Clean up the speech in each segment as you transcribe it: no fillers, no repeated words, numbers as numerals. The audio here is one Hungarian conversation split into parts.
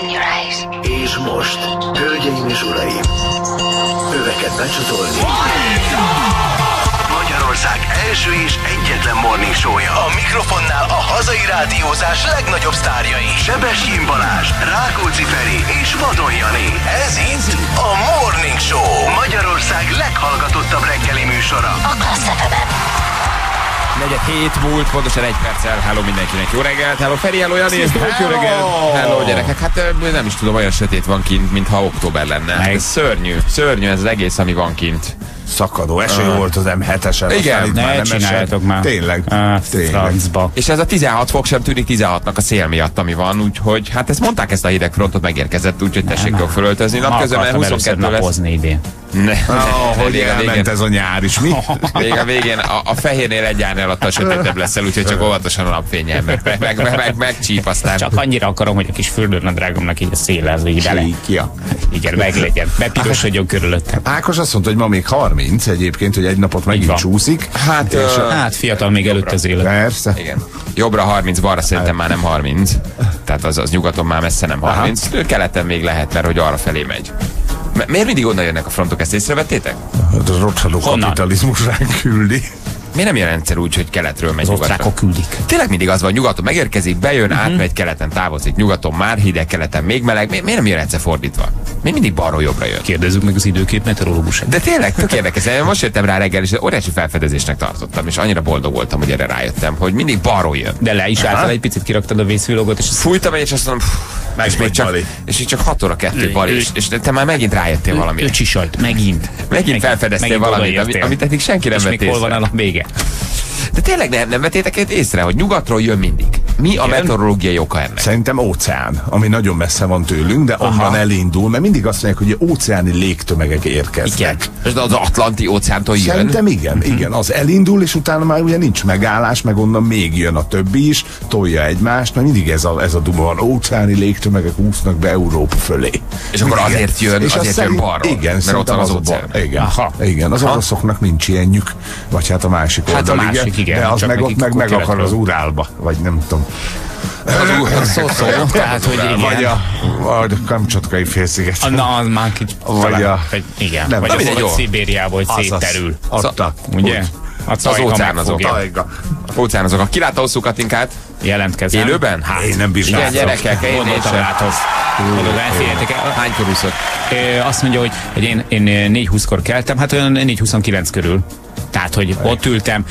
your eyes. És most, hölgyeim és uraim, öveket becsatolni. Magyarország első és egyetlen morning show-ja. A mikrofonnál a hazai rádiózás legnagyobb sztárjai. Sebestyén Balázs, Rákóczi Feri és Vadon Jani. Ez itt a Morning Show. Magyarország leghallgatottabb reggeli műsora. A Klassz FM-en. 4:07 múlt, pontosan 1 perccel. Hello mindenkinek, jó reggelt, hello Feri, hello Jani, jó reggelt. Hello gyerekek, hát nem is tudom, olyan sötét van kint, mintha október lenne. Ez szörnyű ez az egész, ami van kint. Szakadó eső volt az M7-esen. Igen, ne csináljátok már. Tényleg. Francba. És ez a 16 fok sem tűnik 16-nak a szél miatt, ami van, úgyhogy hát ezt mondták, ezt a hidegfrontot megérkezett, úgyhogy tessék jól fölöltözni. Napközben 22 lesz. Idén. Hogy elment ez a nyár is, mi? Még a végén a fehérnél egy árnyalattal sötétebb leszel, úgyhogy csak óvatosan a napfényel, megcsíp aztán. Csak annyira akarom, hogy a kis fürdőnadrágomnak így a széle az így bele. Igen, meglegyen. Bepirosodjon körülöttem. Ákos azt mondta, hogy ma még 30 egyébként, hogy egy napot megint csúszik. Hát fiatal még előtt az élet. Persze. Igen. Jobbra 30, balra szerintem már nem 30. Tehát az nyugaton már messze nem 30. Keleten még lehet, mert hogy arra felé megy. Miért mindig onnan jönnek a frontok, ezt észrevettétek? Az rothadó kapitalizmus ránk küldi. Miért nem jön rendszer úgy, hogy keletről megy nyugatra? Osztrákok küldik. Tényleg mindig az van, nyugaton megérkezik, bejön, átmegy, keleten távozik, nyugaton már hideg, keleten még meleg. Miért nem jön rendszer fordítva? Miért mindig balról jobbra jön? Kérdezzük meg az időkép meteorológusát. De tényleg, tök érdekes. Most jöttem rá reggel, és óriási felfedezésnek tartottam, és annyira boldog voltam, hogy erre rájöttem, hogy mindig balról jön. De le is álltál, egy picit kiraktad a vészvilogot, és fújtam, és azt mondom, és így csak 6 óra 2 bali, és te már megint rájöttél valamire. Ő csisajt, megint felfedeztél valamit, amit eddig senki nem vett észre. És még hol van a vége? De tényleg nem vetétek észre, hogy nyugatról jön mindig. Mi a meteorológiai oka ennek? Szerintem óceán, ami nagyon messze van tőlünk, de onnan elindul, mert mindig azt mondják, hogy óceáni légtömegek érkeznek. Igen. És az Atlanti óceántól jön? Szerintem igen, az elindul, és utána már ugye nincs megállás, meg onnan még jön a többi is, tolja egymást, mert mindig ez a duma van, óceáni légtömegek úsznak be Európa fölé. És akkor azért jön, és azért jön balról, igen, mert ott van az óceán. Igen, az oroszoknak nincs ilyenjük, vagy hát a másik oldal, igen, de az meg akar az Urálba, vagy nem tudom. Szó, tehát, hogy igen. Vagy a Kamcsatkai félsziget. Na, az már kicsit. Igen, nem, vagy a Szibériából, hogy szétterül. Ugye? Az óceánozók. Ki látta hosszú Katinkát? Jelentkezem. Élőben? Hát, én nem bízom. Igen, gyerekek, én sem. Hány körülszök? Azt mondja, hogy én 4:20-kor keltem, hát olyan 4:29 körül. Tehát, hogy ott ültem,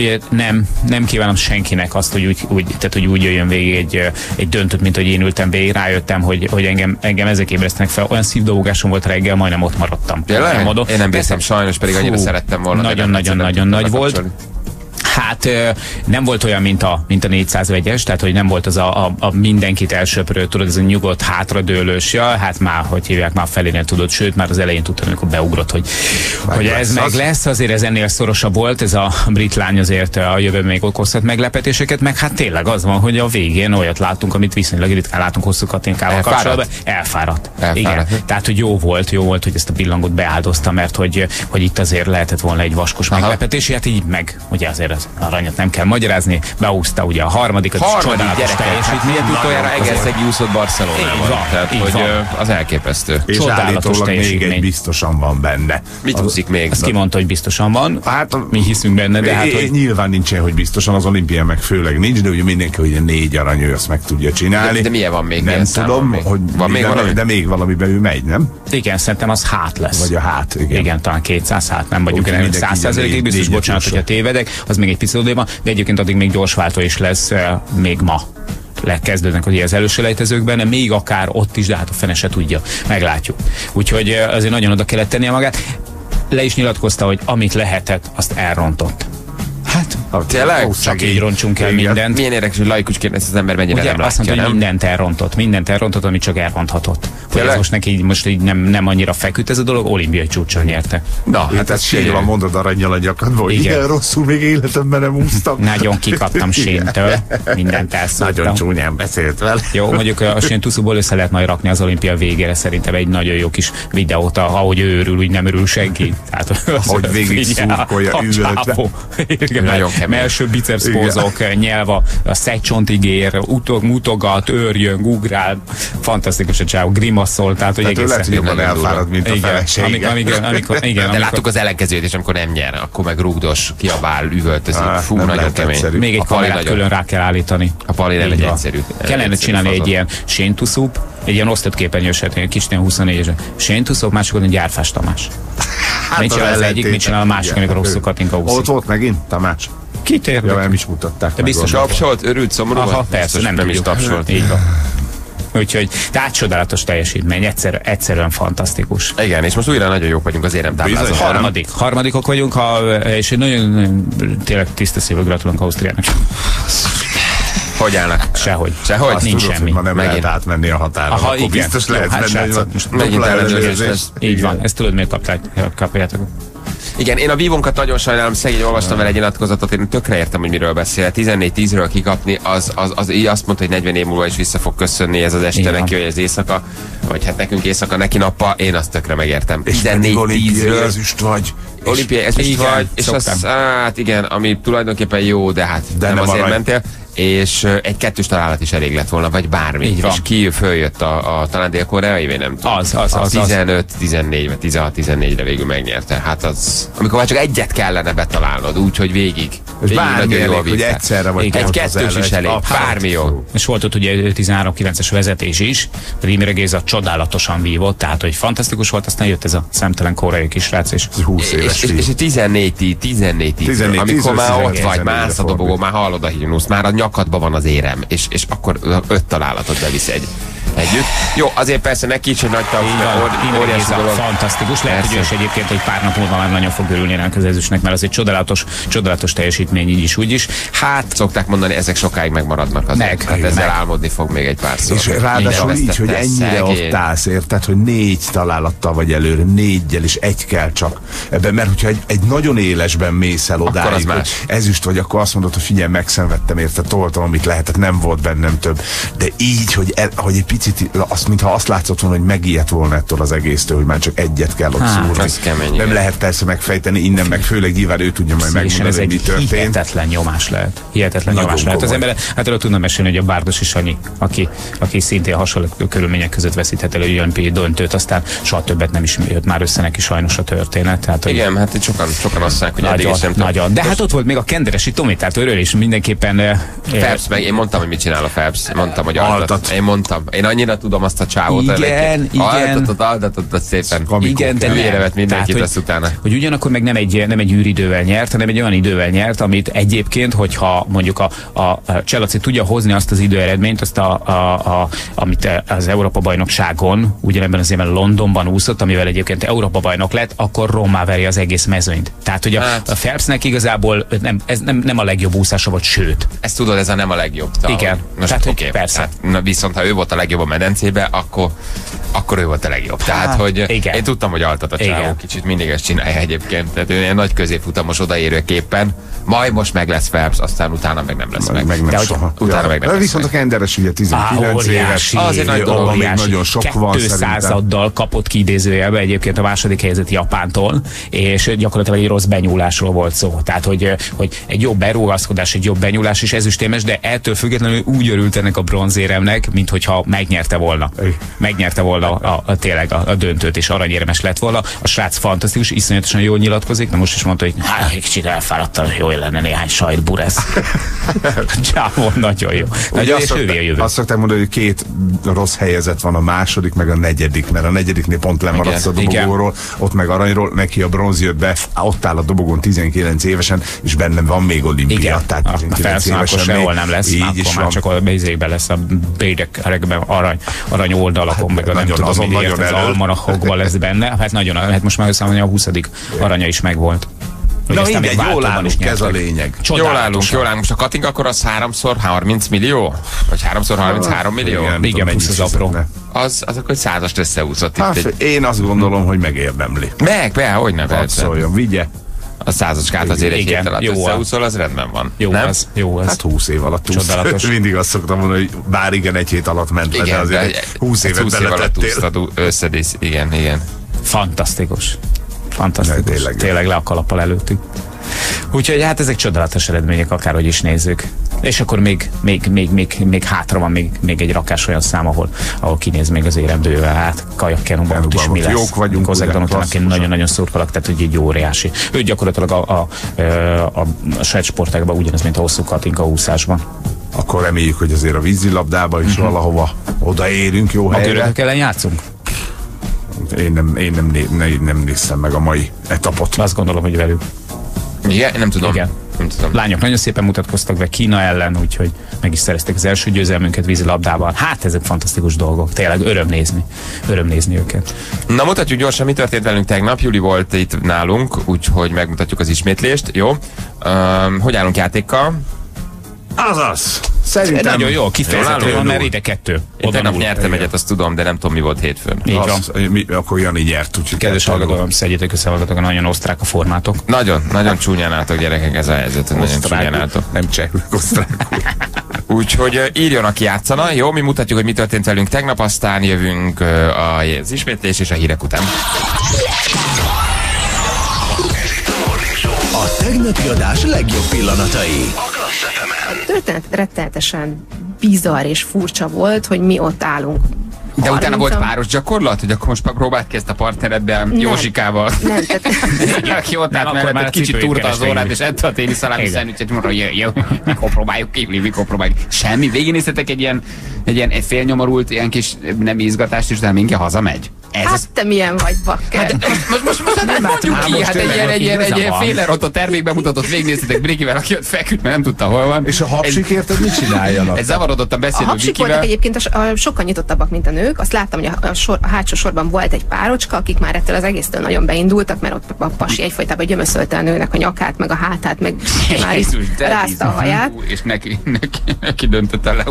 nem kívánom senkinek azt, hogy úgy jöjjön végig egy döntőt, mint hogy én ültem végig, rájöttem, hogy engem ezek ébresztenek fel. Olyan szívdobogásom volt reggel, majdnem ott maradtam. Én nem bíztam sajnos, pedig annyira szerettem volna. Nagyon nagy volt. Hát nem volt olyan, mint a 401-es, tehát hogy nem volt az a mindenkit elsöprő, tudod, ez a nyugodt, hátradőlős, hát már, hogy hívják, már felénél tudod, sőt, már az elején tudtam, amikor beugrott, hogy ez meg lesz, azért ez ennél szorosabb volt, ez a brit lány azért a jövőben még okozhat meglepetéseket, meg hát tényleg az van, hogy a végén olyat látunk, amit viszonylag ritkán látunk hosszú Katinkával kapcsolatban. Elfáradt. Igen. Tehát, hogy jó volt, hogy ezt a pillangot beáldozta, mert hogy itt azért lehetett volna egy vaskos meglepetés, hát így meg, ugye azért aranyat nem kell magyarázni, beúszta ugye a harmadikat, csodálatos teljesítményt, utoljára Egerszegi úszott Barcelonában. Tehát, hogy az elképesztő. És állítólag még egy biztosan van benne. Mit húzik még? Azt kimondta, hogy biztosan van. Hát, mi hiszünk benne, de hát, hogy... Nyilván nincsen, hogy biztosan, az olimpián meg főleg nincs, de ugye mindenki, hogy 4 arany, ő azt meg tudja csinálni. De milyen van még? Nem tudom, hogy van még valami? De még valamiben ő megy, nem? Igen, szerintem az hát lesz. Vagy a hát, igen. Igen, talán 200 hát, nem vagyunk 100%-ig biztos, bocsánat, hogy a tévedek, az még egy picit odébb van, de egyébként addig még gyorsváltó is lesz még ma. Kezdődnek ugye az előselejtezőkben, még akár ott is, de hát a fene se tudja, meglátjuk. Úgyhogy azért nagyon oda kellett tennie magát. Le is nyilatkozta, hogy amit lehetett, azt elrontott. Hát, tényleg? Csak így roncsunk el mindent. Milyen érdekes, hogy laikusként ezt az ember mennyire ugye, nem látja, azt mondta, hogy mindent elrontott, amit csak elronthatott. Hogy ez most neki így nem annyira feküdt ez a dolog, olimpiai csúcson nyerte. Na, hát ez sérül a mondod aranyjal a nyakadba, hogy igen, rosszul még életemben nem úsztam. Nagyon kikaptam séntől, mindent elszóltam. Nagyon csúnyán beszélt vele. Jó, mondjuk a sén tuszúból össze lehet majd rakni az olimpia végére, szerintem egy nagyon jó kis videót, ahogy ő örül, úgy nem örül senki. Hogy végig szurkolja üvöltve. Nagyon Melső biceps pózok, nyelv a szegycsontig ér, mutogat, őrjön, ugrál. Fantasztikus a csáv, grimaszol, tehát hogy egészen. Lehet, hogy jobban elfárad, mint a felesége. De láttuk az ellenkezőt, és amikor nem nyer, akkor meg rúgdos, kiabál, üvöltözik. Fú, nagyon kemény. Még egy kamerát külön rá kell állítani. A Pali nem egy egyszerű. Kellene csinálni egy ilyen séntuszúp, egy ilyen osztott képernyőset, egy kis 24-es. Séntuszúp, másik egy Gyárfás Tamás. Mit csinál az egyik, mit csinál a másik, amikor rosszul Katinka úszik. Ott volt megint Tamás. Kit érdekel? Ja, nem is mutatták. De biztos tapsolt, örült, szomorú. Aha, persze, nem is tapsolt. Így van. Úgyhogy, tehát csodálatos teljesítmény, egyszerűen fantasztikus. Igen, és most újra nagyon jók vagyunk az éremtáblázatban. Harmadikok vagyunk, és nagyon tényleg tiszta szívű gratulálunk Ausztriának. Hogy állnak? Sehogy. Nincs semmi. Hogy ma nem lehet átmenni a határon. Aha, igen. Biztos lehet menni. Megint ellenőrzés. Így van, ezt tudod miért kapjátok. Igen, én a vívónkat nagyon sajnálom, szegény olvastam vele egy nyilatkozatot, én tökre értem, hogy miről beszél. 14-10-ről kikapni, az így azt mondta, hogy 40 év múlva is vissza fog köszönni ez az este neki, hogy ez éjszaka, vagy hát nekünk éjszaka, neki nappal, én azt tökre megértem. 14-10-ről. Ezüst vagy. Olimpiai ezüst vagy, és az, hát igen, ami tulajdonképpen jó, de hát nem azért mentél. És egy kettős találat is elég lett volna, vagy bármi. És ki följött talán Dél-Koreai, vagy nem tudom. Az 15-14, vagy 16-14-re végül megnyerte. Hát az, amikor már csak egyet kellene betalálnod, úgyhogy végig. És bármi elég, hogy egyszerre vagy. Egy kettős is elég, bármi jó. És volt ott ugye 13-9-es vezetés is, Rimre Géza csodálatosan vívott, tehát hogy fantasztikus volt, aztán jött ez a szemtelen koreai kisrác, és 20 éves. És 14-10, amikor már ott vagy, mász a dobogó, már hallod a himnuszt, már a nyakadban van az érem, és akkor 5 találatot bevisz együtt. Jó, azért persze neki is egy nagy óriási dolog. Fantasztikus, lehet, hogy egyébként egy pár nap múlva már nagyon fog örülni ennek az ezüstnek, mert az egy csodálatos teljesítmény így is, úgy is. Hát szokták mondani, ezek sokáig megmaradnak azért. Hát ezzel álmodni fog még egy párszor. És ráadásul így, hogy ennyire ott állsz, érted, hogy 4 találattal vagy előre, 4-jel, és egy kell csak. Ebben, mert hogyha egy nagyon élesben mész el odáig, hogy ezüst vagy, akkor azt mondod, hogy figyelj, megszenvedtem, érted, toltam, amit lehetett, nem volt bennem több. De így, hogy egy picit, mintha azt látszott volna, hogy megijedt volna ettől az egésztől, hogy már csak egyet kell ott szúrni. Nem lehet persze megfejteni innen, meg főleg nyilván ő tudja majd megmondani, hogy mi történt. Hihetetlen nyomás lehet. Az ember, hát arra tudna mesélni, hogy a Bárdosi Sanyi, aki szintén hasonló körülmények között veszíthet el egy olimpiai döntőt, aztán soha többet nem is jött már össze neki sajnos a történet. Tehát, igen, hát itt sokan azt mondják, hogy eddig is nem nagyon. De hát ott volt még a Kenderesi Tomi, tehát őről is mindenképpen... Phelps, meg én mondtam, hogy mit csinál a Phelps. Mondtam, hogy altat. Én annyira tudom azt a csávót. Igen. Altatott szépen. Igen, de vett mindenkit azt utána. Hogy ugyanakkor meg nem egy űridővel nyert, hanem egy olyan idővel nyert, amit egyébként, hogyha mondjuk a Cselaci tudja hozni azt az időeredményt, azt amit az Európa-bajnokságon, ugyanebben az évben Londonban úszott, amivel egyébként Európa-bajnok lett, akkor rommá veri az egész mezőnyt. Tehát, hogy a Phelpsnek igazából ez nem a legjobb úszása volt, sőt. Ezt tudod, ez nem a legjobb. Igen. Tehát, okay. Persze. Tehát, viszont ha ő volt a legjobb a medencébe, akkor ő volt a legjobb. Tehát, hogy én tudtam, hogy altat a csávó kicsit, mindig ezt csinálja egyébként. Tehát ő egy nagy középfutamos odaérőképpen. Majd most meg lesz Phelps, aztán utána meg nem lesz meg. Nem soha. Utána meg nem lesz viszont a Kenderes ugye 19 éves. Azért nagy dolog. Nagyon sok van 200-addal kapott ki idézőjelbe egyébként a második helyzet Japántól, és gyakorlatilag egy rossz benyúlásról volt szó. Tehát, hogy egy jobb berúgaszkodás, egy jobb benyúlás is ezüstémes, de ettől függetlenül úgy örült ennek a bronzéremnek, mint hogyha megnyerte volna. Megnyerte volna tényleg a döntőt, és aranyérmes lett volna. A srác fantasztikus, iszonyatosan jól nyilatkozik, de most is mondta, hogy egy kicsit elfáradtam, jó lenne néhány sajtburesz. Csávó, nagyon jó. Nagyon és ővé a jövő. Azt szokták mondani, hogy 2 rossz helyezett van, a második, meg a negyedik, mert a negyediknél pont lemaradsz a dobogóról, ott meg aranyról, neki a bronz jött be, ott áll a dobogón 19 évesen, és bennem van még olimpia. Tehát 19 évesen sehol nem lesz, így is már csak a bézékben lesz a bédekben arany oldalakon, meg a nem tudom miért, az almanachokban lesz benne. Hát nagyon, hát most már összeállni a 20. aranya is megvolt. Na mindegy, jól állunk, ez a lényeg. Jól állunk. Most a Katinka akkor az 3x 30 millió? Vagy 3x 33 millió? Igen, plusz az apró. Az akkor 100-ast összeúszott itt. Én azt gondolom, hogy megérdemli. Hogy ne persze. Szóljon, vigye. A 100-askát azért egy hét alatt összeúszol, az rendben van. Jó az. Hát 20 év alatt úsz. Mindig azt szoktam mondani, hogy bár igen, egy hét alatt ment le, de azért 20 évet beletettél. Összedész, igen. Fantasztikus. Tényleg le a kalappal előttük. Úgyhogy hát ezek csodálatos eredmények, akárhogy is nézzük. És akkor még hátra van még egy rakás olyan szám, ahol kinéz még az érem bőven. Hát kajakkenumban ott is mi lesz. Jók vagyunk. Kozák Danutának én nagyon-nagyon szurkolok, tehát hogy egy óriási. Ő gyakorlatilag a saját sportágban ugyanaz, mint a hosszú katinka úszásban. Akkor reméljük, hogy azért a vízilabdában is valahova odaérünk jó helyre. A görögök ellen játszunk? Én nem néztem meg a mai etapot. Azt gondolom, hogy velük. Igen, nem tudom. Igen. Nem tudom. Lányok nagyon szépen mutatkoztak be Kína ellen, úgyhogy meg is szerezték az első győzelmünket vízilabdában. Hát ezek fantasztikus dolgok, tényleg öröm nézni őket. Na, mutatjuk gyorsan, mi történt velünk tegnap. Juli volt itt nálunk, úgyhogy megmutatjuk az ismétlést. Jó. Hogy állunk játékkal? Azaz! Szerintem nagyon jó, kifejezetten van, mert ide 2. Én tegnap nyertem egyet, azt tudom, de nem tudom, mi volt hétfőn. Így van. Akkor Jani nyert, úgyhogy kedves hallgatók, szedjétek össze, hallgatók, nagyon osztrák a formátok. Nagyon csúnyán álltok, gyerekek, ez a helyzet, nagyon csúnyán álltok. Nem csak osztrák. Úgyhogy írjon, aki játszana. Jó, mi mutatjuk, hogy mi történt velünk tegnap, aztán jövünk az ismétlés és a hírek után. A tegnapi adás legjobb pillanatai. A történet rettenetesen bizarr és furcsa volt, hogy mi ott állunk. De utána volt páros gyakorlat, hogy akkor most próbáld ki ezt a partnereddel, Józsikával. Nem, tehát... Aki ott állt mellett, kicsit túrta az órát, és ette a téli szalámi szendvicset, mondta, jó, mikor próbáljuk kívülni, mikor próbáljuk. Semmi, végignéztetek egy ilyen félnyomorult, ilyen kis nem izgatást, és utána mindenki hazamegy. Te milyen vagy, bakker? Hát most nem mondjuk ki, hát egy ilyen félerotott termékben mutatott, végignéztetek Brigivel, aki ott feküdt, mert nem tudta, hol van. És a hapsik érted, mit csináljanak? Egy zavarodottan beszélő Vikivel. A hapsik voltak egyébként sokkal nyitottabbak, mint a nők. Azt láttam, hogy a hátsó sorban volt egy párocska, akik már ettől az egésztől nagyon beindultak, mert ott a pasi egyfolytában gyömöszölte a nőnek a nyakát, meg a hátát, meg már is rázta a haját. És neki döntött a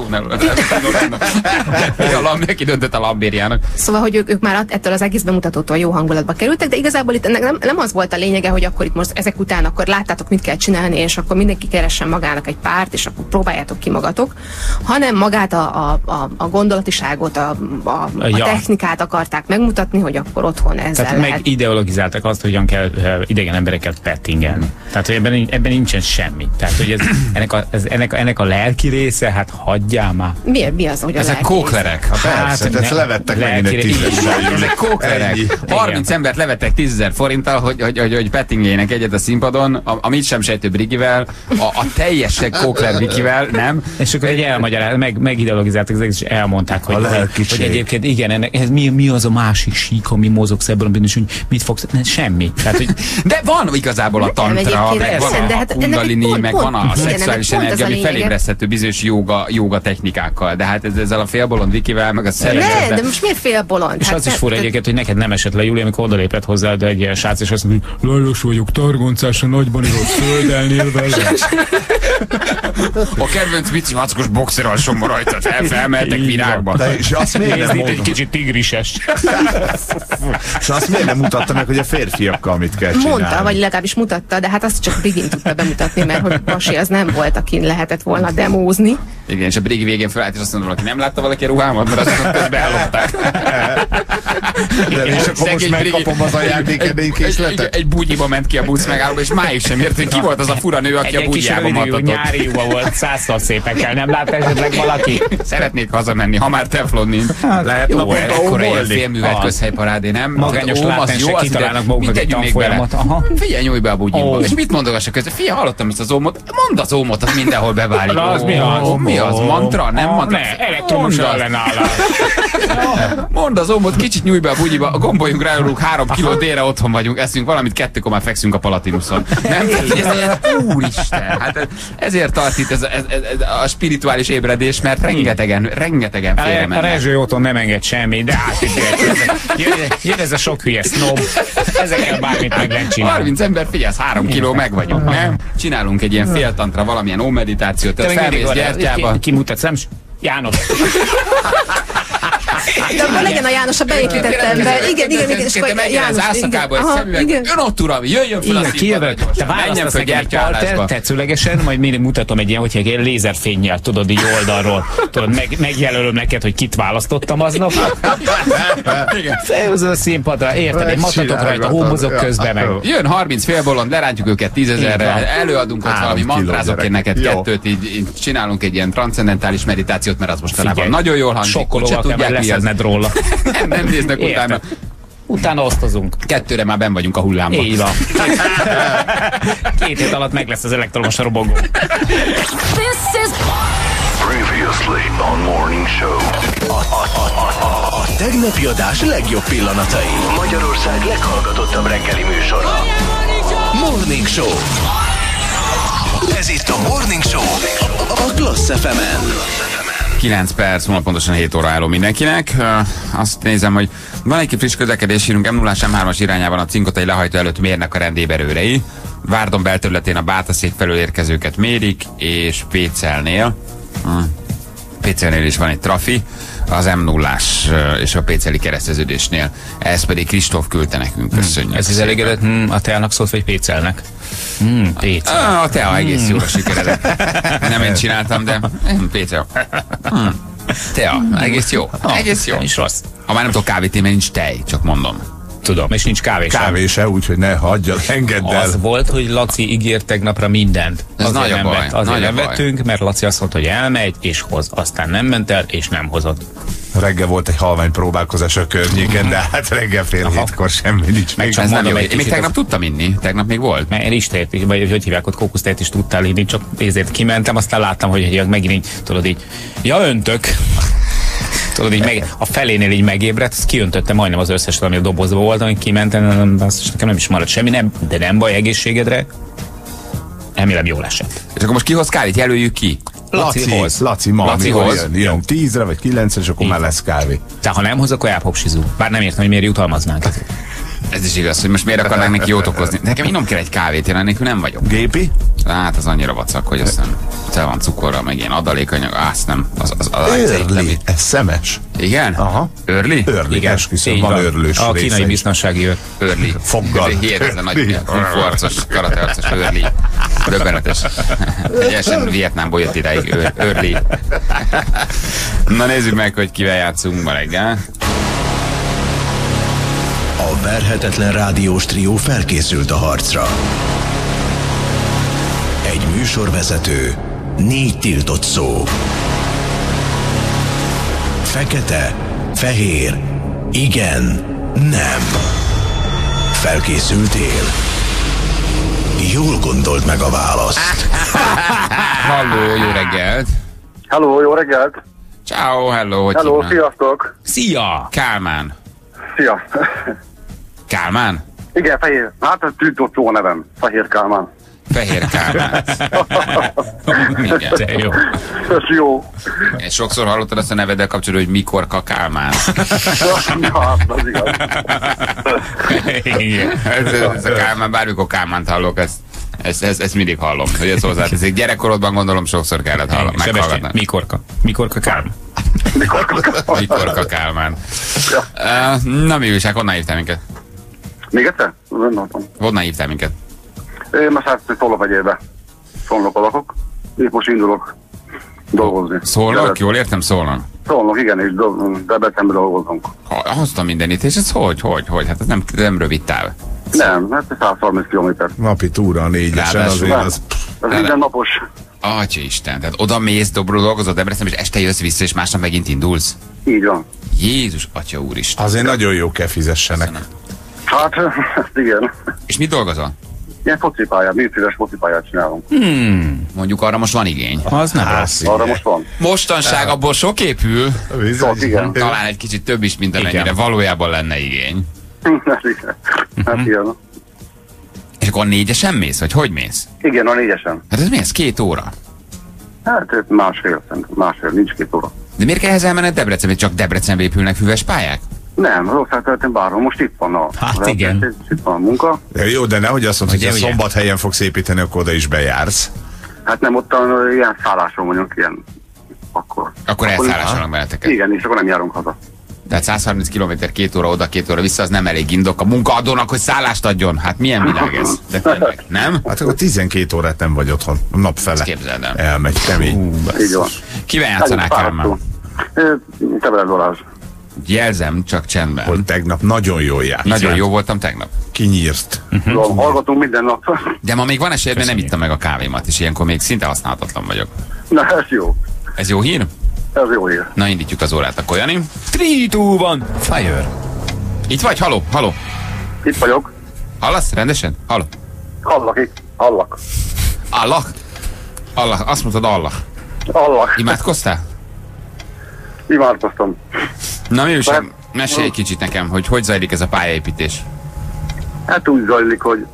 neki döntött a lambériának. Szóval, hogy ők már ettől az egész bemutatótól jó hangulatba kerültek, de igazából itt ennek nem az volt a lényege, hogy akkor itt most ezek után akkor láttátok, mit kell csinálni, és akkor mindenki keressen magának egy párt, és akkor próbáljátok ki magatok, hanem magát a gondolatiságot, a technikát akarták megmutatni, hogy akkor otthon ezzel tehát lehet. Megideologizálták azt, hogyan kell idegen emberekkel pettingelni. Tehát, hogy ebben nincsen semmi. Tehát, hogy ennek a lelki része, hát hagyjál már. Mi az, hogy ezek kóklerek. Hát levettek megint egy 10 ezek kóklerek. 30 embert levettek 10 000 forinttal, hogy pettingeljenek egyet a színpadon, amit sem sejtő Brigivel, a teljes kókler Vikivel, nem? És akkor egy elmagyarázat, megideologizáltak, és elmondták, hogy egyébként igen, ez mi az a másik sík, ami mozogsz ebben a bűnös, hogy mit fogsz, semmi. Tehát, hogy de van igazából a tantra, meg van a kundalini, meg van a szexuális energia, ami felébreszthető bizonyos joga technikákkal. De hát ezzel a félbolond Vikivel, meg a szeretet. De most miért félbolond? És az is fura egyébként, hogy neked nem esett le, Júli, amikor odalépett hozzád egy ilyen srác, és azt mondja, hogy lajos vagyok, targoncás, a nagyban írott földelnél vele. A kedvenc Mici mackos boxeralsom rajta, felmeltek virágba. És azt miért nem mondom? Egy kicsit tigrises. És azt miért nem mutatta meg, hogy a férfiakkal mit kell csinálni? Mondta, vagy legalábbis mutatta, de hát azt csak Brigin tudta bemutatni, mert hogy Pasi az nem volt, akin lehetett volna demózni. Igen, és a Brigi végén felállt, és azt mondta, valaki nem látta valaki a ruhámat, mert azok közben ellopták. És akkor most megkapom az ajándékedélykészletet. Egy bugyiba ment ki a busz megállóba, és máig sem ért, hogy ki volt az a fura nő, aki a bugyjába matatott. Egy nyári lyuga volt, 100-szor szépekkel, nem látta esetleg valaki? Szeretnék hazamenni, ha már teflon nincs. Lehet naponta akkor egy félművelt közhelyparádé, nem? Magányos látásra kitalálnak magukat egy tanfolyamat. Figyelj, nyújj be a bugyimba. És mit mondogass a közben? Figyelj, hallottam ezt az ómot. Mondd az ómot, az mindenhol beválik. Mi az? Mantra? Nem mantra? Elektromos ellenállás. Mondd az ómot, kicsit nyújj be a bugyiba, gomboljunk rá, 3 kiló délre otthon vagyunk, eszünk valamit, 2 már fekszünk a Palatinuson. Nem? Úristen, hát ezért tart itt ez a spirituális ébredés, mert rengetegen félre mennek. A Rezső otthon nem enged semmi, de hát jön ez a sok hülye sznob, ezekkel bármit meg lehet csinálni. 30 ember, figyelsz, 3 kiló meg vagyunk, nem? Csinálunk egy ilyen féltantra, valamilyen ómeditációt, felmész gyertyába. Kimutatsz, nem? János. De akkor legyen a János a beépített ember. Igen, és akkor János. Ön ott, uram, jöjjön fel a színpadra. Te választasz egy gyertyapaltert, tetszőlegesen, majd mindig mutatom egy ilyen, hogyha egy lézerfénnyel, tudod, így oldalról. Tudod, megjelölöm neked, hogy kit választottam aznap. Felhúzod a színpadra, érted? Én matatok rajta, hómozok közben meg. Jön 30 félbolond, lerántjuk őket 10.000-re, előadunk ott valami mantrázok, én neked kettőt, így csinálunk egy ilyen transzcendentális meditációt, mert az mostanában nagyon jól hangzik. Sokkolóval kell leszedned róla. Nem néznek utána. Utána osztozunk. 2-re már benn vagyunk a hullámban. Így van. 2 hét alatt meg lesz az elektromos robogó. Previously on Morning Show. A tegnapi adás legjobb pillanatai. Magyarország leghallgatottabb reggeli műsora. Morning Show. Ez itt a Morning Show a Klassz FM-en. 9 perc, múlva pontosan 7 óra álló mindenkinek. Azt nézem, hogy van egy friss közlekedés hírünk, M0-as M3-as irányában a Cinkotai lehajtó előtt mérnek a rendéberőrei. Várdon belterületén a Bátaszék felől érkezőket mérik, és Pécelnél is van egy trafi, az M0-as és a péceli kereszteződésnél. Ez pedig Kristóf küldte nekünk, köszönjük. Ez az elégedett, a Teának szólt, vagy Pécelnek? Pécel. A Tea egész jóra sikeredett. Nem én csináltam, de Pécel. Tea, egész jó. Egész jó. És rossz. Ha már nem tudok kávét, mert nincs tej, csak mondom. Tudom, és nincs kávé sem. Kávé se, úgyhogy ne hagyjad, engedd el. Az volt, hogy Laci ígért tegnapra mindent. Ez nagy a baj. Azért nem vettünk, mert Laci azt mondta, hogy elmegy és hoz. Aztán nem ment el, és nem hozott. Reggel volt egy halvány próbálkozás a környéken, de hát reggel fél hétkor semmi nincs. Meg csak mondom, én még tegnap tudtam inni, tegnap még volt. Mert én is tehet, vagy hogy hívják ott, kókusztejet is tudtál inni, csak ezért kimentem, aztán láttam, hogy megint így, tudod így, ja öntök. Tudod, így a felénél így megébredt, azt kiöntötte majdnem az összes, ami a dobozban volt, amit kimentem, nekem nem is maradt semmi, de nem baj, egészségedre. Remélem jól esett. És akkor most kihoz kávét, jelöljük ki? Laci ma, jön 10-re vagy 9-re, és akkor már lesz kávé. De ha nem hoz, akkor elpopsizunk. Bár nem értem, hogy miért jutalmaznánk. Ez is igaz, hogy most miért akarnánk neki jót okozni. Nekem inom kell egy kávét, én nélkül nem vagyok. Gépi? Hát az annyira vacak, hogy aztán te van cukorra, meg ilyen adalékanyag, azt nem. Early, ez szemes. Igen? Aha. Early? Early, igen. Esküszöm, van őrlős a kínai biztonsági őr. Early. Foggal. Hihetetlen nagy kungfu-arcos, karatearcos Early. Döbbenetes. Egyesen Vietnámból jött idáig Early. Na nézzük meg, hogy kivel játszunk ma reggel. A verhetetlen rádiós trió felkészült a harcra. Egy műsorvezető, 4 tiltott szó. Fekete, fehér, igen, nem. Felkészültél? Jól gondold meg a választ. Halló, jó reggelt! Halló, jó reggelt! Ciao, hello, hogy Hello, hívnak? sziasztok! Szia! Kálmán. Szia! Kálmán? Igen, Fehér. Hát ez tiltott szó nevem. Fehér Kálmán. Fehér Kálmán. Igen. De jó. Ez jó. És sokszor hallottad azt a neveddel kapcsolatban, hogy Mikorka Kálmán. Ja, hát, az igaz. Ez a Kálmán, bármikor Kálmánt hallok, ezt mindig hallom, hogy ez hozzáteszik. Gyerekkorodban gondolom sokszor kellett meghallgatni. Mikorka Kálmán. Mikorka Kálmán. Na mi újság, honnan hívtál minket? Még egyszer? Honnan hívtál minket? Én most hát Szolnok-megyébe. Szolnokon lakok. Én most indulok dolgozni. Szolnok? Jól értem, Szolnok? Szolnok, igen, és Debrecenben dolgozunk. Hoztam mindenit, és ez hogy? Hát ez nem rövid táv. Nem, hát 130 km. Napi túra a 4-esen azért az... Ez minden napos. Atya Isten, tehát oda mész, dolgozol Debrecenben, és este jössz vissza, és másnap megint indulsz? Így van. Jézus, Atya Úristen. Azért nagyon jó kell fizessenek. Hát, igen. És mit dolgozol? Ilyen focipályát, 4 éves focipályát csinálunk. Mondjuk arra most van igény. Az nem rossz. Arra most van. Mostanság abból sok épül. Sok, igen. Talán egy kicsit több is, mint amennyire valójában lenne igény. Hát igen. És akkor a 4-esen mész, vagy hogy mész? Igen, a 4-esen. Hát ez mi ez? 2 óra? Hát másfél, nincs 2 óra. De miért kell ehhez elmenned Debrecenbe? Csak Debrecenbe épülnek füves pályák? Nem, rossz területen bárhol. Most itt van a... Hát igen. Itt van a munka. De jó, de nehogy azt mondod, hogy a Szombathelyen fogsz építeni, akkor oda is bejársz. Hát nem, ott ilyen szálláson vagyunk, ilyen... Akkor elszállásolnak benneteket. Igen, és akkor nem járunk haza. Tehát 130 km 2 óra oda, 2 óra vissza, az nem elég indok a munkaadónak, hogy szállást adjon. Hát milyen világ ez? De tényleg, nem? Hát akkor 12 órát nem vagy otthon, napfele. Képzeld el. Elmegy, kemény. Így van. Kivel játszanál, Kálmán? Te Balázs. Jelzem, csak csendben. Hogy tegnap nagyon jól járt. Nagyon jó voltam tegnap. Kinyírt. Hallgatunk minden nap. De ma még van esély, mert nem ittam meg a kávémat, és ilyenkor még szinte használhatatlan vagyok. Na, ez jó. Ez jó hír? Ez jó hír. Na, indítjuk az órát akkor, Jani. 3, 2, 1, fire! Itt vagy? Haló? Haló? Itt vagyok. Hallasz? Rendesen? Haló? Hallak itt. Hallak. Allah? Allah. Azt mondtad Allah. Hallak. Imádkoztál? Imádkoztam. Na mi újság? Mesélj egy kicsit nekem, hogy zajlik ez a pályaépítés. Hát úgy zajlik, hogy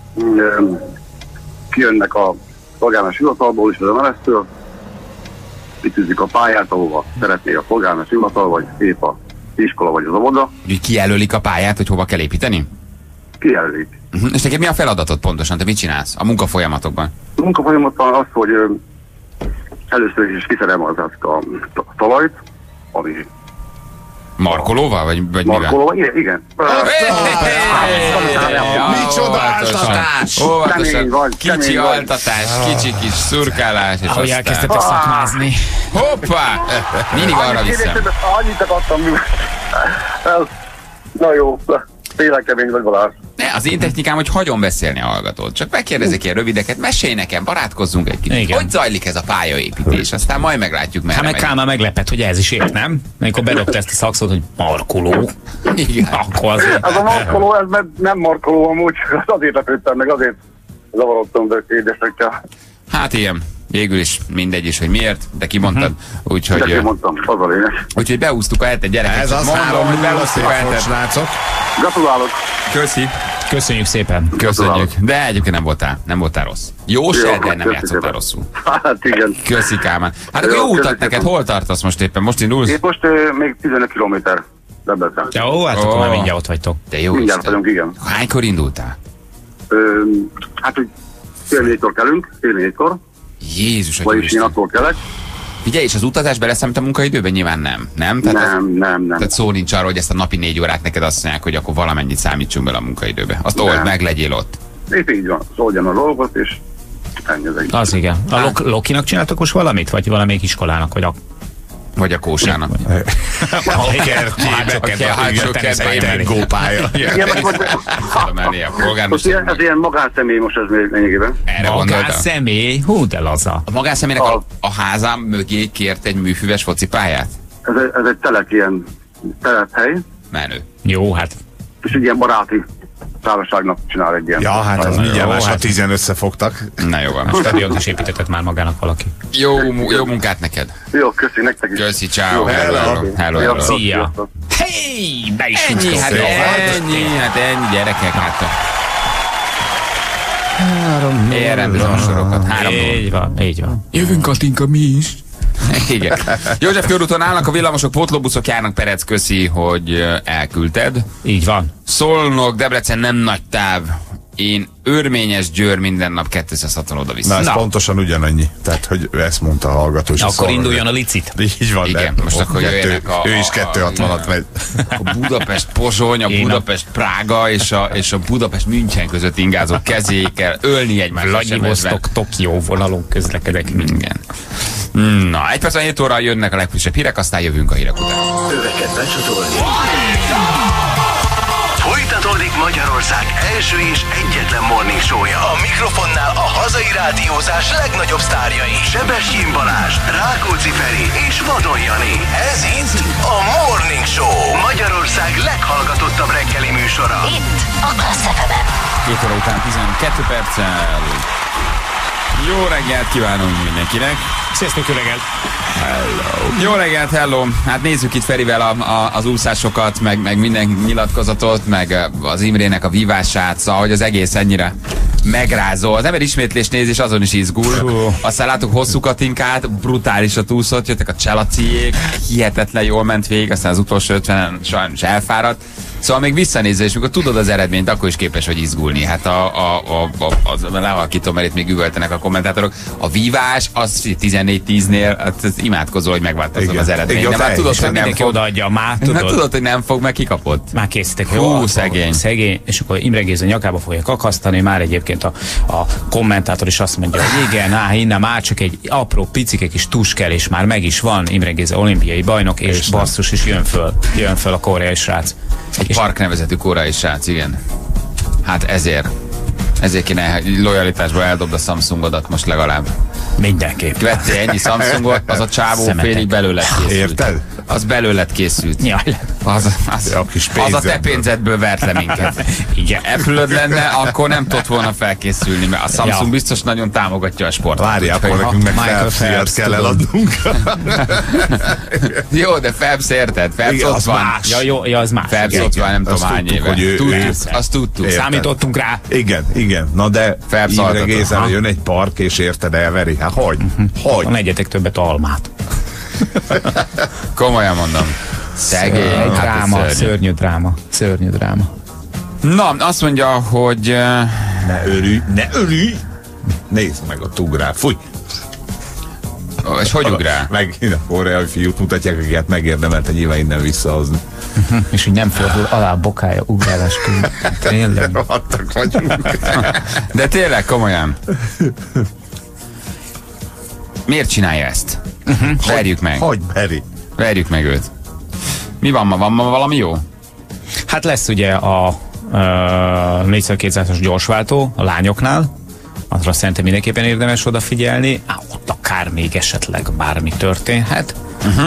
kijönnek a polgármester hivatalból is az MLS-től, kitűzik a pályát, ahova szeretné a polgármester hivatal, vagy épp a iskola, vagy az óvoda. Úgy kijelölik a pályát, hogy hova kell építeni? Kijelölik. És neked mi a feladatod pontosan? Te mit csinálsz a munkafolyamatokban? A munkafolyamatban az, hogy először is kiszerem az a talajt, ami Markolóval? Vagy mivel? markolóval, igen. Micsoda áltatás! Óvatosan, kicsi altatás, kicsi kis szurkálás, és Ahogy aztán... elkezdtetek szakmázni. Hoppá! Mindig arra viszem. Annyit akartam. Na jó, tényleg kemény vagy Balázs. Ne, az én technikám, hogy hagyom beszélni a hallgatót. Csak megkérdezek ilyen rövideket, mesélj nekem, barátkozzunk egy kicsit. Igen. Hogy zajlik ez a pályaépítés? Aztán majd meglátjuk, merre Hát meg megy. Kálmán meglepett, hogy ez is ért, nem? Amikor bedobta ezt a szakszót, hogy markoló. Igen. Akkor azért... Ez a markoló, ez nem markoló amúgy, azért lepődtem meg, azért zavarodtam be édesekkel. Hát ilyen. Végül is mindegy is, hogy miért, de kimondtad. Úgyhogy, De mondtam, az a lényeg. úgyhogy beúztuk a hetet, gyerekek. Ez csak az mondom, hogy beúztuk a hetet. srácok. Gratulálok. Köszi. Köszönjük szépen. Köszönjük. De egyébként nem voltál rossz. Jó se, de nem játszottál rosszul. Hát igen. Köszi, Kálmán. Hát akkor jó utat neked, hol tartasz most éppen? Most indulsz? Itt most még 15 kilométer Debrecen. Jó, hát akkor már mindjárt ott vagytok. De jó Mindjárt Isten. vagyunk, igen. Hánykor indultál? Hát, hogy fél 4-kor kelünk, fél 4-kor, Jézus, hogy vagyis én Isten. attól kelek. Figyelj, és az utazás beleszámít a munkaidőben? Nyilván nem. Nem? Nem. Tehát szó nincs arról, hogy ezt a napi 4 órát neked azt mondják, hogy akkor valamennyit számítsunk bele a munkaidőbe. Azt old meg, legyél ott. Épp így van, oldjan a dolgot, és ennyi az egész. Az igen. A Lokinak csináltok most valamit? Vagy valamelyik iskolának? Vagy a... Vagy a kósának. A kertjébe gópálya. Most ez ilyen magánszemély most ez még lényegében. Erre gondoltam. Magánszemély? Hú, de laza. A magánszemélynek a házám mögé kért egy műfüves focipályát? Ez egy ilyen telephely, Menő. Jó, hát és egy ilyen baráti társaságnak csinál egy ilyen. Ja, hát az mindjárt más, ha hát- 10 összefogtak. Na jó van. stadiont is építetett már magának valaki. Jó munkát neked. Jó, köszi nektek is. Köszi, ciao. Jó, Hello. Szia. Hey, be is Ennyi, futottunk. hát ennyi gyerekek, hát. Érem bizonsorokat. 3 Így van, így van. Jövünk, Katinka, mi is. Igen. József körúton állnak a villamosok, pótlóbuszok járnak, Perec, köszi, hogy elküldted. Így van. Szolnok, Debrecen nem nagy táv. Én Örményes Győr minden nap 260 oda-vissza. Na, ez pontosan ugyanannyi. Tehát, hogy ezt mondta a hallgató. Akkor induljon a licit. Így van, Igen, de most akkor jöjjenek ő is 260-at megy. A Budapest-Pozsony, a Budapest-Prága és a Budapest-München között ingázó kezékkel ölni egymást. Vladivostok, Tokió vonalon közlekedek. Igen. Na, 1 perc 7 óra jönnek a legfrissebb hírek, aztán jövünk a hírek után. Öveket becsatolni. Folytatódik Magyarország első és egyetlen morning show-ja. A mikrofonnál a hazai rádiózás legnagyobb sztárjai. Sebestyén Balázs, Rákóczi Feri és Vadon Jani. Ez itt a Morning Show. Magyarország leghallgatottabb reggeli műsora. Itt a Klassz FM-en. 2 óra után 12 perccel. Jó reggelt kívánunk mindenkinek. Sziasztok, jó reggelt. Jó reggelt, hello! Hát nézzük itt Ferivel az úszásokat, meg minden nyilatkozatot, meg az Imrének a vívását, szóval, hogy az egész ennyire megrázó. Az ember ismétlés néz, és azon is izgul. Aztán látok hosszú Katinkát, brutálisat úszott, jöttek a Cselaciék, hihetetlen jól ment végig, aztán az utolsó 50-en sajnos elfáradt. Szóval még visszanézve, és mikor tudod az eredményt, akkor is képes vagy izgulni. Hát az lehalkítom, mert itt még üvöltenek a kommentátorok. A vívás, az 14-10-nél, hát imádkozol, hogy megváltozom az eredményt. Igen, már tudod, hogy nem fog. Odaadja, már tudod, hogy nem fog, meg kikapott. Már készítek. Hú, szegény. És akkor Imre Géza nyakába fogja kakasztani, már egyébként a kommentátor is azt mondja, hogy igen, innen már csak egy apró picike kis tus kell, és már meg is van Imre Géza olimpiai bajnok, és basszus is jön föl a koreai srác. Egy Park nevezetű koreai srác, igen. Hát ezért kéne lojalitásból eldobd a Samsungodat most legalább. Mindenképp. Vettél ennyi Samsungot, az a csávó félig belőled készült. Érted? Az belőled készült. Jaj, az a te pénzedből vert le minket. Igen. Apple-öd lenne, akkor nem tudott volna felkészülni, mert a Samsung biztos nagyon támogatja a sportot. Várjál, akkor nekünk meg Phelps kell eladnunk. Jó, de Phelps érted? Phelps ott van. Ja, az más. Phelps ott van, nem tudom hány éve. Azt tudtuk. Számítottunk rá. Igen. Na de Imre Gézára jön egy Park, és érted, elveri. Hát hogy? Van egyetek többet almát. Komolyan mondom. Szegény. Dráma, szörnyű dráma. Na, azt mondja, hogy... Ne örülj! Nézd meg a ugrál, fúj! És hogy ugrál? Meg a koreai fiút mutatják, akiket megérdemelte nyilván innen visszahozni. És hogy nem fordul alá a bokája ugrálás közben. Tényleg. Rohadtak vagyunk. De tényleg, komolyan. Miért csinálja ezt? Verjük meg. Hogy meri? Verjük meg őt. Mi van ma? Van ma valami jó? Hát lesz ugye a 4x200-as gyorsváltó a lányoknál. Azra szerintem mindenképpen érdemes odafigyelni. Ott akár még esetleg bármi történhet.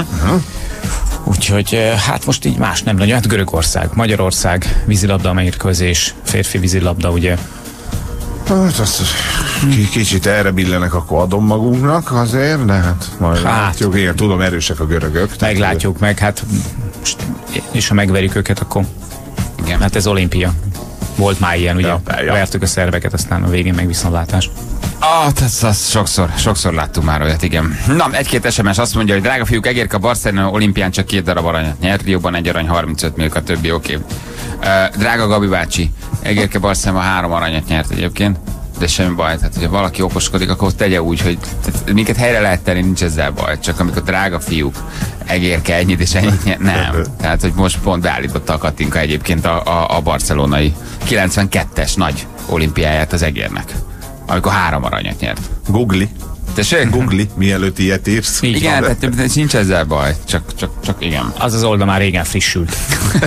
Úgyhogy hát most így más nem nagyon. Hát Görögország, Magyarország, vízilabda mérkőzés, férfi vízilabda, ugye. Hát azt kicsit erre billenek, akkor adom magunknak azért, de hát majd látjuk. Igen, tudom, erősek a görögök. Meglátjuk meg, hát és ha megverjük őket, akkor igen. Hát ez olimpia. Volt már ilyen, ugye? Vertük a szerveket, aztán a végén meg viszontlátás. Azt sokszor láttuk már olyat, igen. Na, egy-két SMS azt mondja, hogy drága fiúk, Egérke Barcelona olimpián csak 2 darab aranyat nyert, Rióban 1 arany, 35 millió, a többi oké. Drága Gabi bácsi, Egérke Barcelona 3 aranyat nyert egyébként, de semmi baj, tehát hogyha valaki okoskodik, akkor tegye úgy, hogy minket helyre lehet tenni, nincs ezzel baj, csak amikor drága fiúk, Egérke ennyit és ennyit nyert, nem. Tehát, hogy most pont beállította a Katinka egyébként a barcelonai 92-es nagy olimpiáját az Egérnek, amikor 3 aranyat nyert. Googli. Tessék? Googli, mielőtt ilyet írsz. Igen, tehát nincs ezzel baj, csak igen. Az oldal már régen frissült.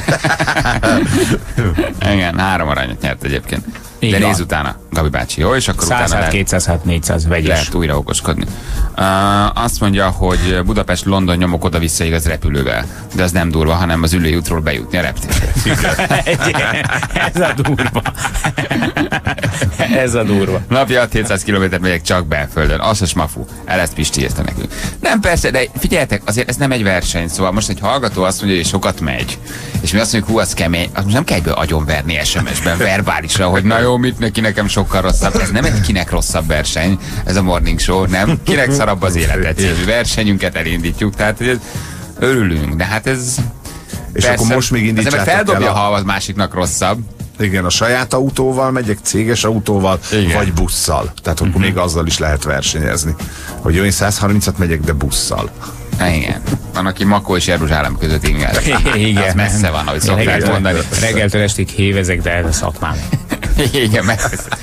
Igen, 3 aranyat nyert egyébként. Így de van. nézz utána, Gabi bácsi, jó? És akkor 100, utána 200, 400 vegyes. Lehet újra okoskodni. Azt mondja, hogy Budapest-London nyomok oda-vissza igaz repülővel. De az nem durva, hanem az ülői útról bejutni a reptérre. Ez a durva. Ez a durva. Napi 700 kilométert megyek csak belföldön. Az a smafu. Ezt Pisti érte nekünk. Nem, persze, de figyeljetek, azért ez nem egy verseny. Szóval most egy hallgató azt mondja, hogy sokat megy. És mi azt mondjuk, hú, az kemény. Az most nem kell egyből agyonverni SMS-ben, verbálisra, hogy na jó, mit neki nekem sokkal rosszabb. Ez nem egy kinek rosszabb verseny, ez a morning show, nem? Kinek szarabb az életet című versenyünket elindítjuk, tehát hogy örülünk, de hát ez... És persze, akkor most még indítsátok el feldobja, ha az másiknak rosszabb. Igen, a saját autóval megyek, céges autóval, igen, vagy busszal. Tehát akkor még azzal is lehet versenyezni. Hogy jó, én 130-at megyek, de busszal. Igen. Van, aki Makó és Jeruzsálem között ingál. Igen. Az messze van, ahogy szokták mondani. Reggeltől estig hévezek, de ez a szakmám. Igen.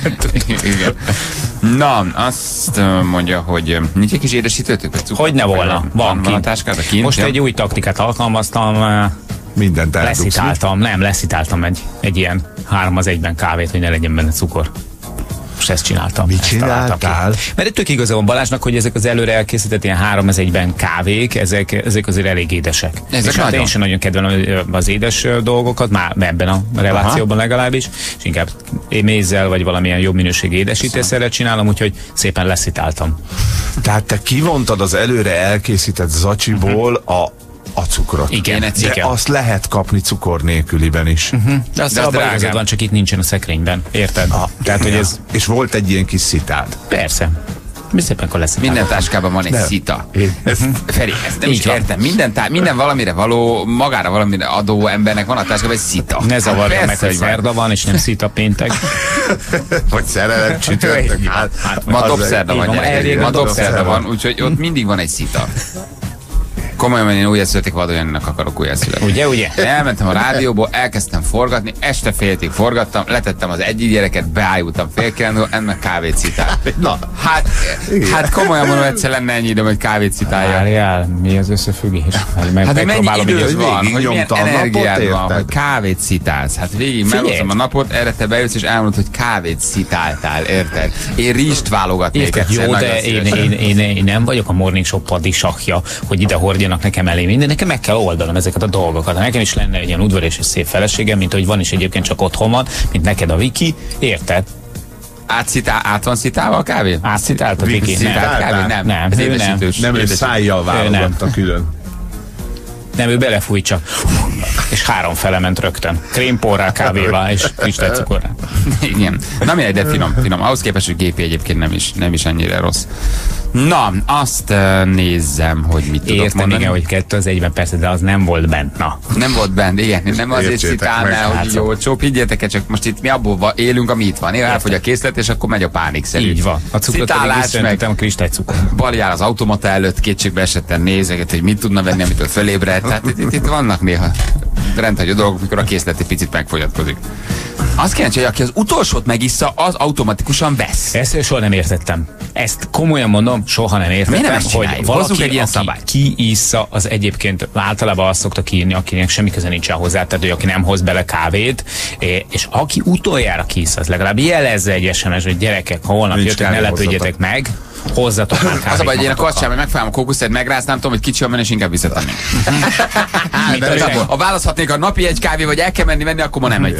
Na, azt mondja, hogy nincs egy kis édesítőtök? Hogy ne volna, van a táskádba kint? Most egy új taktikát alkalmaztam. Mindent eldugsz. Leszitáltam egy ilyen 3-1-ben kávét, hogy ne legyen benne cukor. Most ezt csináltam. Mit csináltál? Mert tök igaza van Balázsnak, hogy ezek az előre elkészített ilyen 3-1-ben kávék, ezek azért elég édesek. Ezek és hát én sem nagyon kedvelem az édes dolgokat, már ebben a relációban legalábbis, és inkább mézzel vagy valamilyen jobb minőségű édesítőszerrel csinálom, úgyhogy szépen leszitáltam. Tehát te kivontad az előre elkészített zacsiból a cukrot. Igen, de azt lehet kapni cukor nélküliben is. De az drágább van, csak itt nincsen a szekrényben. Érted? Tehát, hogy ez... És volt egy ilyen kis szitád. Persze. Mi szépen lesz. Minden táskában van egy szita. Feri, ezt nem is értem. Minden valamire való, magára valamire adó embernek van a táskában egy szita. Ne zavarja meg, hogy szerda van, és nem szita péntek. Vagy szerelem csütörtök. Ma dobszerda van, gyerekek. Ma dobszerda van, úgyhogy ott mindig van egy szita. Komolyan, én újjászületik Vadonjaninak akarok újjászületni. Ugye? Elmentem a rádióból, elkezdtem forgatni, este féltig forgattam, letettem az egyik gyereket, beájultam fél kirándul, ennek kávét citál. Na. Hát komolyan mondom, egyszer lenne ennyi időm, hogy kávét citálja. Várjál, mi az összefüggés? Hát mennyi időd van, hogy milyen energiád van, hogy kávét citálsz. Hát végig meghozom a napot, erre te bejössz és elmondod, hogy kávét citáltál, érted? Én rizst válogatnék egyszer. Jó, de én nem vagyok a Morning Show padisakja, hogy ide hordjanak nekem elé minden. Nekem meg kell oldanom ezeket a dolgokat. Nekem is lenne egy ilyen udvarias és szép feleségem, mint hogy van is egyébként csak otthon van, mint neked a Viki, érted? Át van szitálva a kávé? Átszítált a Viki? Nem. Nem, ő szájjal válogatta külön. Nem, ő belefújt csak. És 3 fele ment rögtön. Krémporrá, kávéval és kristálycukorrá. Igen. Na mindegy, de finom. Ahhoz képest, hogy gépi egyébként nem is ennyire rossz. Na, azt nézzem, hogy mit tudok mondani. Igen, hogy 2001-ben persze, de az nem volt bent. Na. Nem volt bent, igen. Nem azért citálnál, hogy jó csóp. Higgyétek el, csak most itt mi abból élünk, ami itt van. Elfogy a készlet, és akkor megy a pánikszerű. Így van. A cukrot pedig a kristálycukor. Bali áll az automata előtt, kétségbe esetten nézeget, hogy mit tudna venni, amitől fölébred. Tehát itt vannak néha rendhagyó dolgok, mikor a készlet egy picit megfogyatkozik. Azt kíváncsi, hogy aki az utolsót megissza, az automatikusan vesz. Ezt soha nem értettem. Ezt komolyan mondom, soha nem értettem. Miért nem ezt hogy valaki, egy ilyen szabály. Kiissza, az egyébként általában azt szoktak írni, akinek semmi köze nincsen hozzá, tehát ő, aki nem hoz bele kávét, és aki utoljára kiissza, az legalább jelezze egy SMS, hogy gyerekek, ha holnap jöttök, ne lepődjetek meg, hozzatok már kávét. Az a baj, hogy én a kacsában megfállom a kókuszert, megráznám, tudom, hogy kicsi van, és inkább visszatenném. Ha választhatnék a napi egy kávé, vagy el kell venni, akkor ma nem megy.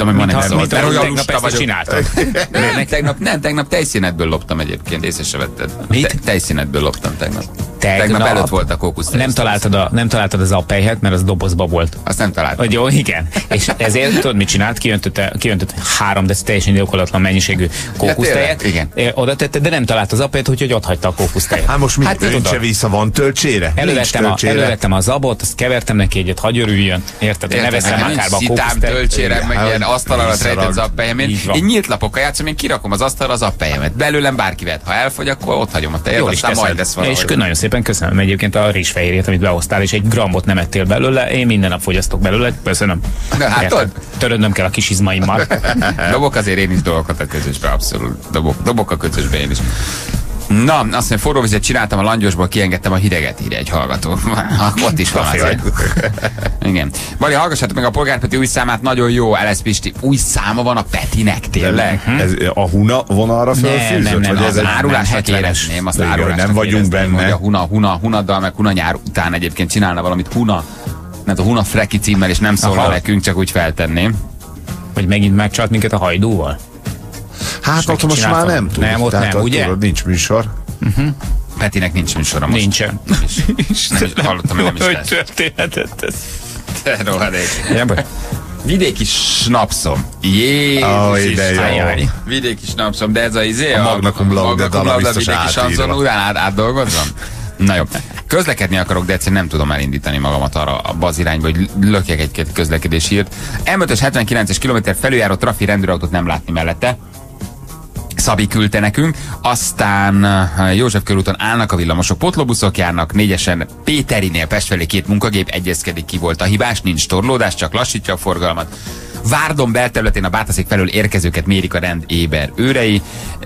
Tegnap tejszínetből loptam egyébként, észre se vetted. Tejszínetből loptam tegnap. Tegnap előtt volt a kókusz. Nem találtad az appelyhet, mert az dobozba volt. Azt nem találtam. Jó, igen. És ezért tudod, mit csinált? Kiöntött 3 deci teljesen indokolatlan mennyiségű kókusztejet. Igen. Oda tette, de nem talált az appelyet, úgyhogy ott hagyta a kókusztejet. Hát most mit öntse vissza, van töltsére? Elővettem a zabot, azt kevertem neki egyet, hagy örüljön. Érted? Ne veszem akárba a kókusztejet. Töltsére, meg ilyen asztal alatt rejtett zappelyem. Én nyílt lapokkal játszom, én kirakom az asztalra az appelyemet. Belőlem bárki vett. Ha elfogy, akkor ott hagyom a tejet, aztán majd lesz valahogy. És nagyon szépen köszönöm egyébként a rizsfehérjét, amit behoztál, és egy grammot nem ettél belőle. Én minden nap fogyasztok belőle. Köszönöm. Törődnöm kell a kis izmaimmal. Dobok azért én is dolgokat a közösbe, abszolút. Dobok a közösbe én is. Na, azt mondja, forró vizet csináltam a langyosból, kiengedtem a hideget, írja egy hallgató. Ott is van azért. Igen. Bali, hallgassátok meg a Polgárpeti új számát, nagyon jó. LS Pisti új száma van a Petinek, tényleg? Ez a Huna vonalra felfűzött? Nem, az árulásra kéresném. Nem vagyunk benne. A Hunaddal, meg Huna nyár után egyébként csinálna valamit Huna. Nem a Huna Freki címmel, és nem szólna nekünk, csak úgy feltenném. Hogy megint megcsalt minket a Hajdúval? Hát ott most már nem tud. Nem, ott nem, ugye? Nincs műsor. Petinek nincs műsora most. Nincsen. Nem is hallottam, hogy nem is lesz. Hogy történhetett ez? Te rohadék. Vidéki snapszom. Jézus Vidéki snapszom, de ez a izé a Magna Cum Laude dala biztos átírva. Utána átdolgozzam? Na jó. Közlekedni akarok, de egyszerűen nem tudom elindítani magamat arra abba az irányba, hogy lökjek egy közlekedési hírt. M5-ös 79-es kilométer felüljáró trafi rendőrautót nem látni mellette. Szabi küldte nekünk, aztán József körúton állnak a villamosok, potlóbuszok járnak, 4-esen Péterinél Pest felé 2 munkagép, egyezkedik, ki volt a hibás, nincs torlódás, csak lassítja a forgalmat. Várdon belterületén a Bátaszék felől érkezőket mérik a rend éber őrei,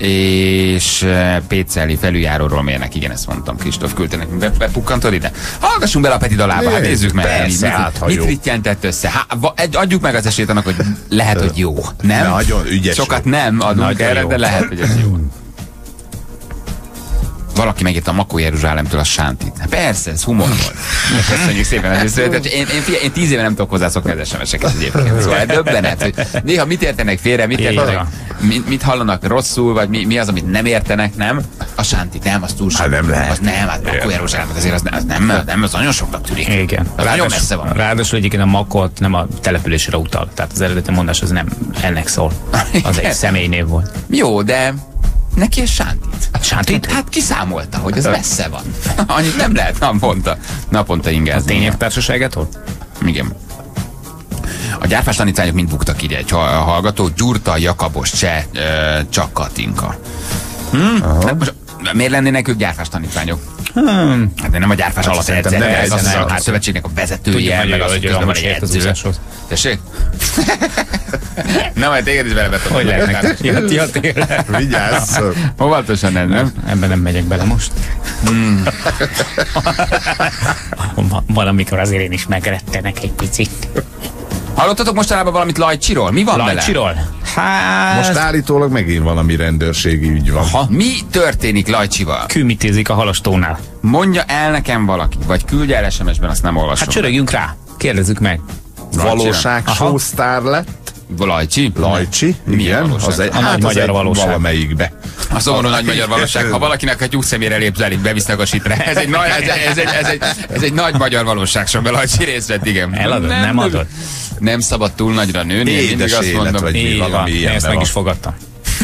és Péceli felüljáróról mérnek, igen, ezt mondtam, Kristóf küldte nekünk, bepukkantod ide? Hallgassunk bele a Peti dalába, hát nézzük meg, persze, mit rittyentett össze. Adjuk meg az esélyt annak, hogy lehet, hogy jó, nem? Nagyon ügyes. Sokat nem adunk erre, de lehet, hogy ez jó. Valaki megírta a Makó Jeruzsálemtől a Sántit. Hát persze, ez humor volt. Köszönjük szépen az összevetet. Én 10 éve nem tudok hozzászokni az SMS-eket egyébként. Szóval döbbenet, hogy néha mit értenek félre, mit hallanak rosszul, vagy mi az, amit nem értenek, nem? A Sántit, nem, az túl sok. Nem lehet. Az nem, hát Makó Jeruzsálemet azért az nem, az nagyon soknak tűnik. Igen. Az nagyon messze van. Ráadásul egyébként a Makót nem a településre utal. Tehát az eredeti mondás az nem ennek szól. Az egy személynév volt. Jó, de Neki ez Sántit. Sántit? Hát kiszámolta, hogy ez messze van. Annyit nem lehet naponta ingázni. A tények társaságától? Igen. A gyárfás tanítványok mind buktak, írja egy hallgató. Gyurta, Jakabos, Cseh, csak Katinka. Miért lennének ők gyárfás tanítványok? Hát de nem a gyárfás alapedzere, ez a szövetségnek a vezetője, meg az, hogy közben van egy edző. Tessék? Na, majd téged is belebetom. Hogy lehetnek? Ja, tényleg. Vigyázz! Óvatosan nem? Ebben nem megyek bele most. Valamikor azért én is megrettenek egy picit. Hallottatok mostanában valamit Lajcsiról? Mi van Lajcsiról? vele? Hát... Most állítólag megint valami rendőrségi ügy van. Aha. Mi történik Lajcsival? Kőmitézik a halastónál. Mondja el nekem valaki, vagy küldje el SMS-ben, azt nem olvasom. Hát csörögjünk rá. Kérdezzük meg. Valóság showstar lett. Lajcsi? Lajcsi, igen. Az egy, a nagy magyar valóság. Valamelyikbe. A szomorú nagy magyar valóság. Ha valakinek a tyúk szemére lépzelik, bevisznek a sitre. Ez egy nagy magyar valóság, sok be Lajcsi részt vett, igen. Eladod, nem adod. Nem szabad túl nagyra nőni. Édes azt élet, mondom, vagy valami ilyen. Ezt meg is fogadtam.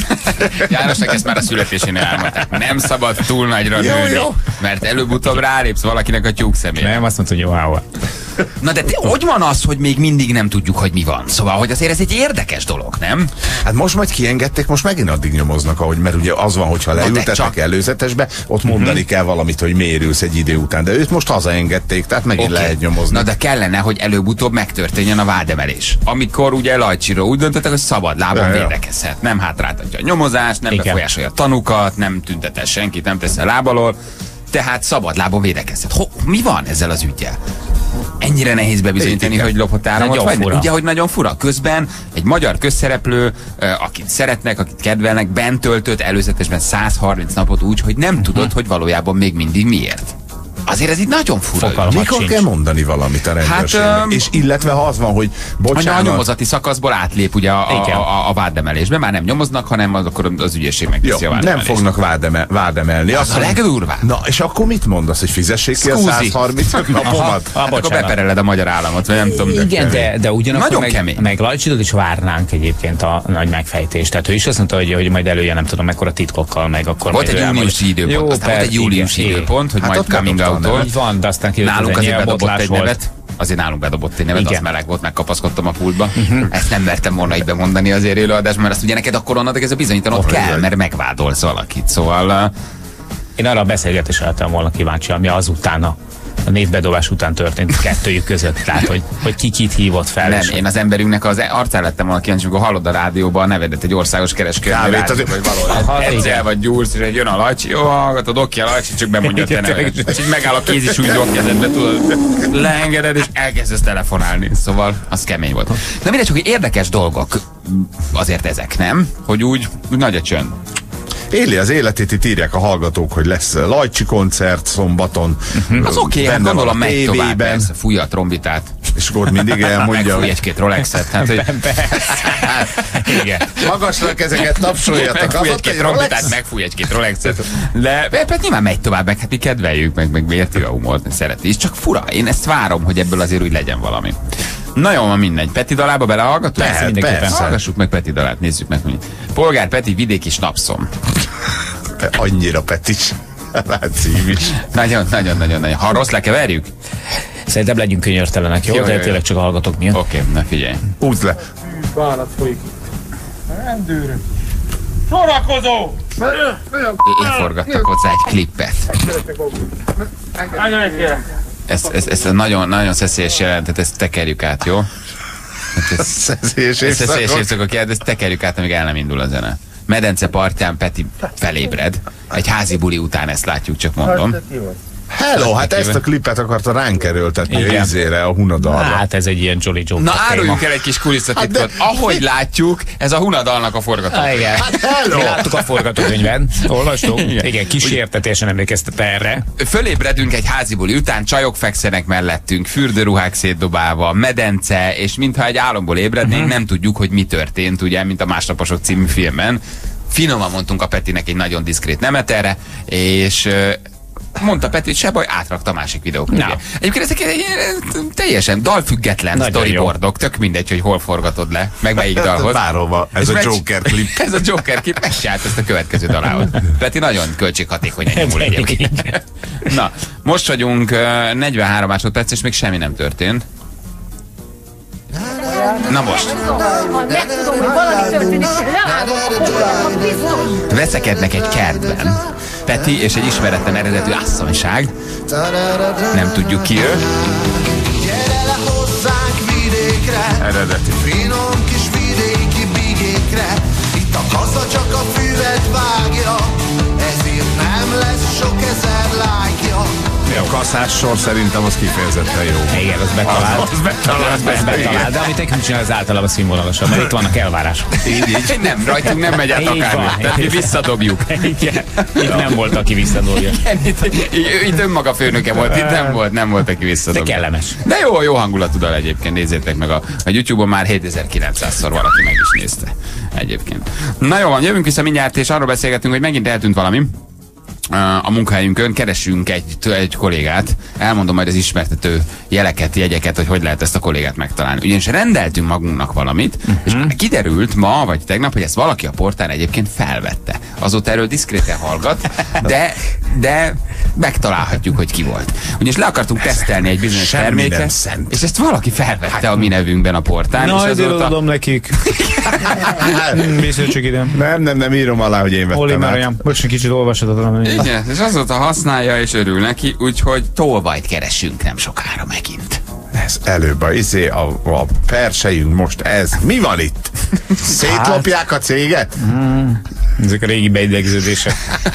Jánosnak ezt már a születésénél elmondták. Nem szabad túl nagyra nőni, mert előbb-utóbb rálépsz valakinek a tyúk szemére. Nem, azt mondta, hogy jó. Na de hogy van az, hogy még mindig nem tudjuk, hogy mi van? Szóval, hogy azért ez egy érdekes dolog, nem? Hát most majd kiengedték, most megint addig nyomoznak, ahogy, mert ugye az van, hogyha leültetnek előzetesbe, ott mondani kell valamit, hogy mérülsz egy idő után, de őt most hazaengedték, tehát megint lehet nyomozni. Na de kellene, hogy előbb-utóbb megtörténjen a vádemelés. Amikor ugye Lajcsiról úgy döntöttek, hogy szabad lábon védekezhet. Nem hátráltatja a nyomozást, nem befolyásolja a tanukat, nem tüntetes senkit, nem tesz a láb alól, tehát szabad lábon védekezhet. Mi van ezzel az üggyel? Ennyire nehéz bebizonyítani, hogy lopott áramot vagy? Ugye, hogy nagyon fura. Közben egy magyar közszereplő, akit szeretnek, akit kedvelnek, bent töltött előzetesben 130 napot úgy, hogy nem tudod, hogy valójában még mindig miért. Azért ez így nagyon fura. Mikor kell mondani valamit a rendőrségnek? És illetve ha az van, hogy bocsánat... A nyomozati szakaszból átlép ugye a vádemelésbe. Már nem nyomoznak, hanem akkor az ügyészség megteszi a vádemelést. Nem fognak vádemelni. Az a legdurvább. Na, és akkor mit mondasz, hogy fizessék ki a 135 napomat? Akkor bepereled a magyar államot, vagy nem tudom. Igen, de ugyanakkor meg Lajcsidot is várnánk egyébként a nagy megfejtést. Tehát ő is azt mondta, hogy majd előjön, nem tudom, mekkora titkokkal, meg akkor volt egy júliusi időpont. Aztán volt egy júliusi időpont, hogy majd coming out. Van, de aztán nálunk azért bedobott egy nevet. Azért nálunk bedobott egy nevet, az meleg volt, megkapaszkodtam a pultba. Ezt nem mertem volna így bemondani azért élőadásban, mert azt ugye neked akkor onnantól ez a bizonyítanod kell, mert megvádolsz valakit. Szóval... Én arra a beszélgetésre lettem volna kíváncsi, ami azután a névbedobás után történt kettőjük között. Tehát, hogy ki kit hívott fel. Nem, én az emberünknek az arcán lettem volna kíváncsi, amikor hallod a rádióban a nevedet egy országos kereskedő vagy valahol egyszer vagy gyúrsz, és jön a Lajcsi, jó, hallgatod, oké, a Lajcsi, csak bemondja a te nevedet. És így megáll a kéz is úgy a kezedbe, tudod, leengeded, és elkezdesz telefonálni. Szóval az kemény volt. Na mindegy, hogy érdekes dolgok azért ezek, nem? Hogy úgy nagy a csönd. Éli az életét, itt írják a hallgatók, hogy lesz Lajcsi koncert szombaton. Az oké, hát gondolom megy tovább, persze, fújja a trombitát. És akkor mindig elmondja, megfúj hogy... egy-két Rolexet. Hát, hogy... Igen. Magasra kezeket tapsoljatok. Megfúj egy-két trombitát, megfúj egy-két Rolexet. De nyilván megy tovább, meg hát mi kedveljük, meg érti a humort, szereti is. Csak fura, én ezt várom, hogy ebből azért úgy legyen valami. Na jó, van mindegy. Peti dalába belehallgatunk? Persze. Hallgassuk meg Peti dalát, nézzük meg. Polgár Peti, vidéki snapszom. Annyira Petis. Cím is. Nagyon. Ha rossz lekeverjük? Szerintem legyünk könyörtelenek, jó? De tényleg csak a hallgatók miatt. Oké, na figyelj. Húzd le. Bánat folyik. Rendőrök. Sorakozó! Leforgattak hozzá egy klippet. Ez nagyon szeszélyes jelentet, ezt tekerjük át, jó? Szeszélyes évszakok, ezt tekerjük át, amíg el nem indul a zene. Medence partján Peti felébred. Egy házi buli után ezt látjuk, csak mondom. Hello, hát ezt a klippet akarta ránk erőltetni a ízére, a Hunadalra. Hát ez egy ilyen Jolly Joker. Na áruljuk el egy kis kulisszatitkot. Ahogy látjuk, ez a Hunadalnak a forgatókönyv. Hát hello! Mi láttuk a forgatókönyvben. Olvastuk? Igen, kísértetésen emlékeztet erre. Fölébredünk egy házi buli után, csajok fekszenek mellettünk, fürdőruhák szétdobálva, medence, és mintha egy álomból ébrednénk, nem tudjuk, hogy mi történt, ugye, mint a Másnaposok című filmben. Finoman mondtunk a Petinek egy nagyon diszkrét nemet erre, és mondta Peti, se baj, átrakta a másik videóklipje. Egyébként ezek teljesen dalfüggetlen storyboardok, tök mindegy, hogy hol forgatod le, meg melyik dalhoz. Bárhova, ez a Joker klip. Ez a Joker klip, meg se ezt a következő dalához. Peti nagyon költséghatékonyan nyomul egyébként. Na, most vagyunk 43 másodperc, és még semmi nem történt. Na most. Veszekednek egy kertben. Peti és egy ismeretlen eredetű asszonyság. Nem tudjuk ki ő. Gyere le hozzánk vidékre, Eredeti. finom kis vidéki bigékre. Itt a kassa csak a füvet vágja, ezért nem lesz sok ezer lájkja. A kaszás sor szerintem az kifejezetten jó. Igen, az betalált. Az betalált. De amit nekünk csinál, az általában színvonalasabb, mert itt vannak elvárások. Így. Nem, rajtunk nem megy át akármi. Tehát mi visszadobjuk. Igen. Itt nem volt, aki visszadobja. Itt önmaga főnöke volt, itt nem volt, aki visszadobja. De kellemes. De jó hangulatú dal egyébként, nézzétek meg a YouTube-on már 7900-szor valaki meg is nézte egyébként. Na jó van, jövünk vissza mindjárt, és arról beszélgetünk, hogy megint eltűnt valami a munkahelyünkön, keresünk egy kollégát, elmondom majd az ismertető jeleket, jegyeket, hogy lehet ezt a kollégát megtalálni. Ugyanis rendeltünk magunknak valamit, és kiderült ma, vagy tegnap, hogy ezt valaki a portán egyébként felvette. Azóta erről diszkréten hallgat, de megtalálhatjuk, hogy ki volt. Ugyanis le akartunk tesztelni egy bizonyos terméket, és ezt valaki felvette a mi nevünkben a portán. Na, és ezért adom nekik. Biztos csak ide. Nem írom alá, hogy én vettem át. Most egy kicsit olvashatatlan. Igen, és azóta használja és örül neki, úgyhogy tolvajt keresünk nem sokára megint. Ez előbb a persejünk most ez. Mi van itt? Szétlopják a céget? Ezek a régi beidegződések.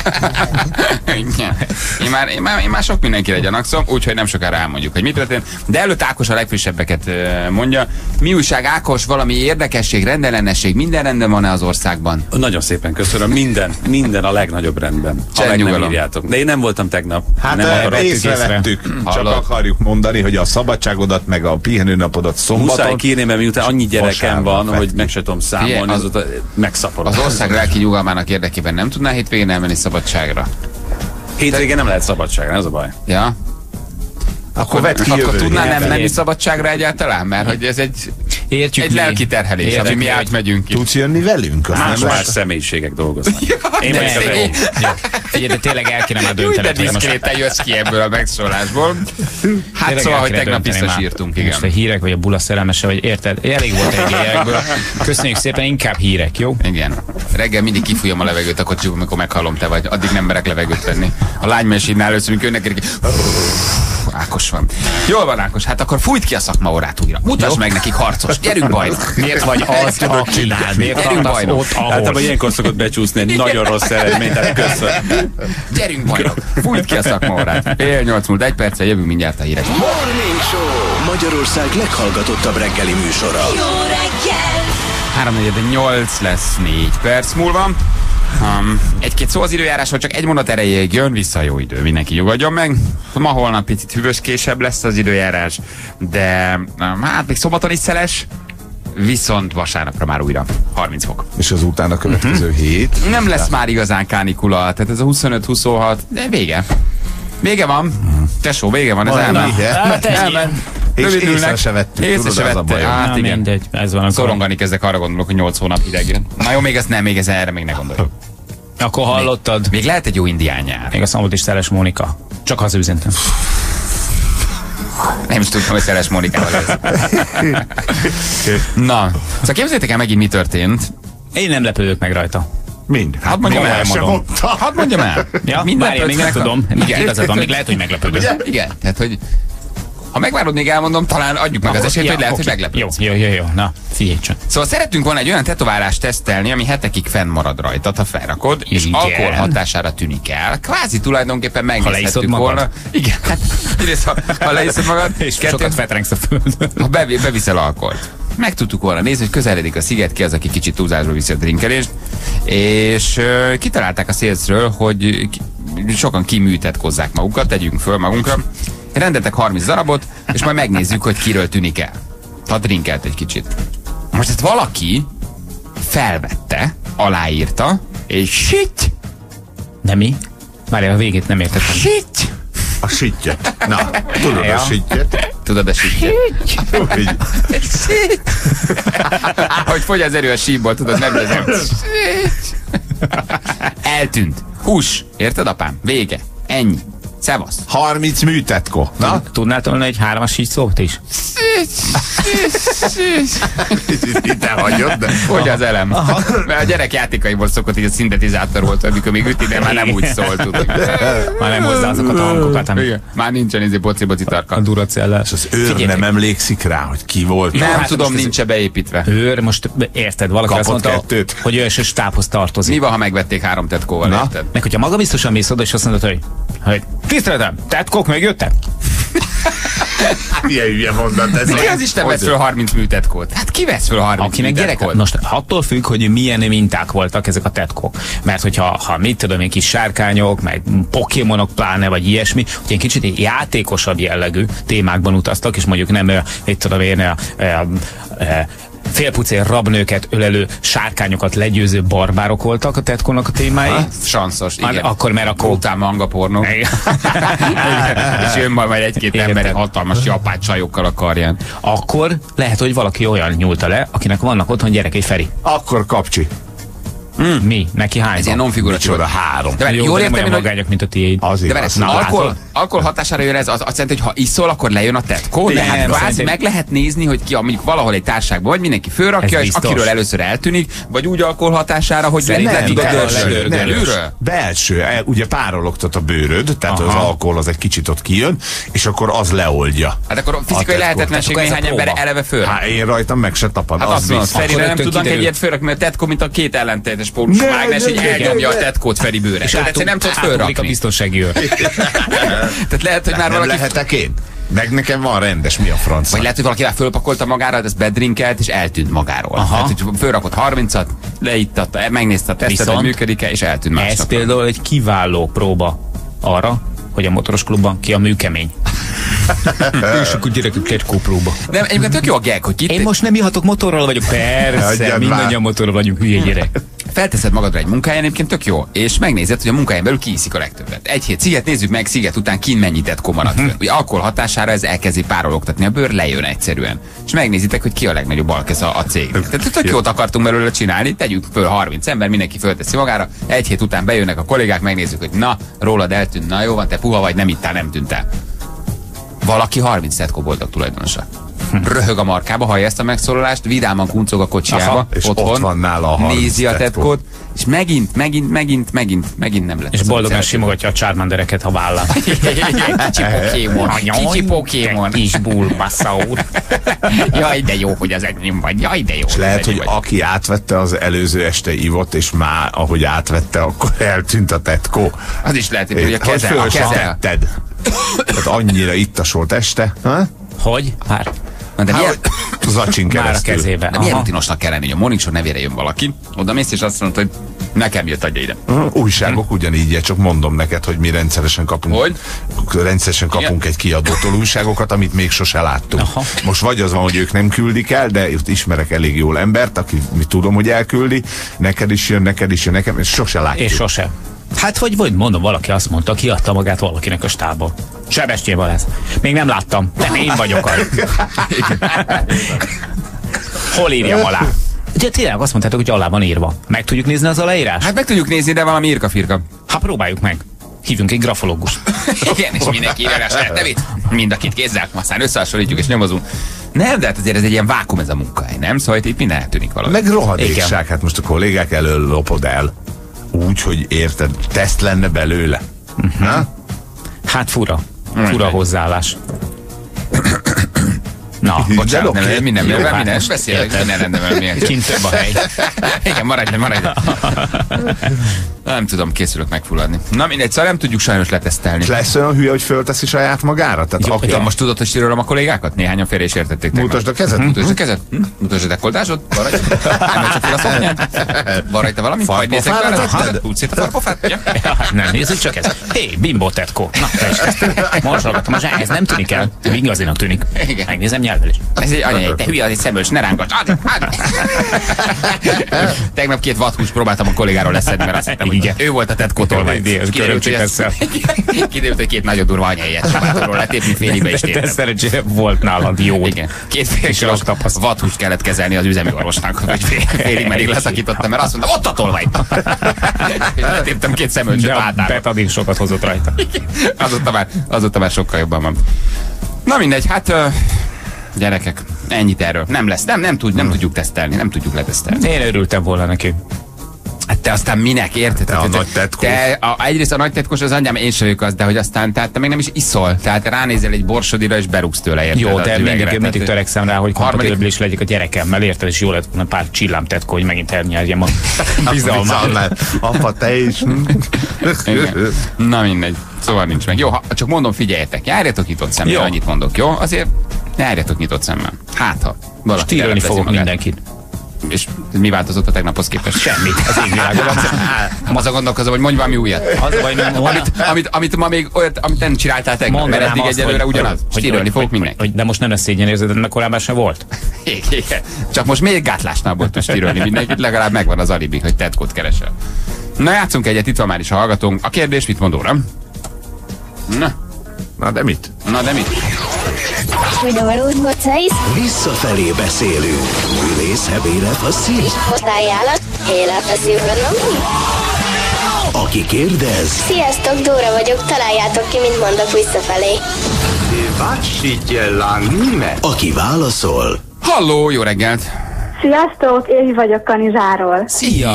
Én már sok mindenkire gyanakszom, úgyhogy nem sokára elmondjuk, hogy mit történt. De előtt Ákos a legfrissebbeket mondja. Mi újság, Ákos? Valami érdekesség, rendellenesség, minden rendben van-e az országban? Nagyon szépen köszönöm. Minden a legnagyobb rendben. Ha meg nem írjátok. De én nem voltam tegnap. Hát észrevettük. Csak akarjuk mondani, hogy a szabadságodat meg a pihenőnapodat szombaton. Muszáj kérni, mert miután annyi gyerekem van, hogy meg se tudom számolni, azóta megszaporodom. Az ország lelki nyugalmának érdekében nem tudná hétvégén elmenni szabadságra? Hétvégén nem lehet szabadságra, ez a baj. Ja. Akkor tudnál nem menni szabadságra egyáltalán? Mert hogy ez egy lelki terhelés, ami mi átmegyünk ki. Tudsz jönni velünk? Más személyiségek dolgoznak. Én de tényleg el kéne már döntened. De diszkréten jössz ki ebből a megszólásból. Hát szóval, hogy tegnap biztos írtunk, igen. Most a hírek, vagy a bula szerelmese, vagy érted? Elég volt egy ilyenekből. Köszönjük szépen, inkább hírek, jó? Igen. Reggel mindig kifújom a levegőt a kocsiból, amikor meghallom te vagy. Addig nem merek levegőt venni. A lánymesénál először, amikor jönnek, Ákos van. Jól van, Ákos, hát akkor fújt ki a szakmaórát újra. Mutasd meg nekik, harcos. Gyerünk, bajnok. Miért vagy azt, aki csinál? Gyerünk, bajnok. Hát, ilyenkor szokott becsúszni egy nagyon rossz eredményt, tehát köszön. Gyerünk, bajnok. Fújt ki a szakmaórát. 8 múlt 1 perccel, jövünk mindjárt a hírek. Morning Show. Magyarország leghallgatottabb reggeli műsora. Jó reggel! 3:48 lesz 4 perc múlva. Egy-két szó az időjárásról, csak egy mondat erejéig jön vissza a jó idő, mindenki nyugodjon meg. Ma holnap picit hűvöskésebb lesz az időjárás, de hát még szombaton is szeles, viszont vasárnapra már újra 30 fok. És az utána következő hét? Nem lesz már igazán kánikula, tehát ez a 25-26, de vége. Vége van. Tesó, vége van, ez elment. És észre se vettük, tudod, az a bajom. Hát igen. Mindegy, ez van. Szorongani kezdek, arra gondolok, hogy 8 hónap hideg jön. Na jó, még ez erre még ne gondolj. Akkor hallottad? Még lehet egy jó indián nyár. Még azt mondod is Szeles Mónika. Csak hazaüzentem. Nem is tudtam, hogy Szeles Mónikával ez. Na, szóval képzeljétek el megint mi történt. Én nem lepődök meg rajta. Mind. Hadd mondjam el. Ja, várjál, még nem tudom. Igazad van, még lehet, hogy meglepődök. Igen, tehát hogy ha megvárod, még elmondom, talán adjuk meg az esélyt, hogy lehet, hogy meglepődsz. Jó. Na, figyelj csak. Szóval szeretünk volna egy olyan tetoválást tesztelni, ami hetekig fennmarad rajtad, ha felrakod, és alkohol hatására tűnik el. Kvázi tulajdonképpen megnézhettük volna. Igen, hát egyrészt, ha leiszod magad, és sokat fetrengsz a földön. Ha beviszel alkoholt. Meg tudtuk volna nézni, hogy közeledik a sziget, ki az, aki kicsit túlzásba viszi a drinkelést, és kitalálták a szélszről, hogy sokan kiműtetkozzák magukat, tegyünk föl magunkra. Rendeltek 30 darabot, és majd megnézzük, hogy kiről tűnik el. Ha drinkelt egy kicsit. Most ezt valaki felvette, aláírta, és shit! De mi? Várjál, a végét nem értettem. Shit! A süttyöt. Na, tudod a süttyöt? Tudod a süttyöt? Hogy fogy az erő a síból, tudod, nem lezem. Eltűnt. Hús. Érted, apám? Vége. Ennyi. Szevasz. 30 műtetkó. Na? Tudnál tolni egy 3-as így szót is? Itt elhagyod, de... Hogy az elem? Mert a gyerek játékaiból szokott így a szintetizátor volt, amikor még üti, de már nem úgy szólt. Már nem hozzá azokat a hangokat, amit... Már nincsen ez egy boci-boci tarka. A duracellás. És az őr nem emlékszik rá, hogy ki volt. Nem hát tudom, nincs beépítve. Őr, most érted, valaki azt mondta, hogy ő és stábhoz tartozik. Mi van, ha megvették 3 tetkóval, érted? Meg hogyha magabiztosan mész oda, és azt mondod, hogy tiszteletem, tetkók megjöttek? Milyen hülye mondat ez. Ki az Isten vesz föl 30 műtetkót? Hát ki vesz föl 30 akinek gyerek? Most attól függ, hogy milyen minták voltak ezek a tetkók. Mert hogyha mit tudom én, kis sárkányok, meg pokémonok pláne, vagy ilyesmi, hogy egy kicsit játékosabb jellegű témákban utaztak, és mondjuk nem, mit tudom én, félpucér rabnőket ölelő sárkányokat legyőző barbárok voltak a tetkónak a témái. Sanszos, igen. Akkor, mert akkor... Kótál manga pornó. És jön majd egy-két ember hatalmas japán csajokkal a karján. Akkor lehet, hogy valaki olyan nyúlta le, akinek vannak otthon gyerekei, Feri. Akkor kapcsi. Mi? Neki hány? Ez ilyen non-figura csoda 3. De jól értem, olyan magányok, mint a tiéd. De alkohol hatására jön ez, az azt jelenti, hogy ha iszol, akkor lejön a tetkó, de hát kvázi meg lehet nézni, hogy ki, mondjuk valahol egy társaságban vagy, mindenki fölrakja, és akiről először eltűnik, vagy úgy alkohol hatására, hogy belső, ugye párologtat a bőröd, tehát az alkohol az egy kicsit ott kijön, és akkor az leoldja. Hát akkor fizikai lehetetlenség néhány ember eleve föl. Hát én rajtam meg se tapad. Hát azt mondod, Ferire nem tudnak egy ilyet fölrakni, mert tetkó, mint a két ellentétes pólusú mágnes, így elnyomja a tetkót Feri bőre. És egyszerűen nem tudod fölrakni. A biztonsági őr. Tehát lehet, hogy már valaki... lehetek én? Meg nekem van rendes, mi a franc? Vagy lehet, hogy valakivel fölpakolta magára, ezt bedrinkelt, és eltűnt magáról. Tehát, hogy fölrakott 30-at, leittatta, megnézte a tesztet, hogy működik-e, és eltűnt másnapra. Ez például egy kiváló próba arra, hogy a motoros klubban ki a műkemény. És akkor gyerekek tetkópróba. Nem, egyébként tök jó a gag, hogy én most nem ihatok motorral vagyok, persze, mindannyian motorral vagyunk, hülye gyerek. Felteszed magadra egy munkáján, egyébként tök jó, és megnézed, hogy a munkáján belül ki iszik a legtöbbet. Egy hét sziget, nézzük meg, sziget után kin mennyi tetkó maradt. Ugye alkohol hatására ez elkezdi párologtatni a bőr, lejön egyszerűen. És megnézitek, hogy ki a legnagyobb alkesz a cégnek. Tehát tök jót akartunk belőle csinálni, tegyük föl 30 ember, mindenki fölteszi magára, egy hét után bejönnek a kollégák, megnézzük, hogy na, rólad eltűnt, na jó van, te puha vagy, nem ittál, nem tűnt el. Valaki 30 tetkó boldog tulajdonosa. Röhög a markába, hallja ezt a megszólalást, vidáman kuncog a kocsijába, otthon, ott van nála a nézi a tetkót, és megint nem lett. És boldogan simogatja a Charmandereket a vállán. Kicsi Pokémon. Kis Bulbasaur. Jaj, de jó, hogy az enyém vagy. Jaj, de jó. És lehet, hogy aki átvette az előző este ivott, és már ahogy átvette, akkor eltűnt a tetkó. Az is lehet, hogy a kezel. Tehát annyira ittasolt este. Hogy? De zacsin keresztül. Kezébe. De milyen rutinosnak kell lenni, hogy a Morning Show nevére jön valaki, oda mész és azt mondod, hogy nekem jött, adja ide. Újságok ugyanígy, csak mondom neked, hogy mi rendszeresen kapunk. Hogy? Rendszeresen kapunk egy kiadótól újságokat, amit még sose láttunk. Most vagy az van, hogy ők nem küldik el, de ismerek elég jól embert, aki tudom, hogy elküldi, neked is jön, nekem, és sose látjuk. És sose. Hát vagy mondom, valaki azt mondta, kiadta magát valakinek a stábból. Sebestyén Balázs. Még nem láttam, de én vagyok az. Hol írjam alá? Ugye tényleg azt mondtátok, hogy alá van írva. Meg tudjuk nézni az aláírás? Hát meg tudjuk nézni, de valami irka-firka. Hát próbáljuk meg. Hívjunk egy grafológust. Igen, és mindenki írja a saját nevét. Mind a két kézzel, aztán összehasonlítjuk és nyomozunk. Nem, de hát azért ez egy ilyen vákum ez a munkahely, nem? Szóval itt minden eltűnik valahogy. Meg rohadékság, hát most a kollégák elől lopod el. Úgy, hogy érted, teszt lenne belőle. Hát fura hozzáállás. Na, bocsánat, minden rendben van. Kint több a hely. Igen, maradj. Nem tudom, készülök megfulladni. Na mindegy, szóval nem tudjuk sajnos letesztelni. Lesz olyan hülye, hogy fölteszi saját magára? Tehát jó, most tudod, hogy sírolom a kollégákat? Néhányan félre is értették. Mutasd a kezed. Mutasd a dekoltásod? Van rajta? Nem csak fel a szoknyád? Van rajta valami? Farpofára? Úgy szét a farpofát? Nem, nézzük csak ez. Hé, bimbo tetkó. Na, mosogatom, ez nem tűnik el. Igazinak tűnik. Megnézem nyelvvel is. Ez egy anyai, te hülye, az egy szemös, ne rángass. Tegnap 2 vadhúst próbáltam a kollégáról leszedni, mert azt hittem, Igen. Ő volt a tetkótolvaj. Kiderült, hogy két nagyon durva anyailyet Csabától letépni, félibe is téptem. De szerencsére volt nálad jó. Igen. Két fél vadhúst kellett kezelni az üzemi orvosnak, hogy félig meddig leszakítottam, mert azt mondta, ott a tolvaj. És letéptem két szemölcsöt átára. De a Betadin sokat hozott rajta. Azóta már sokkal jobban van. Na mindegy, hát gyerekek, ennyit erről. Nem lesz, nem tudjuk tesztelni, nem tudjuk letesztelni. Én örültem volna neki. Hát te aztán minek, érted? Te a nagy tetkó. Egyrészt a nagy tetkós az anyám, én sem vagyok az, de hogy aztán tehát te még nem is iszol. Tehát ránézel egy borsodira és berúgsz tőle, érted? Jó, de mindig törekszem rá, hogy kompatibilis legyek a gyerekemmel, érted? És jó lett volna pár csillám tetkó, hogy megint elnyerjem a bizalmát. Apa, te is. Na mindegy. Szóval nincs meg. Jó, csak mondom, figyeljetek, járjatok nyitott szemmel, annyit mondok, jó? Azért járjatok nyitott szemmel. Hát, ha valaki stírolni fogok mindenkit. És mi változott a tegnaphoz képest? Semmit. Az én világban. Azon gondolkozom, hogy mondj valami újat. Amit ma még olyat, amit nem csináltál tegnap, mert eddig egyelőre ugyanaz. Stírolni fogok mindenki. De most nem lesz szégyenérzed, mert korábban sem volt. Igen. Csak most még gátlásnál volt tudsz stírolni mindenkit, legalább megvan az alibi, hogy tetkót keresel. Na, játszunk egyet, itt van már is a hallgatónk. A kérdés, mit mond óra? Na de mit? Visszafelé beszélünk. Ülész, hebéle, passzív. Hozzájállat, éle, passzív, Aki kérdez. Sziasztok, Dóra vagyok, találjátok ki, mint mondok visszafelé. Aki válaszol. Halló, jó reggelt! Sziasztok, Évi vagyok Kanizsáról.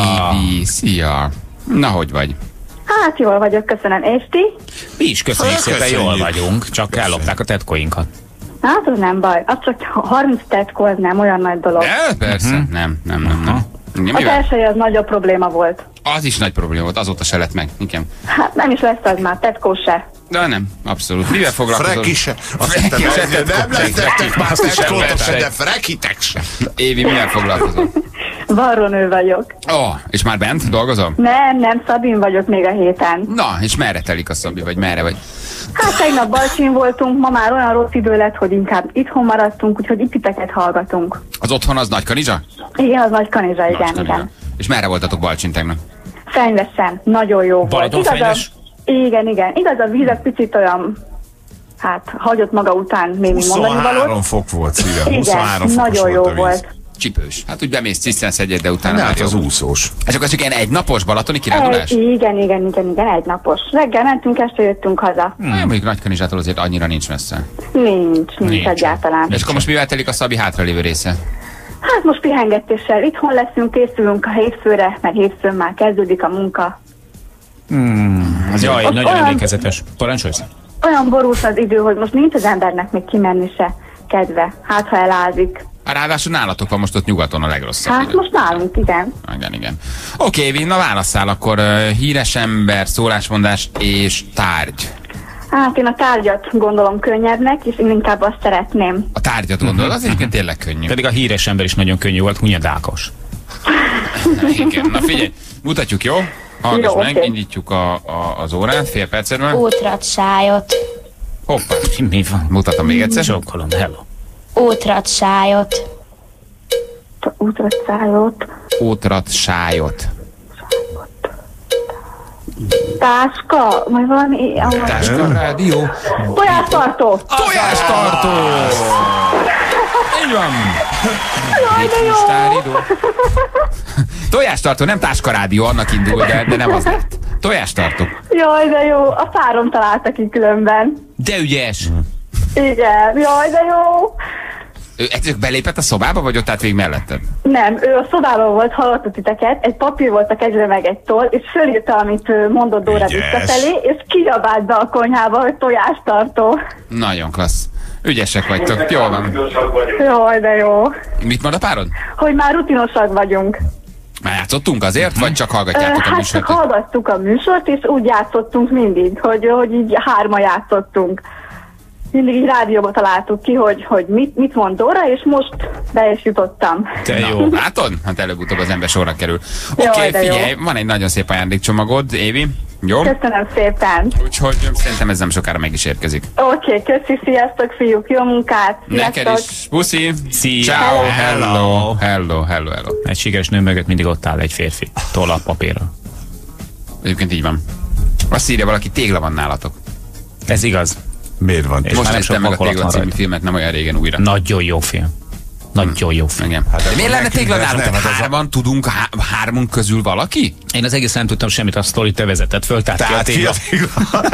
Szia! Na, hogy vagy? Hát jól vagyok, köszönöm. És ti? Mi is köszönjük szépen, jól vagyunk, csak ellopták a tetkóinkat. Hát az nem baj, az csak 30 tetkó, az nem olyan nagy dolog. Persze, nem. Az első az nagyobb probléma volt. Az is nagy probléma volt, azóta se lett meg. Igen. Hát nem is lesz az már, tetkó se. De nem, abszolút. Mivel foglalkozol? Freki se. Nem lettek már tetkótok se, de frekitek se. Évi, mivel foglalkozol? Varrónő vagyok. És már bent dolgozom? Nem, Szabin vagyok még a héten. Na, és merre telik a Szabi, vagy merre vagy? Hát tegnap Balcsin voltunk, ma már olyan rossz idő lett, hogy inkább itthon maradtunk, úgyhogy itt titeket hallgatunk. Az otthon az Nagykanizsa? Igen, az Nagykanizsa, igen. És merre voltatok Balcsin tegnap? Fenyvesen, nagyon jó volt. Balatonfenyves? Igen. Igaz, a víz egy picit olyan, hát hagyott maga után még mondani valót. 23 fok volt, szívem. 23 igen, nagyon jó volt. Csipős. Hát úgy bemész Cisztensz egyet, de utána... Hát az úszós. És akkor csak ilyen egynapos balatoni kirándulás? Igen, egynapos. Reggel mentünk, este jöttünk haza. Mondjuk Nagykanizsától azért annyira nincs messze. Nincs egyáltalán. És akkor most mivel telik a Szabi hátralévő része? Hát most pihengetéssel itthon leszünk, készülünk a hétfőre, mert hétfőn már kezdődik a munka. Jaj, nagyon emlékezetes. Parancsolsz? Olyan borús az idő, hogy most nincs az embernek még kimenni se kedve. Hát, ha elázik. Ráadásul nálatok van most ott nyugaton a legrosszabb. Hát most nálunk, igen. Igen. Oké, Évi, na válasszál akkor híres ember, szólásmondás és tárgy. Hát én a tárgyat gondolom könnyebbnek, és én inkább azt szeretném. A tárgyat gondolod? Az egyébként tényleg könnyű. Pedig a híres ember is nagyon könnyű volt, Hunyad Ákos. Igen, na figyelj, mutatjuk, jó? Hallgass meg, indítjuk az órát, fél percben. Útratsájot. Hoppá. Mi van? Mutatom még egyszer. Csókolom, hello. Útratsájot. Útratsájot. Táska, majd valami... Táska, rádió. Tojástartó. Így van. Jaj, de jó. Tojástartó, nem táskarádió, annak indul, de nem az lett. Tojástartó. Jaj, de jó. A párom találta ki különben. De ügyes. Igen, jaj, de jó. Ő egyszerűen belépett a szobába, vagy ott állt végig melletted? Nem, ő a szobában volt, hallotta titeket, egy papír volt a kezre meg egy toll, és fölírta, amit mondott Dóra visszafelé, és kiabált be a konyhába, hogy tojástartó. Nagyon klassz. Ügyesek vagytok, jól van. Jaj, de jó. Mit mond a párod? Hogy már rutinosak vagyunk. Már játszottunk azért, vagy csak hallgatjátok a műsort? Hát csak hallgattuk a műsort, és úgy játszottunk mindig, hogy így hárma játszottunk. Mindig így rádióba találtuk ki, hogy mit mond Dóra, és most be is jutottam. Te jó. Látod? Hát előbb-utóbb az ember sorra kerül. Oké, figyelj, van egy nagyon szép ajándékcsomagod, Évi. Jó? Köszönöm szépen. Úgyhogy szerintem ez nem sokára meg is érkezik. Oké, köszi, sziasztok fiúk, jó munkát. Neked is. Puszi. Szia. Ciao. Hello. Egy sikeres nő mögött mindig ott áll egy férfi. Tollal papírral. Egyébként így van. Azt írja valaki, tégla van nálatok. Ez igaz. Miért van? És most néztem meg a Tégla című filmet nem olyan régen újra. Nagyon jó film. Nagyon jó film. Igen. Hát de miért lenne tégla nálunk? Hárman tudunk, hármunk közül valaki? Én az egész nem tudtam semmit, a sztorit te vezetett föl, tehát ki a tégla.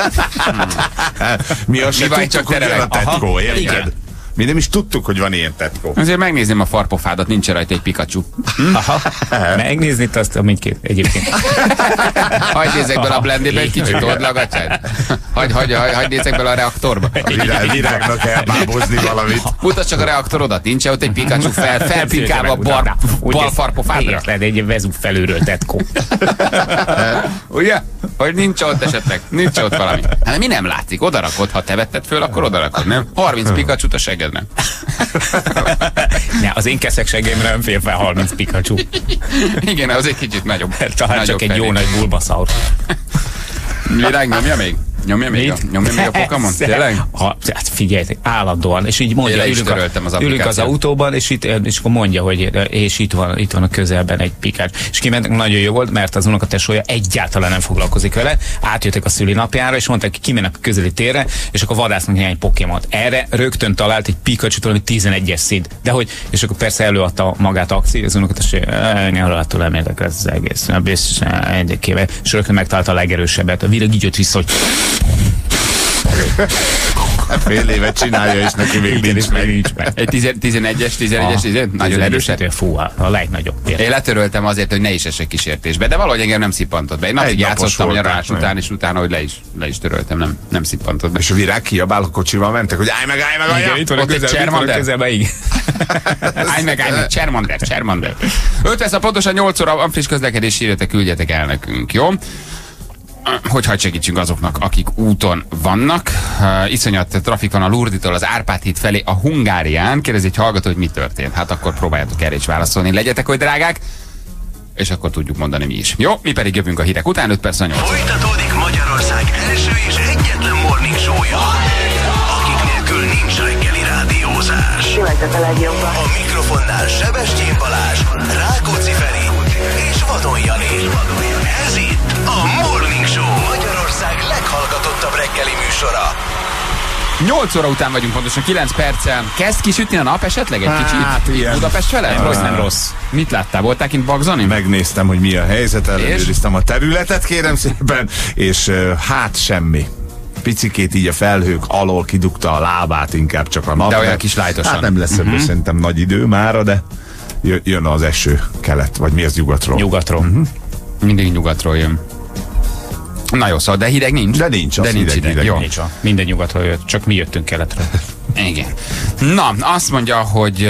Mi azt sem tudtuk, hogy jön a tetkó, érted? Mi nem is tudtuk, hogy van ilyen tetkó. Azért megnézném a farpofádat, nincs rajta egy Pikachu. Aha. Megnézni azt mindkét egyébként. Hagyj nézek bele a blendébe egy kicsit, old lagacsát. Hagyj nézek bele a reaktorba. Virágnak elbábozni valamit. Mutasd csak a reaktorodat, nincs ott egy Pikachu felpinkálva bal farpofádra. Lehet egy Vezúv felülről tetkó. Ugye? Hogy nincs ott esetleg? Nincs ott valami. Hát mi nem látszik? Odarakod, ha te vetted föl, akkor odarakod, nem? 30 Pikachu-t a segednek. Ne, az én keszek segémre nem fér fel 30 Pikachu. Igen, az egy kicsit nagyobb. Talán csak egy jó nagy Bulbasaur. Virág, nyomja még? Nyomja még a Pokémon? Tényleg? Hát figyeljetek, állandóan. És így mondja, ülünk az autóban, és akkor mondja, hogy és itt van a közelben egy Pikachu. És kimentek, nagyon jó volt, mert az unokatesója egyáltalán nem foglalkozik vele. Átjöttek a szülinapjára, és mondták, hogy kimennek a közeli térre, és akkor vadásznak néhány Pokémont. Erre rögtön talált egy Pikachu-t, valami 11-es szint. De hogy, és akkor persze előadta magát akció, az unokatesója, nyilvánvalóan nem érdekel ez az egész. Biztosan egyekével. És rögtön megtalálta a legerősebbet. A Virág így jött vissza, hogy fél évet csinálja, és neki még nincs meg. Egy 11-es, nagyon erősebb. Fú, a legnagyobb. Én letöröltem azért, hogy ne is esek kísértésbe, de valahogy engem nem szippantott be. Én napig játszottam a nyaralás után, és utána, hogy le is töröltem, nem szippantott be. És a Virág kiabál, a kocsival mentek, hogy állj meg, igen, itt van a közelben, igen. Állj meg, Charmander. 50 pontosan 8 óra van friss közlekedés, írjatok, küldjetek el nekünk, jó? Hogy segítsünk azoknak, akik úton vannak. Iszonyat trafik van a Lourditól az Árpád híd felé a Hungárián. Kérdezi egy hallgató, hogy mi történt. Hát akkor próbáljátok erre is válaszolni. Legyetek hogy drágák, és akkor tudjuk mondani mi is. Jó, mi pedig jövünk a hírek után, 5 perc a 8. Folytatódik Magyarország első és egyetlen morning show-ja, akik nélkül nincs reggeli rádiózás. A mikrofonnál Sebestyén Balázs, Rákóczi Feri és Vadon Jani. Ez itt a Morning Show, Magyarország leghallgatottabb reggeli műsora. 8 óra után vagyunk pontosan, 9 perccel. Kezd kisütni a nap esetleg egy kicsit? Budapest felett? Nem rossz. Mit láttál? Voltál kint bagzani? Megnéztem, hogy mi a helyzet, ellenőriztem a területet, kérem szépen, és hát semmi. Picikét így a felhők alól kidugta a lábát, inkább csak a nap. De olyan kis lájtosan. Hát nem lesz ebből szerintem nagy idő mára, de jön az eső kelet, vagy mi az nyugatról? Nyugatról. Mindig nyugatról jön. Na jó, szóval, de hideg nincs. De nincs, az hideg. Jó. Nincs. Minden nyugatról jött, csak mi jöttünk keletre. Igen. Na, azt mondja, hogy...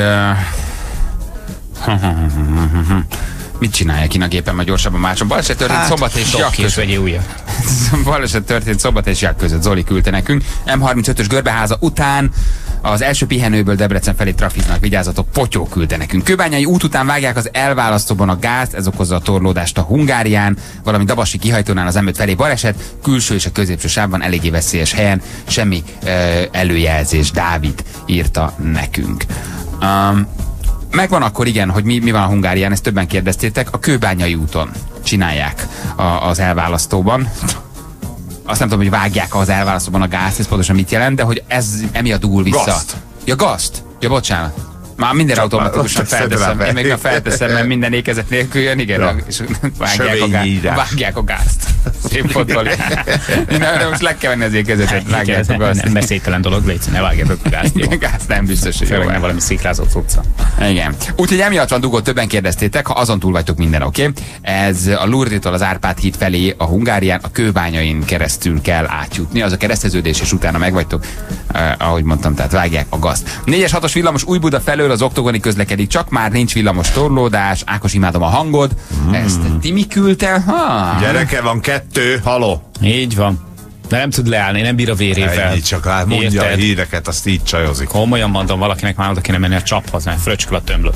mit csinálják én a gépen, majd gyorsabban másom? Baleset történt Szombat és Jak között. Baleset történt Szombat és Jak között. Zoli küldte nekünk. M35-ös görbeháza után az első pihenőből Debrecen felé trafiznak, vigyázzatok, Potyó küldte nekünk. Kőbányai út után vágják az elválasztóban a gázt, ez okozza a torlódást a Hungárián, valamint Dabasi kihajtónál az M5 felé baleset, külső és a középső sávban eléggé veszélyes helyen, semmi előjelzés. Dávid írta nekünk. Megvan akkor igen, hogy mi van a Hungárián, ezt többen kérdeztétek, a Kőbányai úton csinálják az elválasztóban. Azt nem tudom, hogy vágják az elválasztóban a gázt, ez pontosan mit jelent, de hogy ez emiatt dugul vissza. Gaszt. Ja, gaszt. Ja, bocsánat. Már minden automatikusan felteszem. Én még felteszem, mert minden ékezet nélkül jön, igen, és vágják a gázt. Szép fotbal. Most le kell venni az ékezetet, vágják a gázt. Nem beszélytelen dolog, légy, ne vágjátok a gázt. A gázt nem biztos, hogy jó. Valami sziklázott utca. Igen. Úgyhogy emiatt van dugó, többen kérdeztétek, ha azon túl vagytok minden, oké? Ez a Lourditól az Árpád híd felé a Hungárián, a Kőbányain keresztül kell átjutni. Az a kereszteződés, és utána megvagytok, ahogy mondtam, tehát vágják a gázt. 4-es 6-os villamos Újbuda felől az Oktogoni közlekedik, csak már nincs villamos torlódás. Ákos, imádom a hangod. Ezt Timi küldte. Gyereke, van 2, haló. Így van. De nem tud leállni, nem bír a vérével. Ennyi, csak mondja a híreket, azt így csajozik. Komolyan mondom, valakinek már oda kéne menni a csaphoz, mert fröcsköl a tömlő.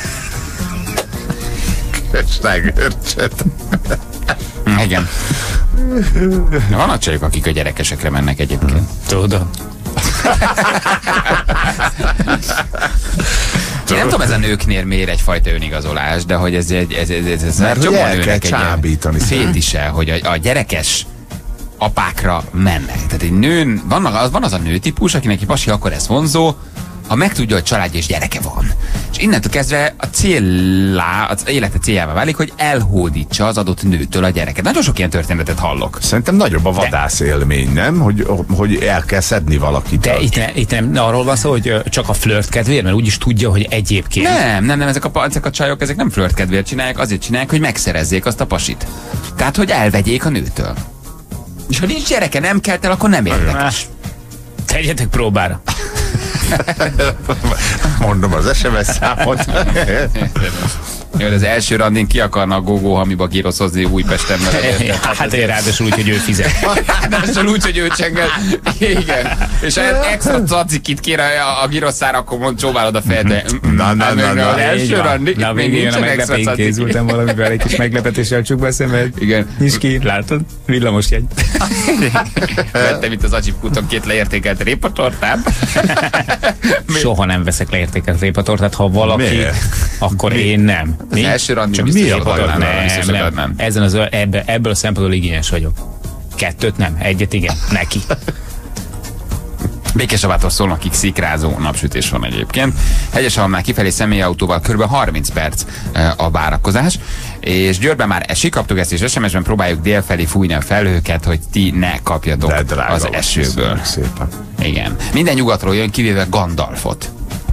Kösleg örcset. Igen. Van a csajok, akik a gyerekesekre mennek egyébként. Tudom. Nem tudom, ez a nőknél miért egyfajta önigazolás, de hogy ez mert hogy el kell csábítani. Fétise, hogy a gyerekes apákra mennek. Tehát egy nőn, van az a nőtípus, akinek pasi, akkor ez vonzó, ha megtudja, hogy családja és gyereke van. És innentől kezdve az élete céljává válik, hogy elhódítsa az adott nőtől a gyereket. Nagyon sok ilyen történetet hallok. Szerintem nagyobb a vadász élmény, nem? Hogy el kell szedni valakit. De itt nem arról van szó, hogy csak a flirt kedvéért, mert úgyis tudja, hogy egyébként. Nem, ezek a csajok, ezek nem flirt kedvéért csinálják, azért csinálják, hogy megszerezzék azt a pasit. Tehát, hogy elvegyék a nőtől. És ha nincs gyereke, nem kelt el, akkor nem érdekes. Tegyetek próbára. Mondom az SMS számot. Jó, az első randin ki akarna a Gógó hamiba gíroszozni Újpesten. Hát én ráadásul úgy, hogy ő fizet. Ráadásul úgy, hogy ő csengel. Igen. És ha extra cacikit kér a giroszára, akkor mond, csóválod a fejet. Na. Az első randi. Na, még jön a meglepetés. Készültem valamivel, egy kis meglepetéssel csukva a szemed. Igen. Nyisd ki, látod? Villamos jegy. Vettem itt az Acsipkúton 2 leértékelt répatortát. Soha nem veszek leértékelt répatortát, ha valaki, akkor én nem. Az első randi biztos, hogy nem. Ebből a szempontból igényes vagyok. 2 nem, 1 igen, neki. Békéscsabától Szolnokig szikrázó napsütés van egyébként. Hegyesalmnál kifelé személyautóval kb. 30 perc a várakozás, és Győrben már esik, kaptuk ezt, és SMS-ben próbáljuk délfelé fújni a felhőket, hogy ti ne kapjatok az esőből. Szépen. Igen. Minden nyugatról jön, kivéve Gandalfot.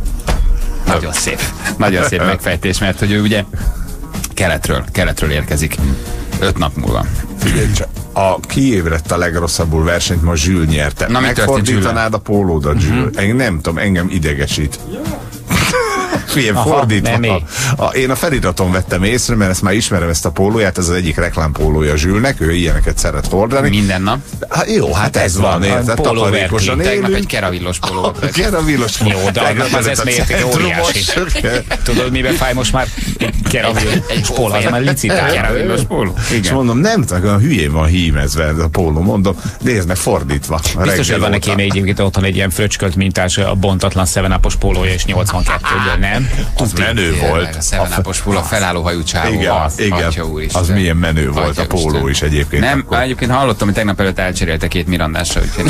Nagyon szép megfejtés, mert hogy ő ugye keletről érkezik. 5 nap múlva. Figyelj csak, a kiébredt a legrosszabbul versenyt ma Zsül nyerte. Na, megfordítanád a pólódat, Zsül? Nem tudom, engem idegesít. Figyelj, fordítva. Én a feliraton vettem észre, mert ezt már ismerem, ezt a pólóját, ez az egyik reklámpólója Zsülnek, ő ilyeneket szeret hordani. Minden nap? Jó, hát ez van, érted? Takarékosan élünk. Tegnap egy keravillos póló. Keravillos póló. Jó, de az eszméért óriási. Tudod, miben fáj most már? Egy póló, az már licitál. Keravillos póló. És mondom, nem tudom, a hülyén van hímezve ez a póló, mondom, nézd meg, fordítva. Biztos, hogy van neki egyébként otthon egy ilyen fröcskölt mintás, a bontatlan 7-upos pólója, és 82-ből nem. Az menő volt. A 7-upos póló, a felálló hajú csávó. Igen, az milyen menő volt a póló is egyébként. Nem, egyébként hallottam, hogy tegnap előtt elcserélte 2 Mirandásra, úgyhogy...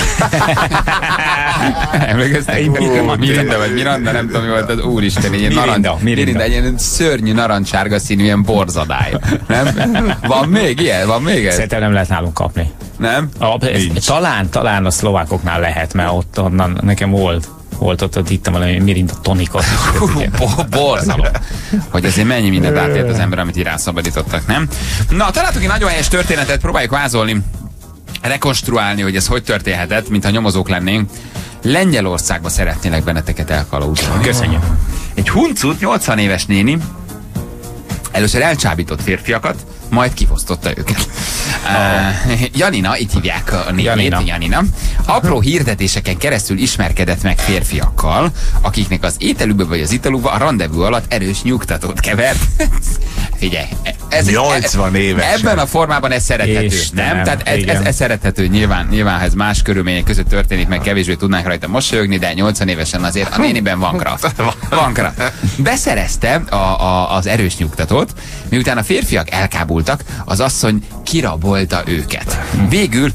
Emlékeztek? Miranda, nem tudom, mi volt az úristen, egy Mirinda, egy ilyen szörnyű narancsárga színű, ilyen borzadály. Nem? Van még ilyen? Szerintem nem lehet nálunk kapni. Nem? Talán a szlovákoknál lehet, mert ott onnan nekem volt ott ittam valami Mirinda tonikot. Borzalom. Hogy azért mennyi mindent átért az ember, amit irányszabadítottak, nem? Na, találtuk egy nagyon helyes történetet, próbáljuk vázolni, rekonstruálni, hogy ez hogy történhetett, mintha nyomozók lennénk. Lengyelországba szeretnélek benneteket elkalauzolni. Köszönjük. Egy huncut, 80 éves néni először elcsábított férfiakat, majd kifosztotta őket. Janina, így hívják a névét, Janina. Apró hirdetéseken keresztül ismerkedett meg férfiakkal, akiknek az ételükbe vagy az italukba a rendezvú alatt erős nyugtatót kevert. Figyelj, 80 évesen. Ebben a formában ez szerethető, nem? Tehát ez szerethető, nyilván ez más körülmények között történik, meg kevésbé tudnánk rajta mosolyogni, de 80 évesen azért a néniben van kraft. Beszerezte az erős nyugtatót, miután a férfiak elkábultak, az asszony kirabolta őket. Végül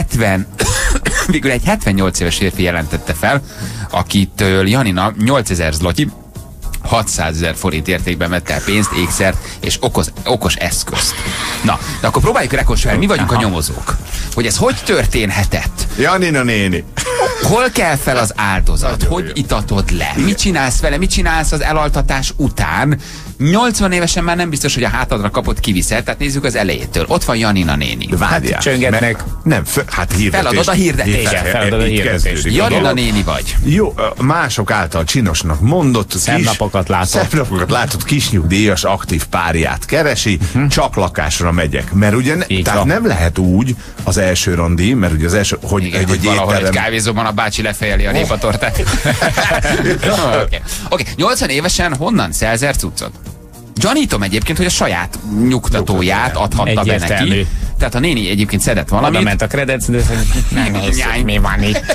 egy 78 éves férfi jelentette fel, akitől Janina 8000 zloty, 600 000 forint értékben vette el pénzt, ékszert és okos eszközt. Na, de akkor próbáljuk rekonstruálni, mi vagyunk a nyomozók. Hogy ez hogy történhetett? Janina néni. Hol kell fel az áldozat? Hogy itatod le? Mit csinálsz vele? Mit csinálsz az elaltatás után? 80 évesen már nem biztos, hogy a hátadra kapott kiviszed, tehát nézzük az elejétől. Ott van Janina néni. Hát csöngetnek. Feladod a hirdetést. Janina néni vagy. Jó, mások által csinosnak mondott. Szebb napokat látott kisnyugdíjas aktív párját keresi, csak lakásra megyek. Mert ugye tehát nem lehet úgy az első randi, mert ugye az első, hogy igen, hogy valahol egy kávézóban a bácsi lefejeli a répatortát. Oké, 80 évesen honnan szerzer cuccot? Gyanítom egyébként, hogy a saját nyugtatóját adhatta be neki. tehát a néni egyébként szedett valamit. Oda ment a kredec, de nem nézzük, mi van itt.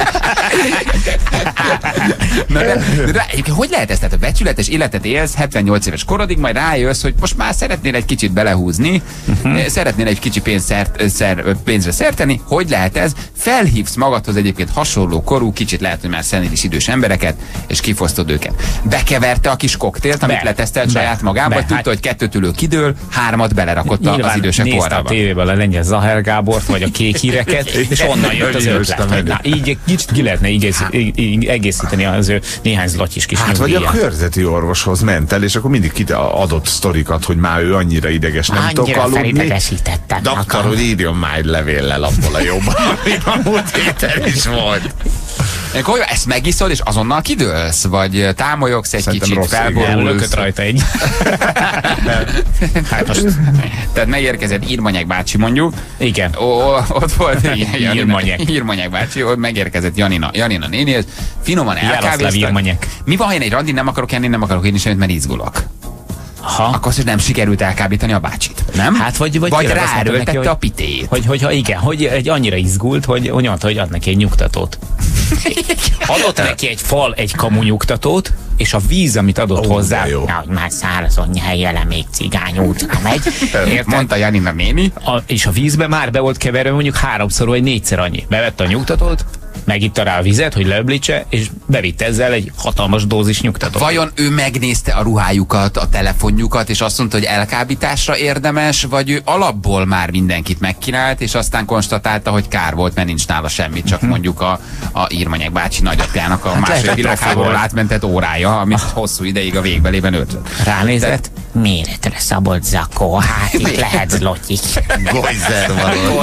de hogy lehet ez? Tehát a becsületes életet élsz 78 éves korodig, majd rájössz, hogy most már szeretnél egy kicsit belehúzni, szeretnél egy kicsi pénzre szerteni. Hogy lehet ez? Felhívsz magadhoz egyébként hasonló korú, kicsit lehet, hogy már szenilis idős embereket, és kifosztod őket. Bekeverte a kis koktélt, amit letesztelt saját magán, vagy tudta, hogy 2-től ő kidől, 3-at belerakott az idősek porrába. Nézte a tévéből a Lengyel Zahár Gábort, vagy a Kék Híreket, és onnan jött az ötlet. Na, így kicsit ki lehetne egészíteni az ő néhány zlatyis kis vagy a körzeti orvoshoz ment el, és akkor mindig adott sztorikat, hogy már ő annyira ideges, nem tudok aludni. Doktor, hogy írjon már egy levéllel abból a jobban, amíg a múlt héten is volt. Akkor ezt megiszod, és azonnal kidőlsz? Vagy támolyogsz egy kicsit, felborulsz? Lökött rajta egy. Hát most, tehát megérkezett Írmanyek bácsi, mondjuk. Igen. Ott volt Írmanyek bácsi, ott megérkezett Janina néni, finoman elkávéztak. Mi van, ha én egy randin nem akarok enni, nem akarok inni semmit, mert izgulok? Akkor nem sikerült elkábítani a bácsit, nem? Hát vagy ráerőltette a pitéjét. Hogy annyira izgult, hogy mondta, hogy ad neki egy nyugtatót. Adott neki egy fal, egy kamu nyugtatót, és a víz, amit adott hozzá, hogy már szárazon nyelje még cigány útra megy. Mondta Janina néni. És a vízbe már be volt keverve mondjuk 3-szor vagy 4-szer annyi. Bevette a nyugtatót, megitta rá a vizet, hogy leöblítse, és bevitt ezzel egy hatalmas dózis nyugtatót. Vajon ő megnézte a ruhájukat, a telefonjukat, és azt mondta, hogy elkábításra érdemes, vagy ő alapból már mindenkit megkínált, és aztán konstatálta, hogy kár volt, mert nincs nála semmit, csak mondjuk a Írmanyek bácsi nagyapjának a második világháborúból átmentett órája, amit hosszú ideig a végbelében öltött. Ránézett? Méretre szabott zakó, hát itt lehet zlotyik. Gojzervaló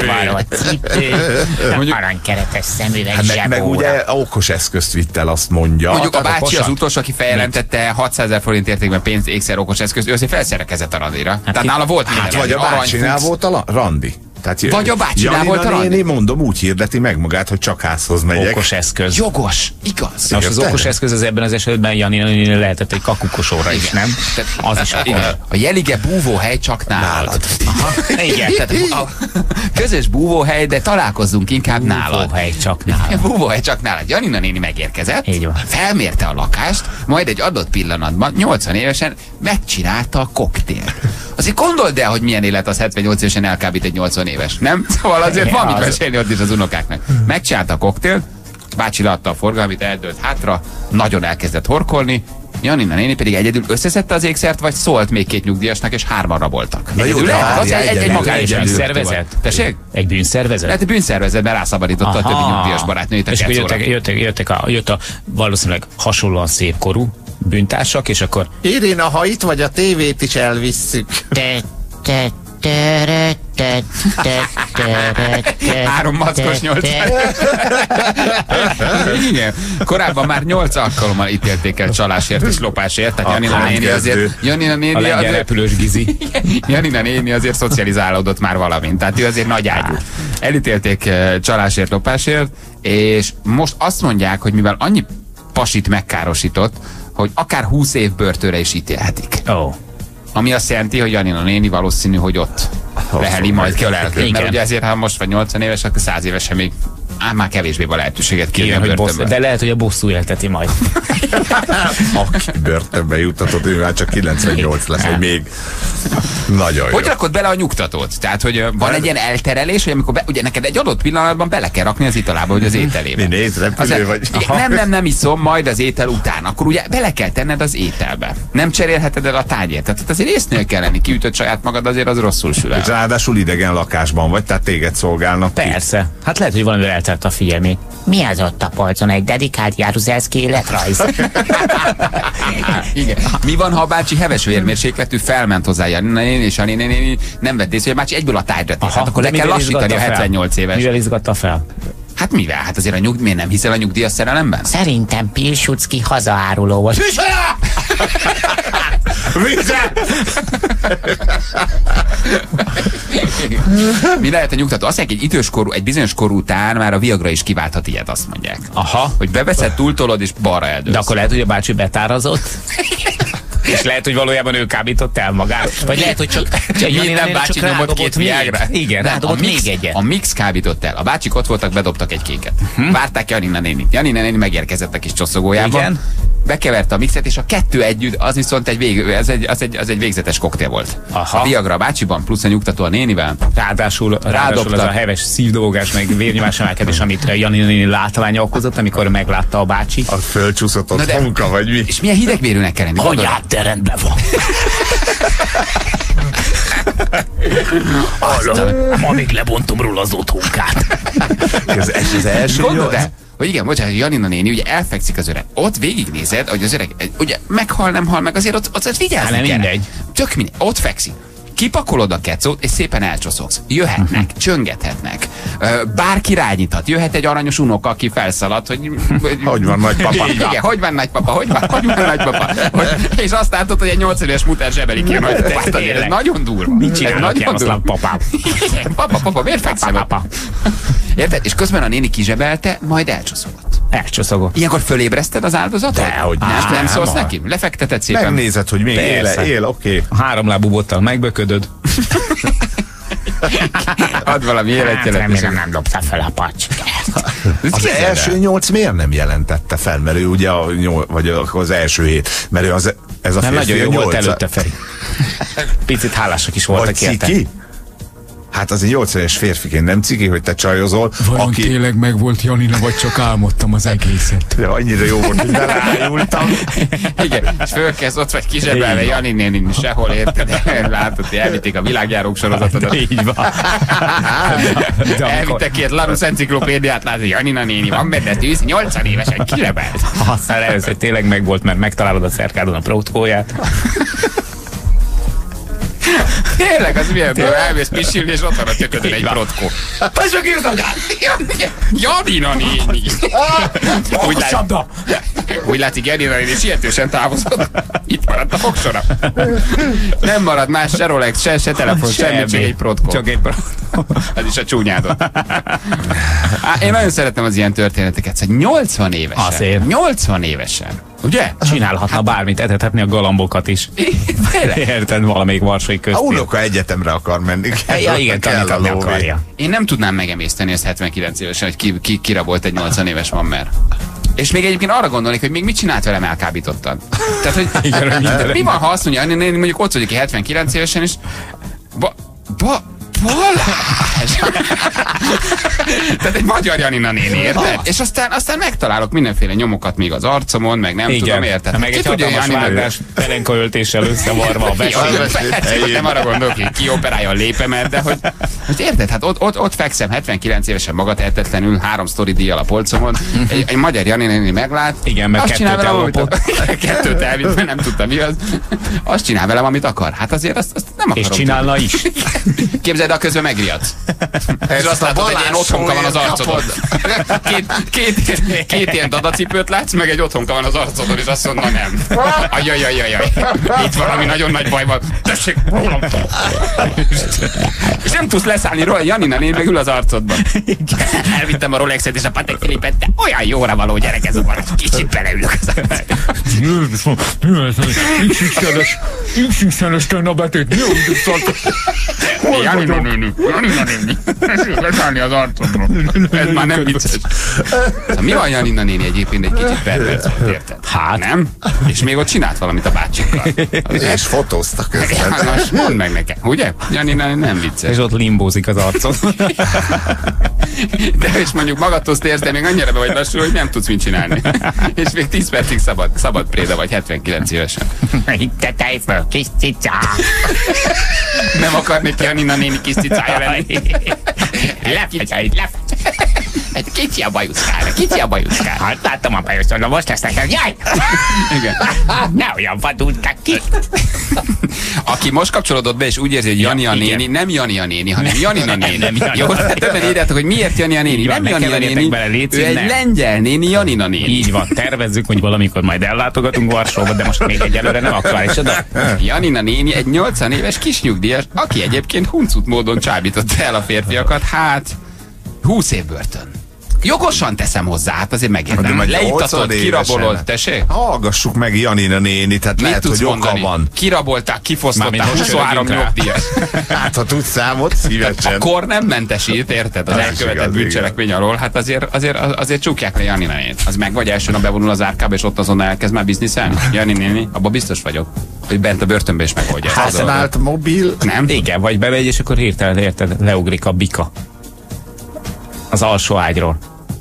cipő, aranykeretes szemüveg zsebóra. Meg ugye okos eszközt vitt el, azt mondja. Mondjuk a bácsi az utolsó, aki feljelentette 600 000 forint értékben pénzt, ékszer okos eszközt, ő azért felszerekezett a randira. Tehát nála volt minden. Vagy a bácsinál volt a randi. Vagy a bácsinál volt a randi. Én mondom, úgy hirdeti meg magát, hogy csak házhoz megyek. Okos eszköz. Jogos, igaz. Most az okos eszköz az ebben az esetben Janina lehetett egy kakukosóra is, nem? Az is a jelige búvóhely csak nálad. Igen. A közös búvóhely, de találkozzunk inkább nálad. Búvóhely csak nálad. Búvóhely csak nálad. Janina néni megérkezett, felmérte a lakást, majd egy adott pillanatban 80 évesen megcsinálta a koktélt. Azért gondold el, hogy milyen élet az 78 évesen elkábít egy 80 éves, nem? Szóval azért van mit mesélni ott is az unokáknak. Megcsinálta a koktélt, bácsi leadta a forgalmit, eldőlt hátra, nagyon elkezdett horkolni, Janina néni pedig egyedül összeszedte az ékszert, vagy szólt még 2 nyugdíjasnak, és 3-an raboltak. Egy magány bűnszervezet? Tessék? Egy bűnszervezet? Hát egy bűnszervezetben rászabadította a többi nyugdíjas barátnőjét. És akkor jött a valószínűleg hasonlóan szépkorú bűntársak, és akkor... Irina, ha itt vagy, a tévét is elvisszük. 3 mackos 8. Igen. Korábban már 8 alkalommal ítélték el csalásért és lopásért, tehát Janina néni azért szocializálódott már valamint, tehát ő azért nagy ágyú. Elítélték csalásért, lopásért, és most azt mondják, hogy mivel annyi pasit megkárosított, hogy akár 20 év börtönre is ítélhetik. Ami azt jelenti, hogy Janina néni valószínű, hogy ott leheli majd ki a lelkét. Mert ugye ezért, ha most vagy 80 éves, akkor 100 évesen még már kevésbé van lehetőséget kérni a börtönből. De lehet, hogy a bosszú élteti majd. Aki börtönbe juttatott, ő már csak 98 lesz, hogy még nagyon jó. Hogy rakod bele a nyugtatót? Tehát, hogy van egy ilyen elterelés, hogy amikor ugye neked egy adott pillanatban bele kell rakni az italába, hogy az ételébe. Mi repülő vagy? Nem iszom, majd az étel után. Akkor ugye bele kell tenned az ételbe. Nem cserélheted el a tányért. Tehát azért észnél kell lenni, kiütött saját magad, azért az rosszul sül el. És ráadásul idegen lakásban vagy, tehát téged szolgálnak. Persze. Hát lehet, hogy valamivel eltelt a figyelmét. Mi az ott a polcon? Egy dedikált Jaruzelszky életrajz? Igen. Mi van, ha a bácsi heves vérmérsékletű felment hozzá Janina néni, és Janina néni nem vett észre, hogy a bácsi egyből a tájra tért. Hát akkor le kell lassítani a 78 éves. Mivel izgatta fel? Hát mivel? Hát azért miért nem hiszel a nyugdíjas szerelemben? Szerintem Pilsudszky hazaáruló volt. Mi lehet a nyugtató? Azt mondják, egy bizonyos korú után már a Viagra is kiválthat ilyet, azt mondják. Aha. Hogy beveszed, túltolod és balra eldőlsz. De akkor lehet, hogy a bácsi betárazott? És lehet, hogy valójában ő kábított el magát. Vagy lehet, hogy csak minden bácsi nyomott két viágra. Igen, rádobott még egyet. A mix kábított el. A bácsik ott voltak, bedobtak egy kéket. Várták Janina nénit. Janina néni megérkezett a kis csosszogójában. Igen. Bekeverte a mixet, és a kettő együtt, az viszont egy végzetes koktél volt. Aha. A Viagra a bácsiban, plusz a nyugtató a nénivel. Ráadásul az a heves szívdobogás, meg vérnyomás emelkedés, amit Janina néni látványa okozott, amikor meglátta a bácsi. A fölcsúszott ott honka, vagy mi? És milyen hidegvérűnek kell lenni? Anyád, de rendben van. Ma még lebontom róla az otthonkát. Ez első gondold el, hogy igen, bocsánat, Janina néni ugye elfekszik az öreg. Ott végignézed, hogy az öreg ugye meghal, nem hal meg, azért ott vigyázni kell. Mindegy. Tök mindegy. Ott fekszik. Kipakolod a kecót, és szépen elcsoszogsz. Jöhetnek, csöngethetnek. Bárki rányíthat. Jöhet egy aranyos unoka, aki felszalad, hogy... Hogy van nagypapa? Igen, hogy van nagypapa? Hogy van nagypapa? És azt látod, hogy egy 8 éves muter zsebeli ki a nagypapát. Ez nagyon durva. Mit csinálnak Jaroszláv papám? Papa, miért fekszem? Papa. Érted? És közben a néni kizsebelte, majd elcsoszogott. Elcsoszogott. Ilyenkor fölébreszted az áldozatot? Dehogy nem szólsz neki? Lefekteted szépen? Megnézed, hogy még él, oké. A 3 lábú bottal megböködöd. Ad valami életjelet. Remélem nem dobta fel a pacsikát. Az első 8 miért nem jelentette fel? Mert ő ugye vagy az első 7. Mert ő ez a nem férfi nagyon jó volt előtte, Feri. Picit hálásak is voltak érte. Hát az egy 8 éves férfiként nem ciki, hogy te csajozol. Vajon tényleg meg volt Janina, vagy csak álmodtam az egészet? De annyira jó volt, hogy beleájultam. Igen, és fölkezd, ott vagy kizsebelve, Jani néni sehol, érted? Látod, hogy elvitték a világjárók sorozatodat. Így van. Elvittek ki egy Larus enciklopédiát, látod, Janina néni van benne tűz, 80 évesen kizsebelt. Aztán először tényleg meg volt, mert megtalálod a szerkádon a protkóját. Tényleg, az milyen dolog, elmész pisilni, és ott van a töködön egy protkó. Pasd meg írtagát! Janina néni! Úgy látszik, Janina néni sietősen távozott. Itt maradt a fogsora. Nem marad más, se Rolex, se telefon, semmi, csak egy protkó. Csak egy protkó. Ez is a csúnyádon. Én nagyon szeretem az ilyen történeteket, hogy 80 évesen. Azért. 80 évesen. Ugye? Csinálhatna bármit, etethetni a galambokat is. Érted, valamelyik varsói köztér. A unoka egyetemre akar menni. Ja, igen, tanítani akarja. Én nem tudnám megemészteni ezt 79 évesen, hogy kirabolt egy 80 éves mammer. És még egyébként arra gondolnék, hogy még mit csinált velem elkábítottan. Tehát, hogy mi van, ha azt mondja, mondjuk ott vagyok 79 évesen, és Balázs! Tehát egy magyar Janina néni, érted? És aztán megtalálok mindenféle nyomokat még az arcomon, meg nem tudom, érted? Meg egy hatalmas vágás pelenka öltéssel összevarva a vesét. Nem arra gondolok, hogy kioperálja a lépemet, de hogy érted? Hát ott fekszem 79 évesen magatehetetlenül, 3 sztori díjjal a polcomon. Egy magyar Janina néni meglát. Igen, meg kettőt ellopott. Kettőt elvitt, mert nem tudtam mi az. Azt csinál velem, amit akar. Hát azért azt nem akarom. És csinálna is. Képzeld, a közben megriadsz. És azt látod, hogy ilyen otthonka van az arcodon. Két ilyen dadacipőt látsz, meg egy otthonka van az arcodon, és azt mondja, nem. Ajajajajaj. Itt valami nagyon nagy baj van. Tessék, és nem tudsz leszállni róla, Janina néni meg ül az arcodban. Elvittem a Rolexet és a Patek Philippet, de olyan jóra való gyerek ez a van, hogy kicsit beleülök az arcodban. XXL-es tenne a betét. Mi úgy szóltok? Janina néni. Leszállni az arcodról. Ez már nem vicces. Mi van Janina néni egyébként egy kicsit perverz volt, érted? Hát. Nem? És még ott csinált valamit a bácsikkal. És fotóztak közben. Most mondd meg nekem, ugye? Janina néni nem vicces. És ott limbózik az arcod. De és mondjuk magadhoz térsz, de még annyira be vagy lassul, hogy nem tudsz mit csinálni. És még 10 percig szabad préda vagy 79 évesen. Te tej föl, kis cica. Nem akarnék Janina néni kis cicája lenni. Egy kicsi a bajuszkár. Hát láttam a bajuszon, na most lesz nekem, jaj! Igen. Ne olyan vadultak ki. Aki most kapcsolódott be, és úgy érzi, hogy Jania néni, nem Jania néni, hanem Janina néni. Jó, tehát többen írjátok, hogy miért Jania néni, nem Jania néni, ő egy lengyel néni, Janina néni. Így van, tervezzük, hogy valamikor majd ellátogatunk Varsóba, de most még egyelőre nem aktuális. Janina néni egy 80 éves kisnyugdíjas, aki egyébként huncut módon csábította el a férfiakat, hát 20 év börtön. Jogosan teszem hozzá, hát azért megérdem. Leittatod, kirabolod, tessék? Hallgassuk meg Janina néni, tehát mit lehet, hogy oka van. Kirabolták, kifosztották 23 nyugdíjas. Hát ha tudsz számot, szívesen. Akkor nem mentesít, érted? Az elkövetett bűncselekmény alól, hát azért csukják le Janina nénit. Az meg vagy első nap bevonul az árkába, és ott azonnal elkezd már bizniszelni. Jani néni, abban biztos vagyok, hogy bent a börtönbe is megoldja. Használt mobil? Nem? Igen, vagy bemegy, és akkor hirtelen érted, leugrik a bika. Az alsó ágyról.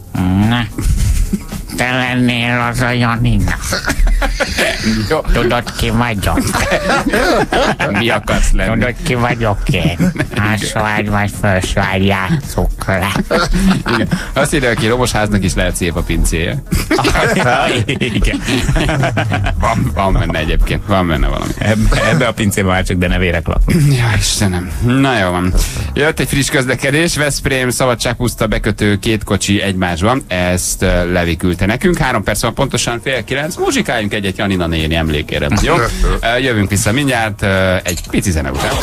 Te lennél az a Janina. Tudod, ki vagyok? Mi akarsz lenni? Tudod, ki vagyok én? Alsó ágy vagy felső ágy, játszok le. Igen. Azt írja, hogy romosháznak is lehet szép a pincéje. Igen. Van benne egyébként, van benne valami. Ebbe a pincében már csak denevérek laknak. Ja, Istenem. Na jó van. Jött egy friss közlekedés, Veszprém Szabadságpuszta bekötő 2 kocsi egymásban. Ezt Levi küldte nekünk. 3 perc van pontosan 8:30. Muzsikáljunk egyet Janina néni emlékére. Jó? Jövünk vissza mindjárt egy pici zene után.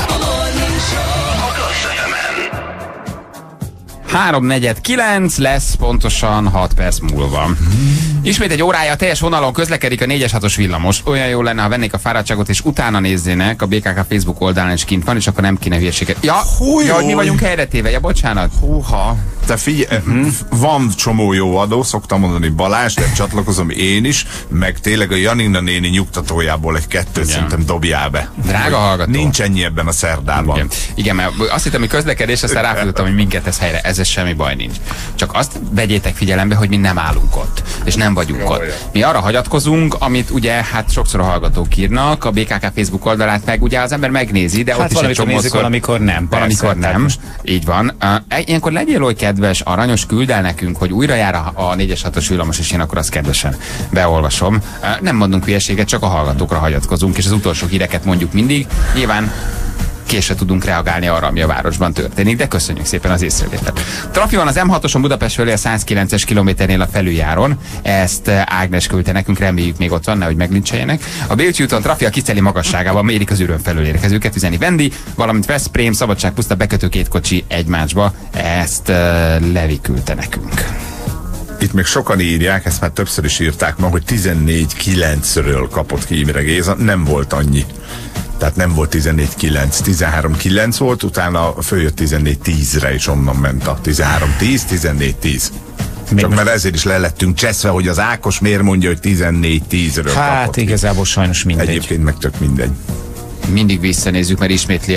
3:49 lesz pontosan 6 perc múlva. Ismét egy órája teljes vonalon közlekedik a 4-es 6-os villamos. Olyan jó lenne, ha vennék a fáradtságot, és utána nézzének, a BKK Facebook oldalán is kint van, és akkor nem kéne hülyeséget. Ja, hogy mi vagyunk helyretéve, ja, bocsánat. Húha, te figyelj, van csomó jó adó, szoktam mondani Balázs, de csatlakozom én is, meg tényleg a Janina néni nyugtatójából egy 2 szerintem dobjál be. Drága hallgató. Nincs ennyi ebben a szerdában. Igen, mert azt hittem, hogy közlekedés, aztán ráfordultam, hogy minket tesz helyre. Ez semmi baj nincs. Csak azt vegyétek figyelembe, hogy mi nem állunk ott, és nem vagyunk ott. Mi arra hagyatkozunk, amit ugye hát sokszor a hallgatók írnak, a BKK Facebook oldalát meg ugye az ember megnézi, de hát ott is egy csomószor... valamikor nem. Valamikor nem. Így van. Ilyenkor legyél oly kedves, aranyos, küld el nekünk, hogy újra jár a 4-es 6-os villamos, és én akkor azt kedvesen beolvasom. Nem mondunk hülyeséget, csak a hallgatókra hagyatkozunk, és az utolsó híreket mondjuk mindig. Nyilván később tudunk reagálni arra, ami a városban történik, de köszönjük szépen az észrevételt. Trafi van az M6-oson Budapest felé a 109-es kilométernél a felüljáron. Ezt Ágnes küldte nekünk, reméljük még ott van, nehogy meglincseljenek. A Bécsi úton trafi a Kiceli magasságában mérik az ürön felül érkezőket, üzeni Vendi, valamint Veszprém Szabadságpuszta bekötő 2 kocsi egymásba. Ezt Levi küldte nekünk. Itt még sokan írják, ezt már többször is írták ma, hogy 14-9-ről kapott ki Imre Géza, nem volt annyi. Tehát nem volt 14-9, 13-9 volt, utána följött 14-10-re, és onnan ment a 13-10, 14-10. Csak mert ezért is lelettünk cseszve, hogy az Ákos miért mondja, hogy 14-10-ről kapott. Hát igazából sajnos mindegy. Egyébként meg tök mindegy. Mindig visszanézzük, mert ismétli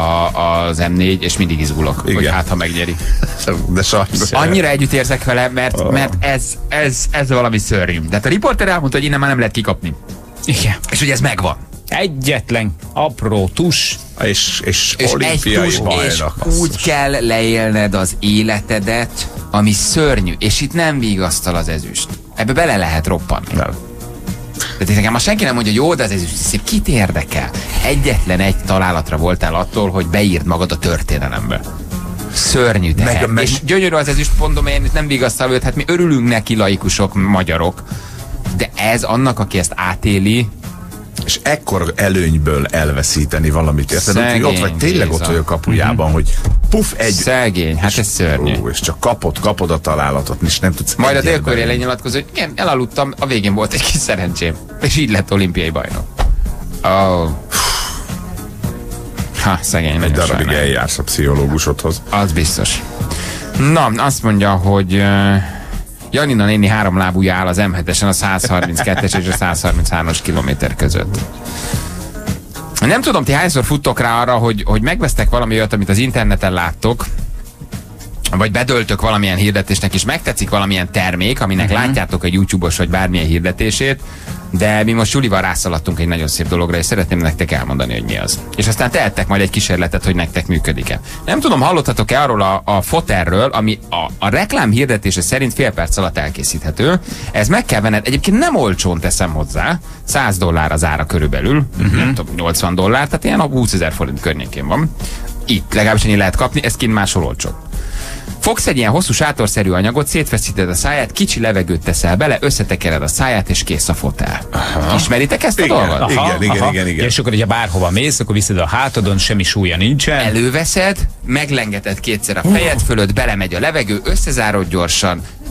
az M4, és mindig izgulok, igen, hogy hát ha megnyeri. De sajnos. Annyira együtt érzek vele, mert ez valami szörnyű. De a riporter elmondta, hogy innen már nem lehet kikapni. Igen. És hogy ez megvan. Egyetlen apró tus, és egy tus, és úgy kell leélned az életedet, ami szörnyű, és itt nem vigasztal az ezüst. Ebbe bele lehet roppanni. Nem. De nekem ma senki nem mondja, hogy jó, de az ezüst szép, kit érdekel? Egyetlen egy találatra voltál attól, hogy beírd magad a történelembe. Szörnyű teher. És gyönyörű az ezüst, mondom, én nem vigasztal őt, hát mi örülünk neki, laikusok, magyarok, de ez annak, aki ezt átéli, és ekkor előnyből elveszíteni valamit, érted? Ott vagy tényleg ott vagy a kapujában, hogy puff, egy... Szegény, hát ez szörnyű. És csak kapod a találatot, és nem tudsz... Majd a délköré lenyilatkozó, hogy igen, elaludtam, a végén volt egy kis szerencsém, és így lett olimpiai bajnok. Ha, szegény. Egy darabig eljársz a pszichológusodhoz. Az biztos. Na, azt mondja, hogy... Janina néni 3 lábúja áll az M7-esen a 132-es és a 133-as kilométer között. Nem tudom, ti hányszor futtok rá arra, hogy megvesztek valami olyat, amit az interneten láttok, vagy bedöltök valamilyen hirdetésnek, és megtetszik valamilyen termék, aminek látjátok egy YouTube-os vagy bármilyen hirdetését, de mi most Julival rászaladtunk egy nagyon szép dologra, és szeretném nektek elmondani, hogy mi az. És aztán tehettek majd egy kísérletet, hogy nektek működik-e. Nem tudom, hallottatok-e arról a fotelről, ami a reklám hirdetése szerint fél perc alatt elkészíthető. Ez meg kell venned, egyébként nem olcsón teszem hozzá, $100 az ára körülbelül, nem tudom, $80, tehát ilyen a 20 000 forint környékén van. Itt legalábbis ennyi lehet kapni, ez kint máshol olcsó. Fogsz egy ilyen hosszú sátorszerű anyagot, szétfeszíted a száját, kicsi levegőt teszel bele, összetekered a száját, és kész a fotel. Ismeritek ezt a dolgot? Igen. És akkor, hogyha bárhova mész, akkor viszed a hátadon, semmi súlya nincsen. Előveszed, meglengeted kétszer a fejed fölött, belemegy a levegő, összezárod gyorsan,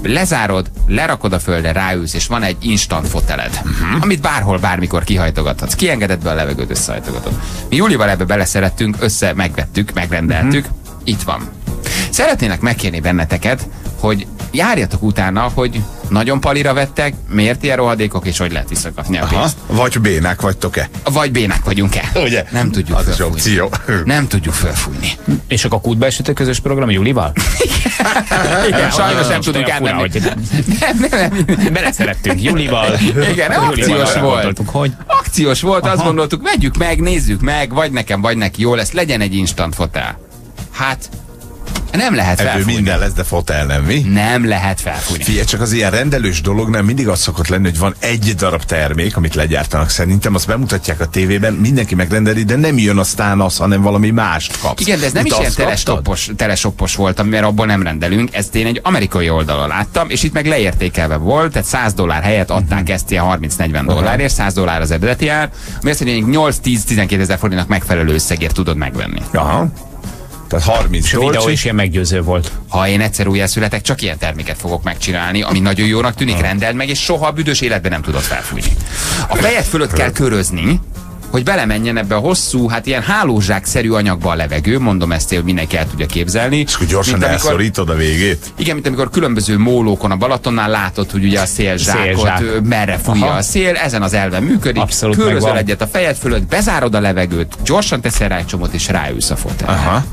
lezárod, lerakod a földre, ráülsz, és van egy instant foteled, amit bárhol, bármikor kihajtogathatsz. Kiengeded be a levegőt, összehajtogatod. Mi Julival ebbe beleszerettünk, megvettük, megrendeltük, itt van. Szeretnének megkérni benneteket, hogy járjatok utána, hogy nagyon palira vettek, miért ilyen rohadékok, és hogy lehet visszakapni a pénzt. Vagy bénák vagytok-e? Vagy bénák vagyunk-e? Ugye? Nem tudjuk fölfújni. Nem tudjuk fölfújni. És akkor kútba esetek közös program Julival? Igen, sajnos nem tudunk átmenni. Nem. Beleszerettünk Julival. Igen, akciós volt. Akciós volt, azt gondoltuk, vegyük meg, nézzük meg, vagy nekem, vagy neki jó lesz, legyen egy instant fotel. Hát, nem lehet felfújni. Minden lesz, de fotel nem, mi? Nem lehet felfújni. Figyelj, csak az ilyen rendelős dolognál mindig az szokott lenni, hogy van egy darab termék, amit legyártanak. Szerintem azt bemutatják a tévében, mindenki megrendeli, de nem jön aztán az, hanem valami mást kapsz. Igen, de ez nem is ilyen telesoppos volt, mert abból nem rendelünk. Ezt én egy amerikai oldalon láttam, és itt meg leértékelve volt, tehát $100 helyett adták ezt ilyen $30-40 $100 az eredeti ár, ami azt mondja, hogy 8-10-12 ezer forintnak megfelelő összegért tudod megvenni. Aha. Tehát 30 és a videó is ilyen meggyőző volt. Ha én egyszer újjászületek, csak ilyen terméket fogok megcsinálni, ami nagyon jónak tűnik, rendeld meg, és soha a büdös életben nem tudod felfújni. A fejed fölött kell körözni, hogy belemenjen ebbe a hosszú, hát ilyen hálózsák-szerű anyagba a levegő, mondom ezt, hogy mindenki el tudja képzelni. És hogy gyorsan elszorítod a végét? Igen, mint amikor különböző mólókon a Balatonnál látod, hogy ugye a szélzsákot merre fújja a szél, ezen az elven működik. Körözöl egyet a fejed fölött, bezárod a levegőt, gyorsan teszel rá egy csomót, és ráülsz a fotelre.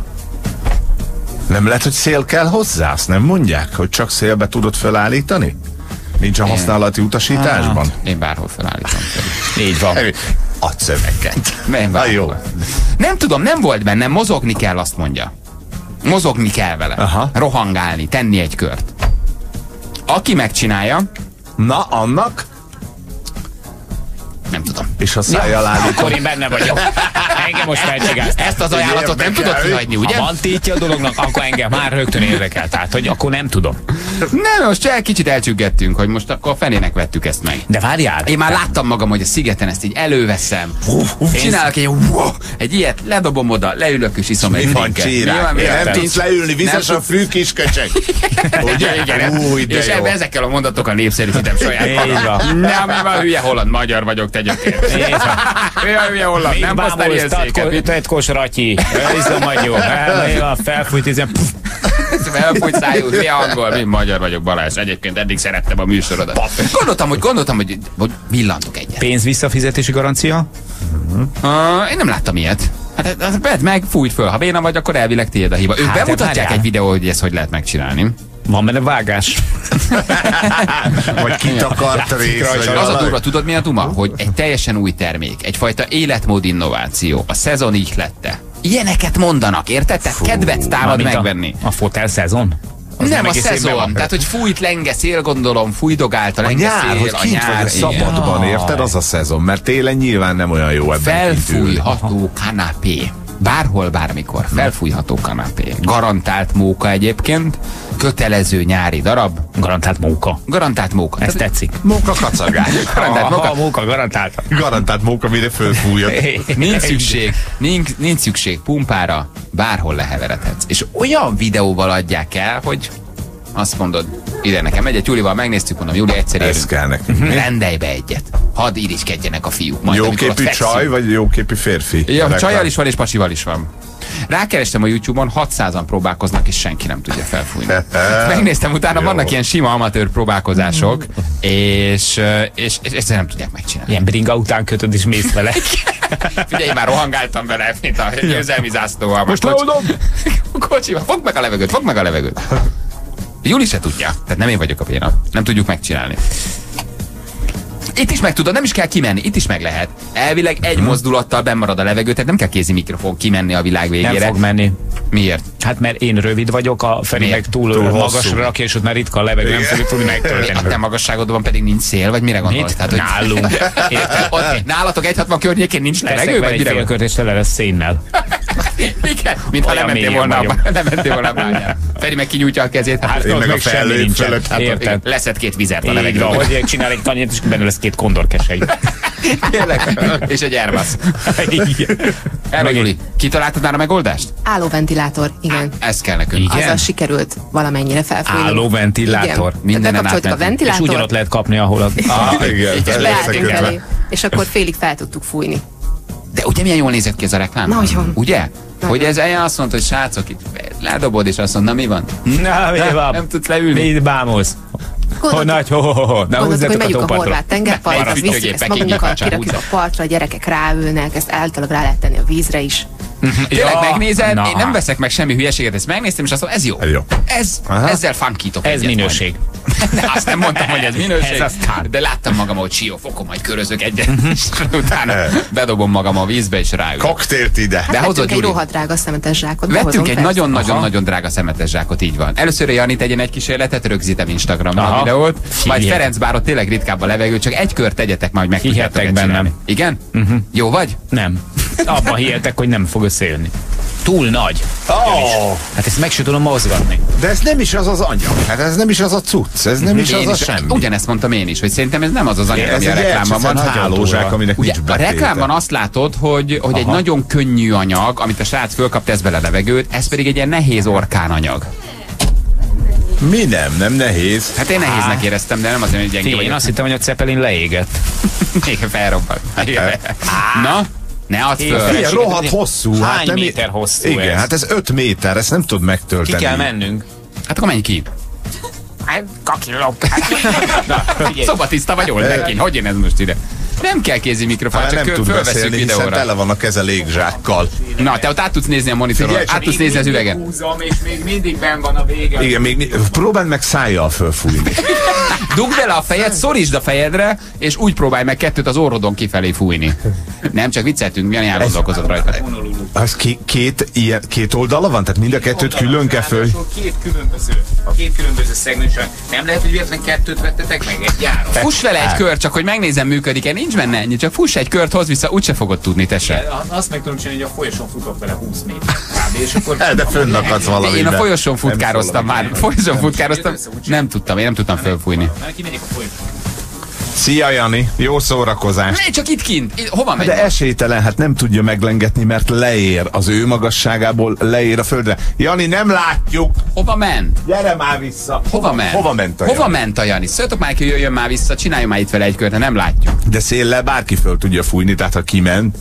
Nem lehet, hogy szél kell hozzá? Azt nem mondják, hogy csak szélbe tudod felállítani? Nincs a használati utasításban? Én bárhol felállítom. Így van. Add szöveget. Jó. Nem tudom, nem volt benne, mozogni kell, azt mondja. Mozogni kell vele. Rohangálni, tenni egy kört. Aki megcsinálja... Na, annak? Nem tudom. És ha szájjal állítom. Akkor én benne vagyok. Engem most felcsigázt. Ezt az ajánlatot nem tudod kihagyni, ugye? Ha van tétje a dolognak, akkor engem már rögtön érdekel. Tehát, hogy akkor nem tudom. Nem, most csak kicsit elcsüggettünk, hogy most akkor a fenének vettük ezt meg. De várjál. Én már láttam magam, hogy a szigeten ezt így előveszem. Csinálok egy ilyet, ledobom oda, leülök és iszom egy drinket. Nem tudsz leülni, vizes a fű kis köcsög. Igen. És ezekkel a mondatokkal népszerűsítem saját. Nem, van hülye holland, magyar vagyok, te gyökér. Hülye holland, nem hoztál ilyen széket. Tetkos ratyi, izomagyó, felfújt izem. Felfújt szájú, hülye angol, mint magyar vagyok, Balázs. Egyébként eddig szerettem a műsorodat. Gondoltam, hogy villantok egyet. Pénz visszafizetési garancia? Én nem láttam ilyet. Hát vedd meg, fújt föl. Ha béna vagy, akkor elvileg tiéd a hiba. Ők bemutatják egy videó, hogy ezt hogy lehet megcsinálni. Van benne vágás. Vagy kitakart rész. Az a durva, tudod mi a duma? Hogy egy teljesen új termék, egyfajta életmód innováció, a szezon ihlette. Ilyeneket mondanak, érted? Tehát kedvet támad megvenni. A fotel szezon? Nem a szezon, tehát hogy fújt lenge szél, gondolom, fújdogált a lenge szél, hogy kint vagy a szabadban, érted? Az a szezon, mert télen nyilván nem olyan jó ebben. Felfújható kanapé. Bárhol, bármikor. Felfújható kanapé. Garantált móka egyébként. Kötelező nyári darab. Garantált móka. Garantált móka. Ez tetszik. Móka kacagás. Garantált móka. Móka garantált. Garantált móka, mire fölfújod. Nincs szükség pumpára. Bárhol leheveredhetsz. És olyan videóval adják el, hogy azt mondod, ide nekem egyet, Julival megnéztük, mondom, Juli, egyszer ez kell nekünk. Rendelj be egyet. Hadd irigykedjenek a fiúk. Majd, jóképű csaj, vagy jóképű férfi? Ja, csajjal is van, és pasival is van. Rákerestem a YouTube-on, 600-an próbálkoznak, és senki nem tudja felfújni. Megnéztem utána, vannak ilyen sima amatőr próbálkozások, és ezt nem tudják megcsinálni. Ilyen bringa után kötöd, és mész vele. Figyelj, én már rohangáltam vele, mint a győzelmi zászlóval. Most leoldom! Kocsival, fogd meg a levegőt. Juli se tudja, tehát nem én vagyok a béna. Nem tudjuk megcsinálni. Itt is meg tudod, nem is kell kimenni, itt is meg lehet. Elvileg egy mozdulattal bennmarad a levegő, tehát nem kell kézi mikrofon kimenni a világ végére. Nem fog menni. Miért? Hát mert én rövid vagyok, a Feri meg túl magasra rakja, és ott már ritka a levegő, nem fogjuk tudni megtölteni. A te magasságodban pedig nincs szél, vagy mire gondolsz? Tehát, nálunk. Nálatok 1,60 környékén nincs levegő, vagy mire gondolsz? Félkört és tele lesz szénnel. Igen, mintha nem mentél volna a bányára. Feri meg kinyújtja a kezét. Hát én meg a felhő fölött. Érted? Leszed 2 vizert a levegőben. Hogy csinál egy tanyét, és benne lesz 2 kondorkesely. Tényleg. És egy Airbus. Juli, kitaláltad már a megoldást? Állóventilátor, igen. Ez kell nekünk. Azzal sikerült valamennyire felfújni. Állóventilátor. Mindenen bekapcsoltuk a ventilátort. És ugyanott lehet kapni, ahol a... Igen, beálltunk elé, és akkor félig fel tudtuk fújni. De ugye milyen jól nézett ki ez a reklám? Nagyon. Ugye? Nagyon. Hogy ez ilyen azt mondta, hogy srácok, itt ledobod, és azt mondta, mi van? Na, mi van? Nem tudsz leülni? Mit bámulsz? Na, gondoltuk, hogy megyünk a tópartra. horvát tengerpartra, visszük ezt magunkkal, kirakjuk a partra, a gyerekek ráülnek, ezt általában rá lehet tenni a vízre is. Tényleg megnézed, én nem veszek meg semmi hülyeséget, ezt megnéztem, és azt mondom, ez jó. Ezzel funkítok. Ez minőség. Azt nem mondtam, hogy ez minőség, Ez aztán. de láttam magam, hogy siófokon majd körözök egyet, és utána bedobom magam a vízbe, és ráülök. Koktélt ide. Hát vettünk egy rohadt drága szemetes zsákot. Vettünk egy nagyon-nagyon drága szemetes zsákot, így van. Először a Jani tegyen egy kísérletet, rögzítem Instagramra a videót, majd Ferenc bár ott tényleg ritkább a levegő, csak egy kört tegyetek már, hogy meg tudjátok csinálni. Igen? Jó vagy? Nem. Abban hihetek, hogy nem fog összejönni. Túl nagy. Hát ezt meg sem tudom mozgatni. De ez nem is az az anyag. Hát ez nem is az a cucc. Ez nem is az a semmi. Ugyanezt mondtam én is, hogy szerintem ez nem az az anyag, ami a reklámban van. Hálózsák, aminek ugye, nincs a betéte. reklámban azt látod, hogy egy nagyon könnyű anyag, amit a srác fölkap, tesz bele levegőt, ez pedig egy ilyen nehéz orkán anyag. Mi nem nehéz. Hát én nehéznek éreztem, de nem azért, hogy gyenge vagyok. Én azt hittem, hogy a Zeppelin leégett. Még felrobbant. Na? Ne add föl. Ilyen rohadt hosszú. Hány méter hosszú igen, ez? hát ez 5 méter, ezt nem tud megtölteni. Ki kell mennünk. Hát akkor menj ki. Kakilop. Szobatiszta vagy old neki. Hogy jön ez most ide? Nem kell kézi mikrofon, csak nem tud fölveszünk beszélni, hiszen videóra. tele van a keze légzsákkal. Na, te ott át tudsz nézni a monitoron, át tudsz nézni az üvegen. Húzom, és még mindig benn van a vége. Igen, még próbáld meg szájjal fölfújni. Dugd bele a fejed, szorítsd a fejedre, és úgy próbálj meg kettőt az orrodon kifelé fújni. Nem, csak vicceltünk, milyen elgondolkozott rajta. Az két oldala van? Tehát mind a kettőt külön kell föl? Két különböző szegmens. Nem lehet, hogy véletlen kettőt vettetek meg egy járon. Fuss vele egy kört, csak hogy megnézem, működik-e. Nincs benne ennyi, csak fuss egy kört, hozz vissza, úgyse fogod tudni, te se. Azt meg tudom csinálni, hogy a folyosón futok vele 20 méter. És akkor De fönnakadsz valamiben. Én a folyosón futkároztam már. Folyosón futkároztam. Nem tudtam fölfújni. Szia, Jani! Jó szórakozás! Ne, csak itt kint! Hova megy? De esélytelen, hát nem tudja meglengetni, mert leér az ő magasságából, leér a földre. Jani, nem látjuk! Hova ment? Gyere már vissza! Hova ment? Hova ment a Jani? Hova ment a Jani? Szóltok már neki, hogy jöjjön már vissza, csináljon már itt vele egy kört, nem látjuk. De széllel bárki föl tudja fújni, tehát ha kiment.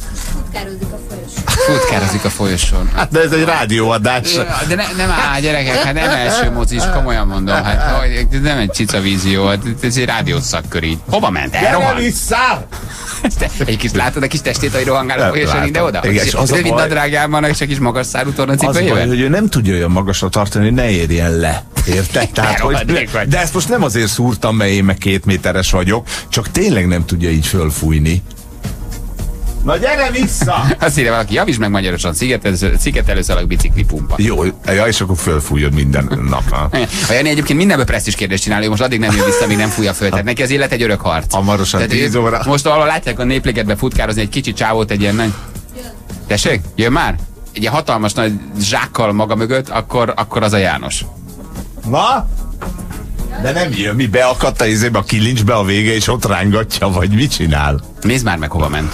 Futkározik a folyosón. Hát de ez egy rádióadás. De nem áll, gyerekek, hát nem első mozis, komolyan mondom. Hát nem egy cica vízió, hát ez egy rádiós szakkör így. Hova ment? Gyere vissza! Egy kis látod a kis testét, hogy rohangál a folyosón ide-oda? Rövid nadrágjában, és egy kis magas szárú tornacipőjével? Az baj, hogy ő nem tudja olyan magasra tartani, hogy ne érjen le. Érted? Tehát, de ezt most nem azért szúrtam, mert én meg 2 méteres vagyok, csak tényleg nem tudja így fölfújni. Na gyere vissza! Azt írja valaki, javítsd meg magyarosan, szigetelőszalag bicikli pumpa. Jó, ja, és akkor fölfújod minden nap. A Jani egyébként mindenből presztis kérdést csinál, ő most addig nem jön vissza, amíg nem fújja föl. Tehát neki az élet egy örök harc. Hamarosan 10 óra. Most ahol látják a Népligetbe futkározni egy kicsi csávót, egy ilyen nagy... Tessék? Jön már? Egy ilyen hatalmas nagy zsákkal maga mögött, akkor az a János. Na? De nem jön, mi beakadt a izébe a kilincsbe a vége, és ott rángatja, vagy mit csinál? Nézd már meg, hova ment.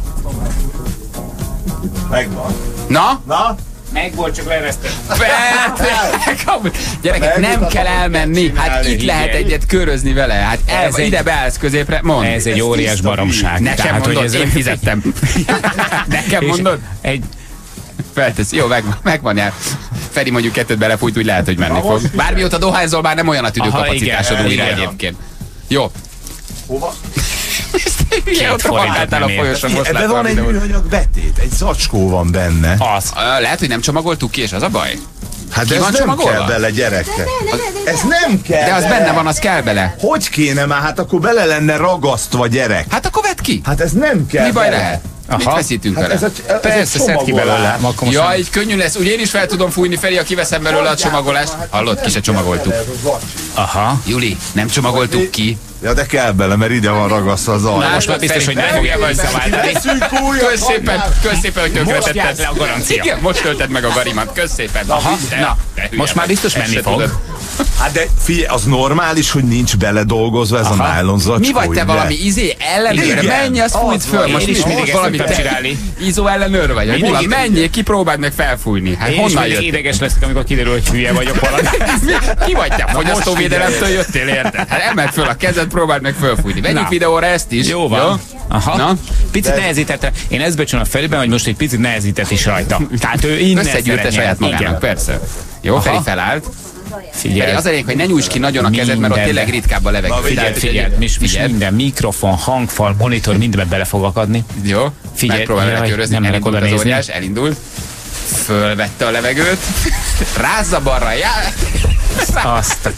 Megvan. Na? Na? Megvolt, csak leresztett. Gyerekek, nem kell elmenni. Hát itt lehet egyet körözni vele. Hát ide beállsz középre. Mondd. Ez egy óriás baromság. Nekem mondod, én fizettem. Nekem mondod? Feltesz. Jó, megvan jár. Feri mondjuk 2-t belefújt, úgy lehet, hogy menni fog. Bármióta dohányzol, bár nem olyan a tüdőkapacitásod újra egyébként. Jó. Hova? Ott rohangáltál a folyosón, most ebben van egy műanyag betét, egy zacskó van benne. Az. Lehet, hogy nem csomagoltuk ki, és az a baj? Hát de ez nem kell bele, gyerekek. Ez nem kell. De az benne van, az kell bele. Hogy kéne már? Hát akkor bele lenne ragasztva, gyerek. Hát akkor vedd ki. Hát ez nem kell. Mi baj lehet? Mit feszítünk vele? Persze, szedd ki belőle. Ja, így könnyű lesz. Úgy én is fel tudom fújni, Feri, ha kiveszem belőle a csomagolást. Hallod, ki se csomagoltuk. Aha. Juli, nem csomagoltuk ki. Ja, de kell bele, mert ide van ragasztva az arra. Most már biztos, hogy nem fogja összeváltani. Kösz szépen, hogy tönkretetted. Most járt le a garancia. Igen, most tölted meg a garimat. Kösz szépen. Aha. Na, most már biztos menni fog. Hát de figyelj, az normális, hogy nincs beledolgozva ez a nylon zacskó. Mi vagy te valami ellenőr? Menj, azt fújt föl. Most is mindig valamit csinálni. Izó ellenőr vagy? Mi van? Menjél, kipróbáld meg felfújni. Hát honnan jött? Ideges leszek, amikor kiderül, hogy hülye vagyok valami. Ki vagy te? Fogyasztóvédelemtől jöttél, érted? Hát emeld föl a kezed, próbáld meg felfújni. Vegyünk videóra ezt is. Jó van. Aha. Picit nehezítette. Én ezt becsülöm a Feriben, hogy most egy picit nehezített is rajta. Tehát ő innen összegyűrte saját magának, persze. Jó, Feri felállt. Figyelj. Az elég, hogy ne nyújts ki nagyon a kezed, mert ott tényleg ritkább a levegő. Figyelj. Minden mikrofon, hangfal, monitor, mindenben bele fog akadni. Jó, megpróbálja lekörözni, elindult az óriás, elindult. Fölvette a levegőt. Rázza balra, azt.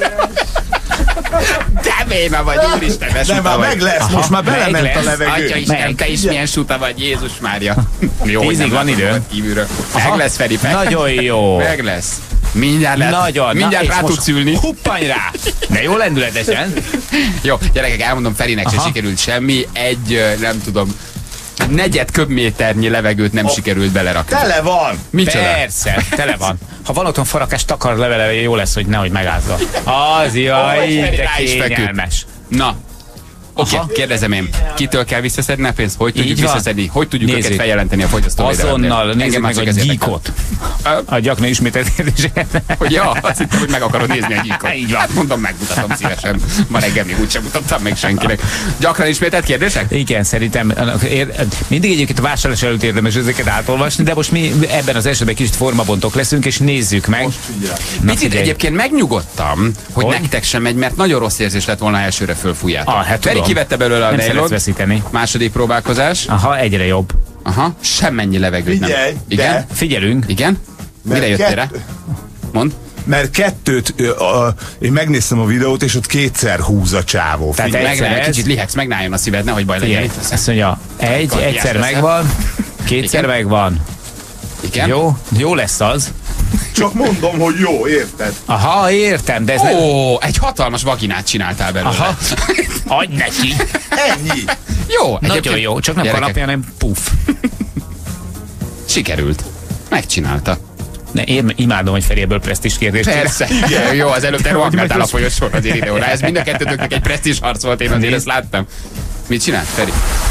De béna vagy, úristen, de már meg lesz, most már belement a levegő. Atya Isten, te is milyen suta vagy, Jézus Mária. Jó, 10-ig van idő. Meg lesz, Feri. Nagyon jó. Meg lesz. Mindjárt rá tudsz ülni. Huppanj rá! De jó lendületesen. Jó, gyerekek, elmondom, Ferinek se sikerült semmi. Nem tudom, negyed köbméternyi levegőt nem sikerült belerakni. Tele van! Micsoda? Persze, tele van. Ha van otthon farakás takar levele, jó lesz, hogy nehogy megállza. Az jaj, de kényelmes. Na, oké, kérdezem én, kitől kell visszaszedni a pénzt? Hogy tudjuk visszaszedni? Hogy tudjuk őket feljelenteni a fogyasztóvédelemnél? Azonnal nézzük meg a gyíkot. Adjak ne ismételt kérdéseket. Hogy ja, azt hittem, hogy meg akarod nézni a gyíkot. Így van. Hát mondom, megmutatom szívesen. Ma reggel még úgysem mutattam meg senkinek. Gyakran ismételt kérdések? Igen, szerintem mindig egyébként a vásárlás előtt érdemes ezeket átolvasni, de most mi ebben az esetben kicsit formabontok leszünk, és nézzük meg. Picit egyébként megnyugodtam, hogy nektek sem megy, mert nagyon rossz érzés lett volna, elsőre fölfújjátok. Hát kivette belőle a nylont. Második próbálkozás. Aha, egyre jobb. Aha, semmennyi levegőt nem. Igen? Figyelünk. Igen? Mire jöttél rá? Mondd. Mert kettőt, én megnéztem a videót, és ott kétszer húz a csávó. Tehát kicsit lihetsz, megnáljon a szíved, nehogy baj legyen. Azt mondja, egyszer megvan, kétszer megvan. Igen? Jó lesz az. Csak mondom, hogy jó, érted? Aha, értem, de ez egy hatalmas vaginát csináltál belőle. Aha. Adj neki. Ennyi. Jó. Nagyon jó, csak nem kalapja, hanem puff. Sikerült. Megcsinálta. Én imádom, hogy Feri ebből presztízs kérdést. Persze. Igen, jó, az előbb te rohangáltál a folyosón az videóra. Ez mind a kettőtöknek egy presztízs harc volt, én azért ezt láttam. Mit csinált, Feri?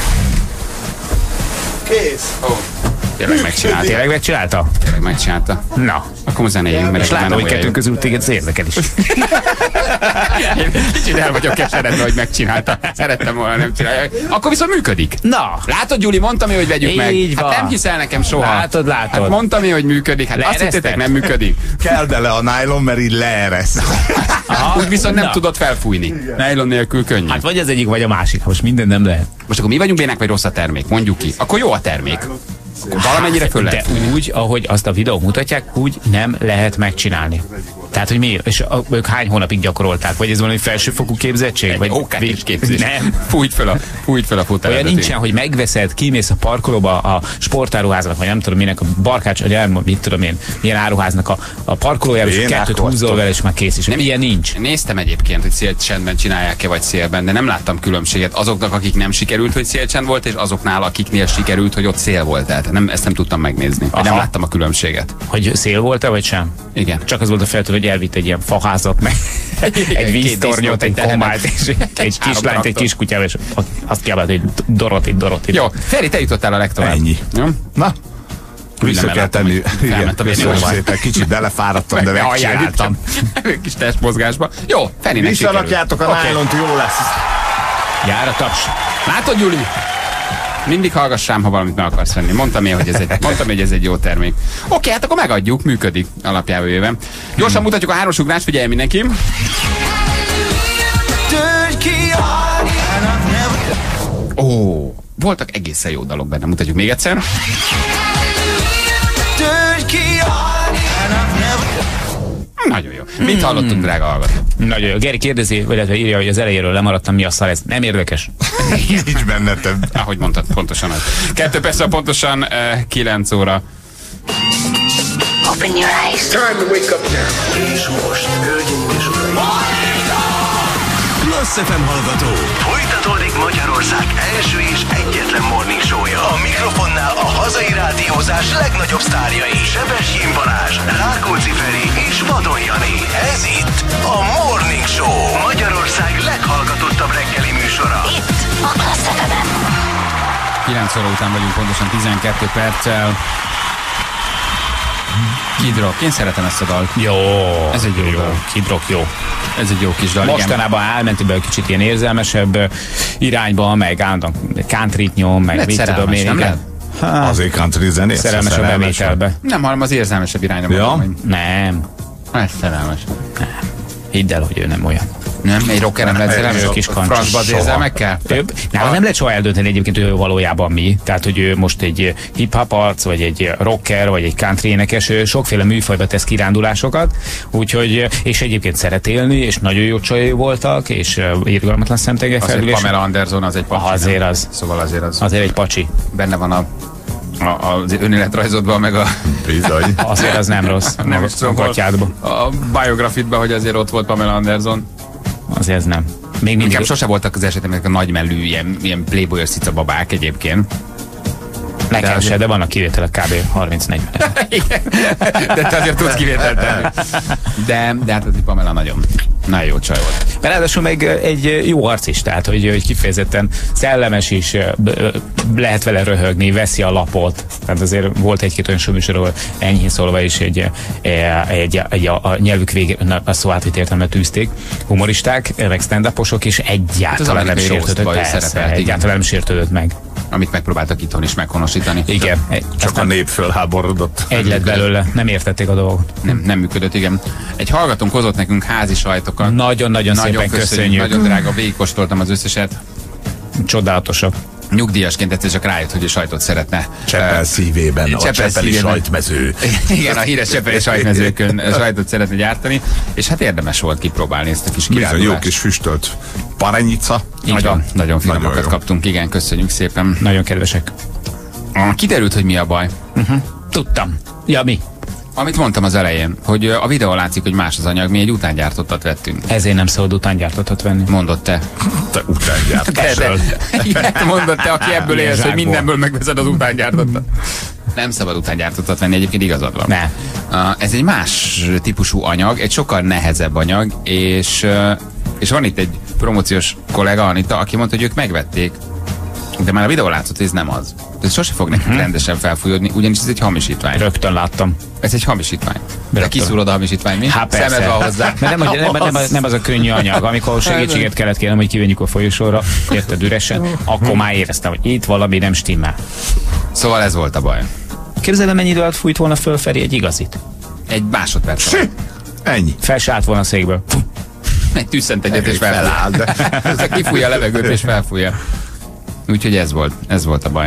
Kész. Tényleg megcsinálta. Tényleg megcsinálta? Tényleg megcsinálta. Na. Akkor zenéljünk, mert és látom, hogy kettőnk közül téged ez érdekel is. Én kicsit el vagyok keseredve, hogy megcsinálta. Szerettem volna, nem csinálja. Akkor viszont működik. Na. Látod, Gyuri, mondtam én, hogy vegyük meg. Hát nem hiszel nekem soha. Látod. Hát mondtam én, hogy működik. Hát azt hittétek, nem működik. Kell bele a nylon, mert így leeresz. Úgy viszont nem tudod felfújni. Nylon nélkül könnyű. Hát vagy az egyik, vagy a másik. Most minden nem lehet. Most akkor mi vagyunk bénák, vagy rossz a termék? Mondjuk ki. Akkor jó a termék. Valamennyire föl lehet fújni. Úgy, ahogy azt a videó mutatják, úgy nem lehet megcsinálni. Tehát, hogy mi? És ők hány hónapig gyakorolták? Vagy ez valami felsőfokú képzettség? Vagy ókás képzés. Nem. Fújt föl a futárat. Olyan nincsen, hogy megveszed, kimész a parkolóba a sportáruháznak, vagy nem tudom minek, a Barkács, vagy mit tudom én, milyen áruháznak a parkolójába, és kettőt húzol vele, és már kész is. Nem, ilyen nincs. Néztem egyébként, hogy szélcsendben csinálják-e, vagy szélben, de nem láttam különbséget azoknak, akik nem sikerült, hogy szélcsend volt, és azoknál, akiknél sikerült, hogy ott szél volt. Tehát ezt nem tudtam megnézni. Nem láttam a különbséget. Hogy szél volt-e, vagy sem? Igen. Csak az volt a feltől, hogy elvitt egy ilyen faházat, meg egy víztornyot, egy komált, és egy kislányt, egy kiskutyával, és azt kiabált, hogy Doroti. Jó, Feri, te jutottál a legtovább. Ennyi. Jó? Na? Vissza kell tenni. Igen, szépen. Kicsit belefáradtam, de megcsináltam. Kis testmozgásba. Jó, Ferinek visszarakjátok a nylont, jó lesz. Jár a taps. Látod, Gyuri? Mindig hallgassám, ha valamit meg akarsz venni. Mondtam én, hogy ez egy jó termék. Oké, hát akkor megadjuk, működik alapjában véve. Gyorsan mutatjuk a hárosugrást, figyelj mindenki. Voltak egészen jó dalok benne, mutatjuk még egyszer. Nagyon jó. Mit hallottunk, drága hallgató? Nagyon jó. Geri kérdezi, vagy írja, hogy az elejéről lemaradtam, mi a szar ez. Nem érdekes. Nincs benne több. Ahogy mondtad, pontosan az. 2 perc, pontosan 9 óra. Open your eyes. Time to wake up now. És most, hölgyeim és uraim. Plus FM hallgató. Folytatódik Magyarország első és egyetlen morning show-ja. A mikrofonnál a hazai rádió rádiózás legnagyobb sztárjai. Sebestyén Balázs, Rákóczi Feri és Vadon Jani. Ez itt a Morning Show. Magyarország leghallgatottabb reggeli műsora. Itt a Klassz FM-en. 9 óra után vagyunk, pontosan 12 perccel. Kid Rock. Én szeretem ezt a dalt. Jó. Ez egy jó dal. Kid Rock jó. Ez egy jó kis dal. Mostanában elmentünk be egy kicsit ilyen érzelmesebb irányba, meg állandóan countryt nyom, meg mit tudom én. Nem lehet? Azért country zenét. Szerelmesebb bevételbe. Nem, hanem az érzelmesebb irányba. Ja? Nem. Ez szerelmes. Hidd el, hogy ő nem olyan. Nem, egy rocker nem lehet szerelmes kis francba az érzelmekkel? Nem lehet soha eldönteni egyébként, ő valójában mi. Tehát, hogy ő most egy hip-hop arc, vagy egy rocker, vagy egy country énekes, sokféle műfajba tesz kirándulásokat, úgyhogy, és egyébként szeret élni, és nagyon jó csajai voltak, és irgalmatlan szemtege felülés. Azért Pamela Anderson az egy pacsi. Azért az. Szóval azért az. Azért egy pacsi. Benne van az önéletrajzodban, meg a... Bizony. Azért az nem rossz. Nem gatyádban. A biografitban, hogy azért ott volt Pamela Anderson. Azért ez nem. Még mindig sose voltak az esetemnek a nagymellű, ilyen playboyos cica babák egyébként. Nekem se, de vannak kivételek kb. 30-40. De te azért tudsz kivételt tenni. De hát az Pamela nagyon jó csaj volt. Ráadásul meg egy jó arc is, tehát hogy kifejezetten szellemes is, lehet vele röhögni, veszi a lapot. Tehát azért volt egy-két olyan műsor, ahol enyhén szólva is a nyelvük végén a szó átvit értelmet tűzték humoristák, meg stand-uposok, és egyáltalán nem sértődött meg. Amit megpróbáltak itthon is meghonosítani. Igen. Csak a nép fölháborodott. Egy lett belőle. Nem értették a dolgot. Nem működött, igen. Egy hallgatónk hozott nekünk házi sajtokat. Nagyon szépen köszönjük. Nagyon drága, végigkóstoltam az összeset. Csodálatosak. Nyugdíjasként egyszer csak rájött, hogy a sajtot szeretne. Csepel szívében, a Csepeli sajtmező. Igen, a híres Csepeli sajtmezőkön sajtot szeretne gyártani, és hát érdemes volt kipróbálni ezt a kis kirándulást. Jó kis füstölt paranyica. Nagyon finomakat kaptunk, igen, köszönjük szépen. Nagyon kedvesek. Kiderült, hogy mi a baj. Tudtam. Ja, mi? Amit mondtam az elején, hogy a videó látszik, hogy más az anyag, mi egy utángyártottat vettünk. Ezért nem szabad utángyártottat venni. Mondod te. Te utángyártással. Mondod te, aki ebből élsz, hogy mindenből megveszed az utángyártottat. Nem szabad utángyártottat venni, egyébként igazad van. Ne. Ez egy más típusú anyag, egy sokkal nehezebb anyag, és van itt egy promóciós kollega, Anita, aki mondta, hogy ők megvették, de már a videó látszott, hogy ez nem az. Ez sose fog nekünk rendesen felfújódni, ugyanis ez egy hamisítvány. Rögtön láttam. Ez egy hamisítvány. De kiszúrod a hamisítvány, mi? Hát persze. Szemed van hozzá. Nem az a könnyű anyag. Amikor segítséget kellett kérnem, hogy kivenjük a folyosóra, érted üresen, akkor már éreztem, hogy itt valami nem stimmel. Szóval ez volt a baj. Képzeld el, mennyi idő alatt fújt volna fölfelé egy igazit? Egy másodperc. Ennyi. Fel se állt volna a székből. Egy tüsszent egyet és felfújja. Ez kifújja a levegőt és felfújja. Úgyhogy ez volt a baj.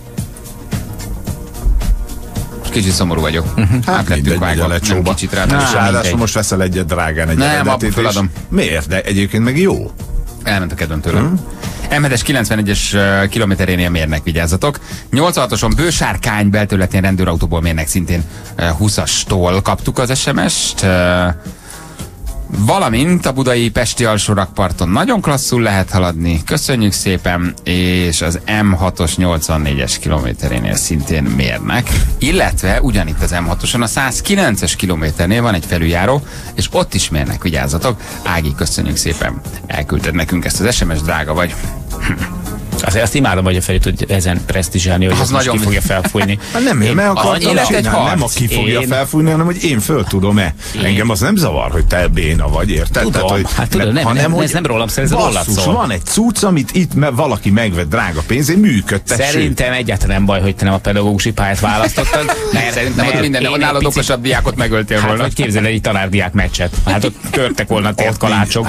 Kicsit szomorú vagyok. Hát mindegy, a lecsóba. Kicsit ráadásul most veszel egyet drágán egy eredetit. Nem, feladom. Miért? De egyébként meg jó. Elment a kedvem tőlem. M7-es 91-es kilométerénél mérnek, vigyázzatok. 86-oson Bősárkány belterületén rendőrautóból mérnek, szintén 20-astól kaptuk az SMS-t. Valamint a budai Pesti alsórakparton nagyon klasszul lehet haladni. Köszönjük szépen, és az M6-os 84-es kilométerénél szintén mérnek. Illetve ugyanitt az M6-oson a 109-es kilométernél van egy felüljáró, és ott is mérnek, vigyázzatok. Ági, köszönjük szépen. Elküldted nekünk ezt az SMS, drága vagy. Azért azt imádom, hogy a Feri tud ezen presztízsálni, hogy az most ki fogja felfújni. Nem, mert akartam csinálni, nem aki fogja felfújni, hanem hogy én föl tudom-e. Engem az nem zavar, hogy te béna vagy, érted? Tudom, hát tudod, ez nem rólam szól, ez rólad szól. Van egy cucc, amit itt valaki megvett drága pénzén, működtessük. Szerintem egyáltalán nem baj, hogy te nem a pedagógusi pályát választottad. Szerintem ott minden, nálad okosabb diákot megöltél volna. Hát, hogy képzelj egy tanárdiák meccset. Hát ott törtek volna a tért kalácsok.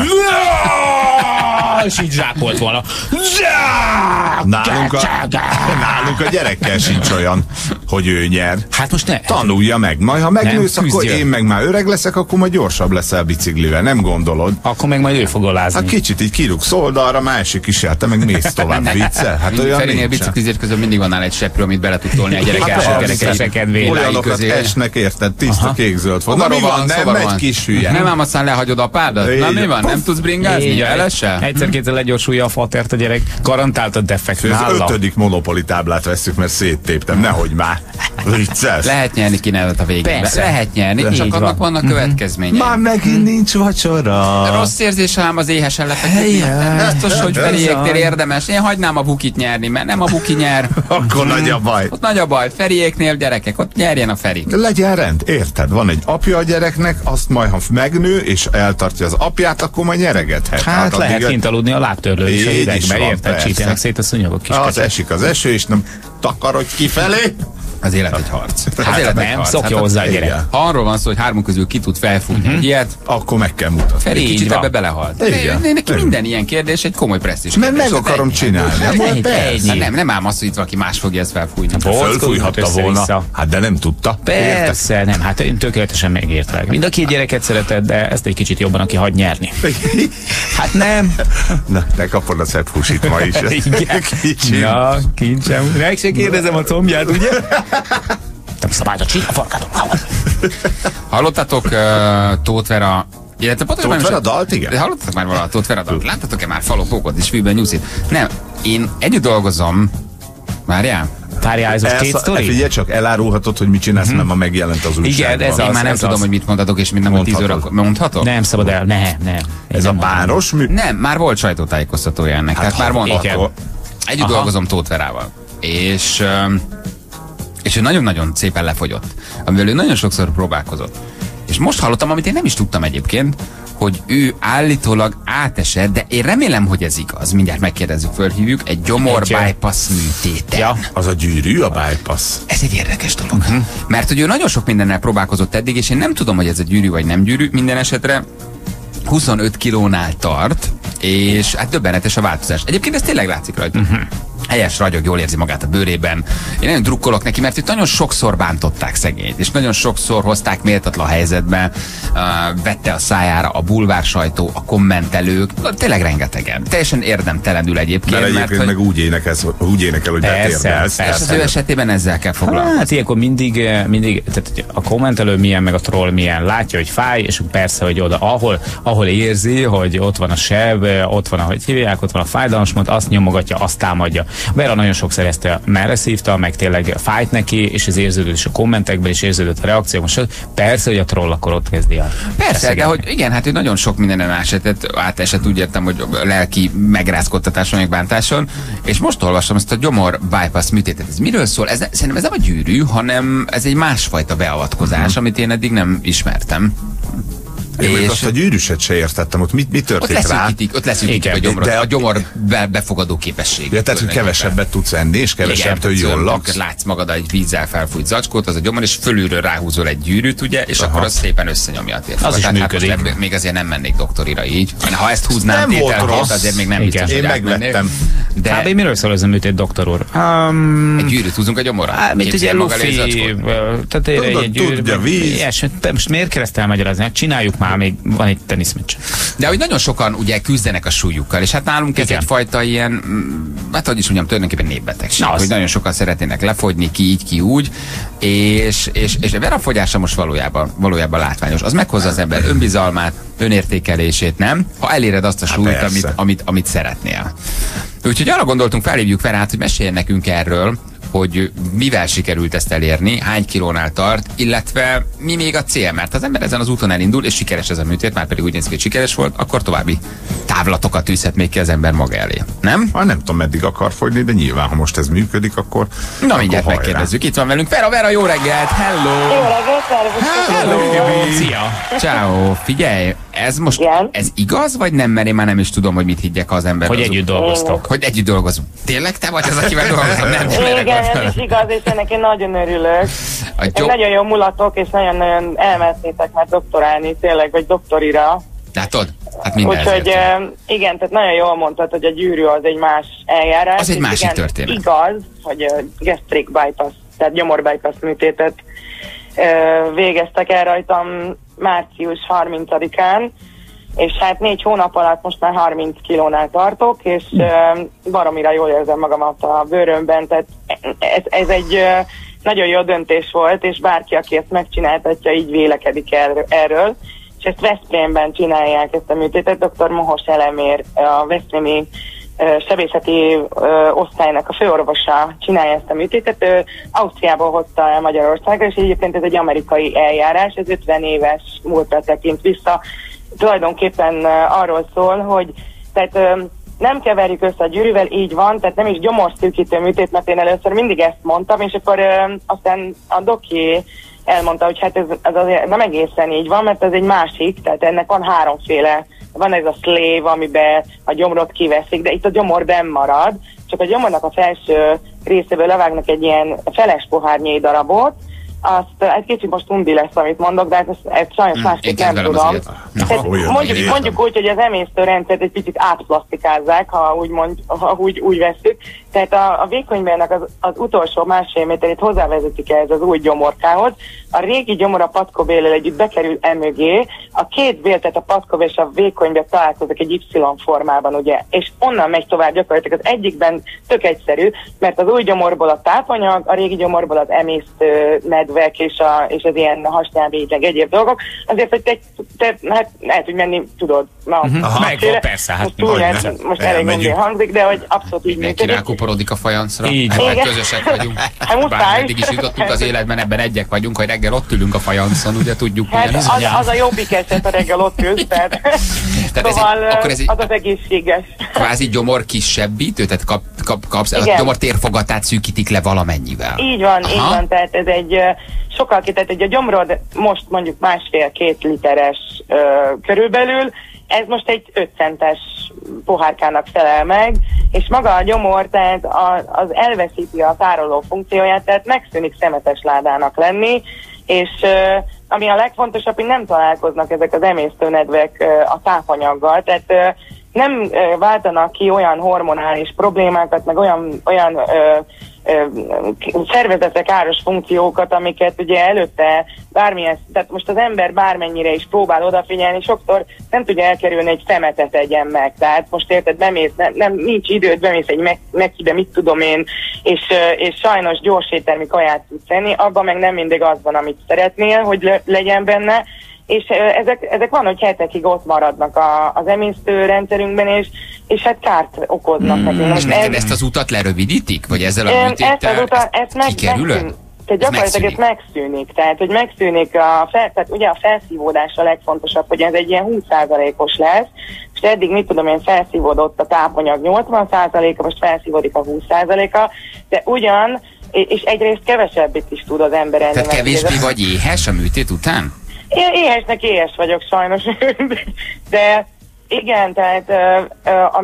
És így zsákolt volna. Nálunk a gyerekkel sincs olyan, hogy ő nyer. Hát most ne. Tanulja meg. Majd ha megnősz, akkor én meg már öreg leszek, akkor majd gyorsabb leszel biciklivel. Nem gondolod? Akkor meg majd ő fog alázni. Hát kicsit így kirúgsz oldalra, másik is jár, te meg mész tovább, viccel. Hát olyan Ferinél biciklizés közben mindig van nála egy seprő, amit bele tud tolni a gyerek első kedvéért. Olyanokat esnek, érted? Tiszta kék-zöld fog. Mi van? Nem megy kis hülye. Nem ám aztán lehagyod apádat? Na mi van? Nem tudsz bringázni? Elesse? Egyszer kétszer legyorsulja a fatert a gyerek. Garantált a defekt nála. Az 5. Monopoly táblát vesszük, mert széttéptem. Nehogy már. Vicces. Lehet nyerni kinevet a végén. Persze. Lehet nyerni, csak annak vannak következményei. Már megint nincs vacsora. Rossz érzés, ám az éhesen lefeküdni. Biztos, hogy Feriéknél érdemes. Én hagynám a Bukit nyerni, mert nem a Buki nyer. Akkor nagy a baj. Ott nagy a baj. Feriéknél gyerekek, ott nyerjen a Feri. Legyen rend, érted? Van egy apja a gyereknek, azt majd ha megnő, és eltartja az apját, akkor majd nyeregethet. Hát lehet kint aludni a lábtörlő is a hidegben, érted? Csípjenek szét a szúnyogok kis az esik az eső, és nem takarodj kifelé. Az élet egy harc. Hát élet nem, harc. Szokja hozzá a gyerek. Ha arról van szó, hogy 3 közül ki tud felfújni egy ilyet, akkor meg kell mutatni. Feri kicsit ebbe belehalt. Neki minden ilyen kérdés egy komoly presztízs. Mert meg akarom csinálni. Nem ám az, hogy itt valaki más fogja ezt felfújni. Fölfújhatta volna. Hát de nem tudta. Persze, nem, hát én tökéletesen megértelek. Mind a 2 gyereket szereted, de ezt egy kicsit jobban, aki hagy nyerni. Hát nem. Na, te kapod a szebb húsit ma is. Ja, kincsem. Meg se kérdezem a combját, ugye? Nem szabályt a csík, Hallottatok Tóth Vera, illetve Tóth Vera dalt, igen? Hallottatok már valaha Tóth Vera dalt? Láttatok-e már Faló Pókot és Fűben Nyuszit? Nem, én együtt dolgozom. Várjál? Várjál, ez most 2 sztori? Figyelj csak, elárulhatod, hogy mit csinálsz, mert ma megjelent az újságban. Igen, én már nem tudom, hogy mit mondhatok, és mind nem, hogy 10 óra mondhatok? Nem szabad el, nem. Ez a páros mű? Nem, már volt sajtótájékoztatója ennek, tehát már mondhatok. Együtt dolgozom Tóth Verával. És ő nagyon-nagyon szépen lefogyott, amivel ő nagyon sokszor próbálkozott. És most hallottam, amit én nem is tudtam egyébként, hogy ő állítólag átesett, de én remélem, hogy ez igaz. Mindjárt megkérdezzük, fölhívjuk, egy gyomor bypass műtéten. Ja, az a gyűrű, a bypass. Ez egy érdekes dolog. Mert hogy ő nagyon sok mindennel próbálkozott eddig, és én nem tudom, hogy ez a gyűrű vagy nem gyűrű. Minden esetre 25 kilónál tart, és hát döbbenetes a változás. Egyébként ez tényleg látszik rajta. Helyes, ragyog, jól érzi magát a bőrében. Én nagyon drukkolok neki, mert itt nagyon sokszor bántották szegényt, és nagyon sokszor hozták méltatlan helyzetbe, vette a szájára a bulvár sajtó, a kommentelők, tényleg rengetegen. Teljesen érdemtelenül egyébként. Mert egyébként meg úgy énekel, hogy betérdelsz. Persze. Az ő esetében ezzel kell foglalkozni. Hát ilyenkor mindig tehát a kommentelő milyen, meg a troll milyen. Látja, hogy fáj, és persze, hogy oda, ahol érzi, hogy ott van a seb, ott van, ahogy hívják, ott van a fájdalmasmód, azt nyomogatja, azt támadja. Vera nagyon sokszor ezt merre szívta, meg tényleg fájt neki, és ez érződött is a kommentekben, és érződött a reakció. Most persze, hogy a troll akkor ott kezdi a... Persze, de hogy igen, hát ő nagyon sok mindenen átesett, úgy értem, hogy lelki megrázkodtatáson, meg bántáson, és most olvasom ezt a gyomor bypass műtétet. Ez miről szól? Szerintem ez nem a gyűrű, hanem ez egy másfajta beavatkozás, amit én eddig nem ismertem. Én még azt a gyűrűset se értettem, ott mi történt rá? Ott leszűkítik a gyomor, a gyomor befogadó képesség. Ja, tehát, hogy kevesebbet tudsz enni, és kevesebbtől jól laksz. Látsz magad egy vízzel felfújt zacskót, az a gyomor, és fölülről ráhúzol egy gyűrűt, ugye, és akkor az szépen összenyomja a térfogat. Az is működik. Hát még azért nem mennék doktorira így. Ha ezt húznám tételként, azért még nem biztos, hogy megvettem. De hát miről szól ez a műtét, doktor úr? Egy gyűrűt húzunk a gyomorra? Mint ugye lufi, tehát egy gyűrű. Most miért kell ezt elmagyarázni? Hát csináljuk már, még van egy teniszmeccs. De hogy nagyon sokan ugye küzdenek a súlyukkal, és hát nálunk ez egyfajta ilyen, hát hogy is mondjam, tulajdonképpen népbetegség, hogy nagyon sokan szeretnének lefogyni, ki így, ki úgy, és a verafogyása most valójában látványos. Az meghozza az ember önbizalmát, önértékelését, nem? Ha eléred azt a súlyt, amit szeretnél. Úgyhogy arra gondoltunk, felhívjuk Verát, hogy meséljen nekünk erről, hogy mivel sikerült ezt elérni, hány kilónál tart, illetve mi még a cél, mert az ember ezen az úton elindul, és sikeres ez a műtét, már pedig úgy néz ki, hogy sikeres volt, akkor további távlatokat tűzhet még ki az ember maga elé. Nem? Nem tudom, meddig akar fogyni, de nyilván, ha most ez működik, akkor... Na, mindjárt megkérdezzük. Itt van velünk Vera, jó reggelt! Hello! Jó reggelt, hello! Szia! Ciao! Figyelj, ez most ez igaz, vagy nem? Mert én már nem is tudom, hogy mit higgyek az ember. Hogy együtt dolgoztok. Hogy együtt dolgozunk. Tényleg te vagy az, akivel dolgozom? Nem, igen, ez is igaz, és ennek én nagyon örülök. Nagyon jó mulatok, és nagyon elmehetnétek már doktorálni, tényleg, vagy doktorira. Látod? Hát minden. Úgyhogy igen, tehát nagyon jól mondtad, hogy a gyűrű az egy más eljárás. Az egy másik igen, történet. Igaz, hogy gastric bypass, tehát gyomor bypass műtétet végeztek el rajtam március 30-án, és hát 4 hónap alatt most már 30 kilónál tartok, és baromira jól érzem magamat a bőrömben, tehát ez egy nagyon jó döntés volt, és bárki, aki ezt megcsináltatja, így vélekedik erről. és ezt Veszprémben csinálják ezt a műtétet. Dr. Mohos Elemér, a veszprémi sebészeti osztálynak a főorvosa csinálja ezt a műtétet. Ő Ausztriából hozta el Magyarországra, és egyébként ez egy amerikai eljárás, ez 50 éves múltra tekint vissza. Tulajdonképpen arról szól, hogy tehát nem keverjük össze a gyűrűvel, így van, tehát nem is gyomorszűkítő műtét, mert én először mindig ezt mondtam, és akkor aztán a doki elmondta, hogy hát ez azért nem egészen így van, mert ez egy másik, tehát ennek van háromféle. Van ez a slave, amiben a gyomrot kiveszik, de itt a gyomor benn marad, csak a gyomornak a felső részéből levágnak egy ilyen feles pohárnyi darabot, azt egy kicsit most undi lesz, amit mondok, de ezt sajnos másképp nem tudom. Mondjuk úgy, hogy az emésztőrendszert egy picit átplasztikázzák, ha úgy vesszük. Tehát a végkönyvnek az utolsó másfél méterét hozzávezetik ez az új gyomorkához. A régi gyomor a patkóvéllel együtt bekerül emögé, a két vél, tehát a patkóvé és a végkönyvbe találkoznak egy Y formában, ugye, és onnan megy tovább gyakorlatilag. Az egyikben tök egyszerű, mert az új gyomorból a tápanyag, a régi gyomorból az emésztő nedvek és az ilyen hasnyálmény, egyéb dolgok. Azért, hogy te hát el tudj menni, tudod. Megvan, persze. Hát most elég gondol hangzik, de hogy abszolút így működik. Rákuporodik a fajancra. Így van. Közösek vagyunk. Bár eddig is jutottunk az életben, ebben egyek vagyunk, hogy reggel ott ülünk a fajancon, ugye tudjuk. Hát az a jobbik eset, a reggel ott ülsz, tehát szóval az az egészséges. Kvázi gyomor kisebbítő, tehát kapsz, a gyomor térfogatát szűkítik le valamennyivel. Így van, tehát ez egy sokkal tehát egy a gyomrod most mondjuk 1,5-2 literes körülbelül, ez most egy 5 centes pohárkának felel meg, és maga a gyomor, tehát az elveszíti a tároló funkcióját, tehát megszűnik szemetes ládának lenni, és ami a legfontosabb, hogy nem találkoznak ezek az emésztőnedvek a tápanyaggal, tehát nem váltanak ki olyan hormonális problémákat, meg olyan szervezetre káros funkciókat, amiket ugye előtte bármilyen, tehát most az ember bármennyire is próbál odafigyelni, sokszor nem tudja elkerülni, egy szemetet egyen meg. Tehát most érted, bemész, nincs időd, bemész egy Mekkibe, mit tudom én, és sajnos gyors éttermi kaját tudsz enni, abban meg nem mindig az van, amit szeretnél, hogy legyen benne, és ezek van, hogy hetekig ott maradnak az emésztőrendszerünkben, és hát kárt okoznak nekünk. És neked ezt az utat lerövidítik? Vagy ezzel a műtéttel kikerülöd? Tehát gyakorlatilag ez megszűnik. Tehát, hogy megszűnik tehát ugye a felszívódás a legfontosabb, hogy ez egy ilyen 20%-os lesz, és eddig mit tudom én, felszívódott a tápanyag 80%-a, most felszívódik a 20%-a, de ugyan, és egyrészt kevesebbit is tud az ember enni. Tehát kevésbé vagy éhes a műtét után? Éhesnek éhes vagyok sajnos, de igen, tehát a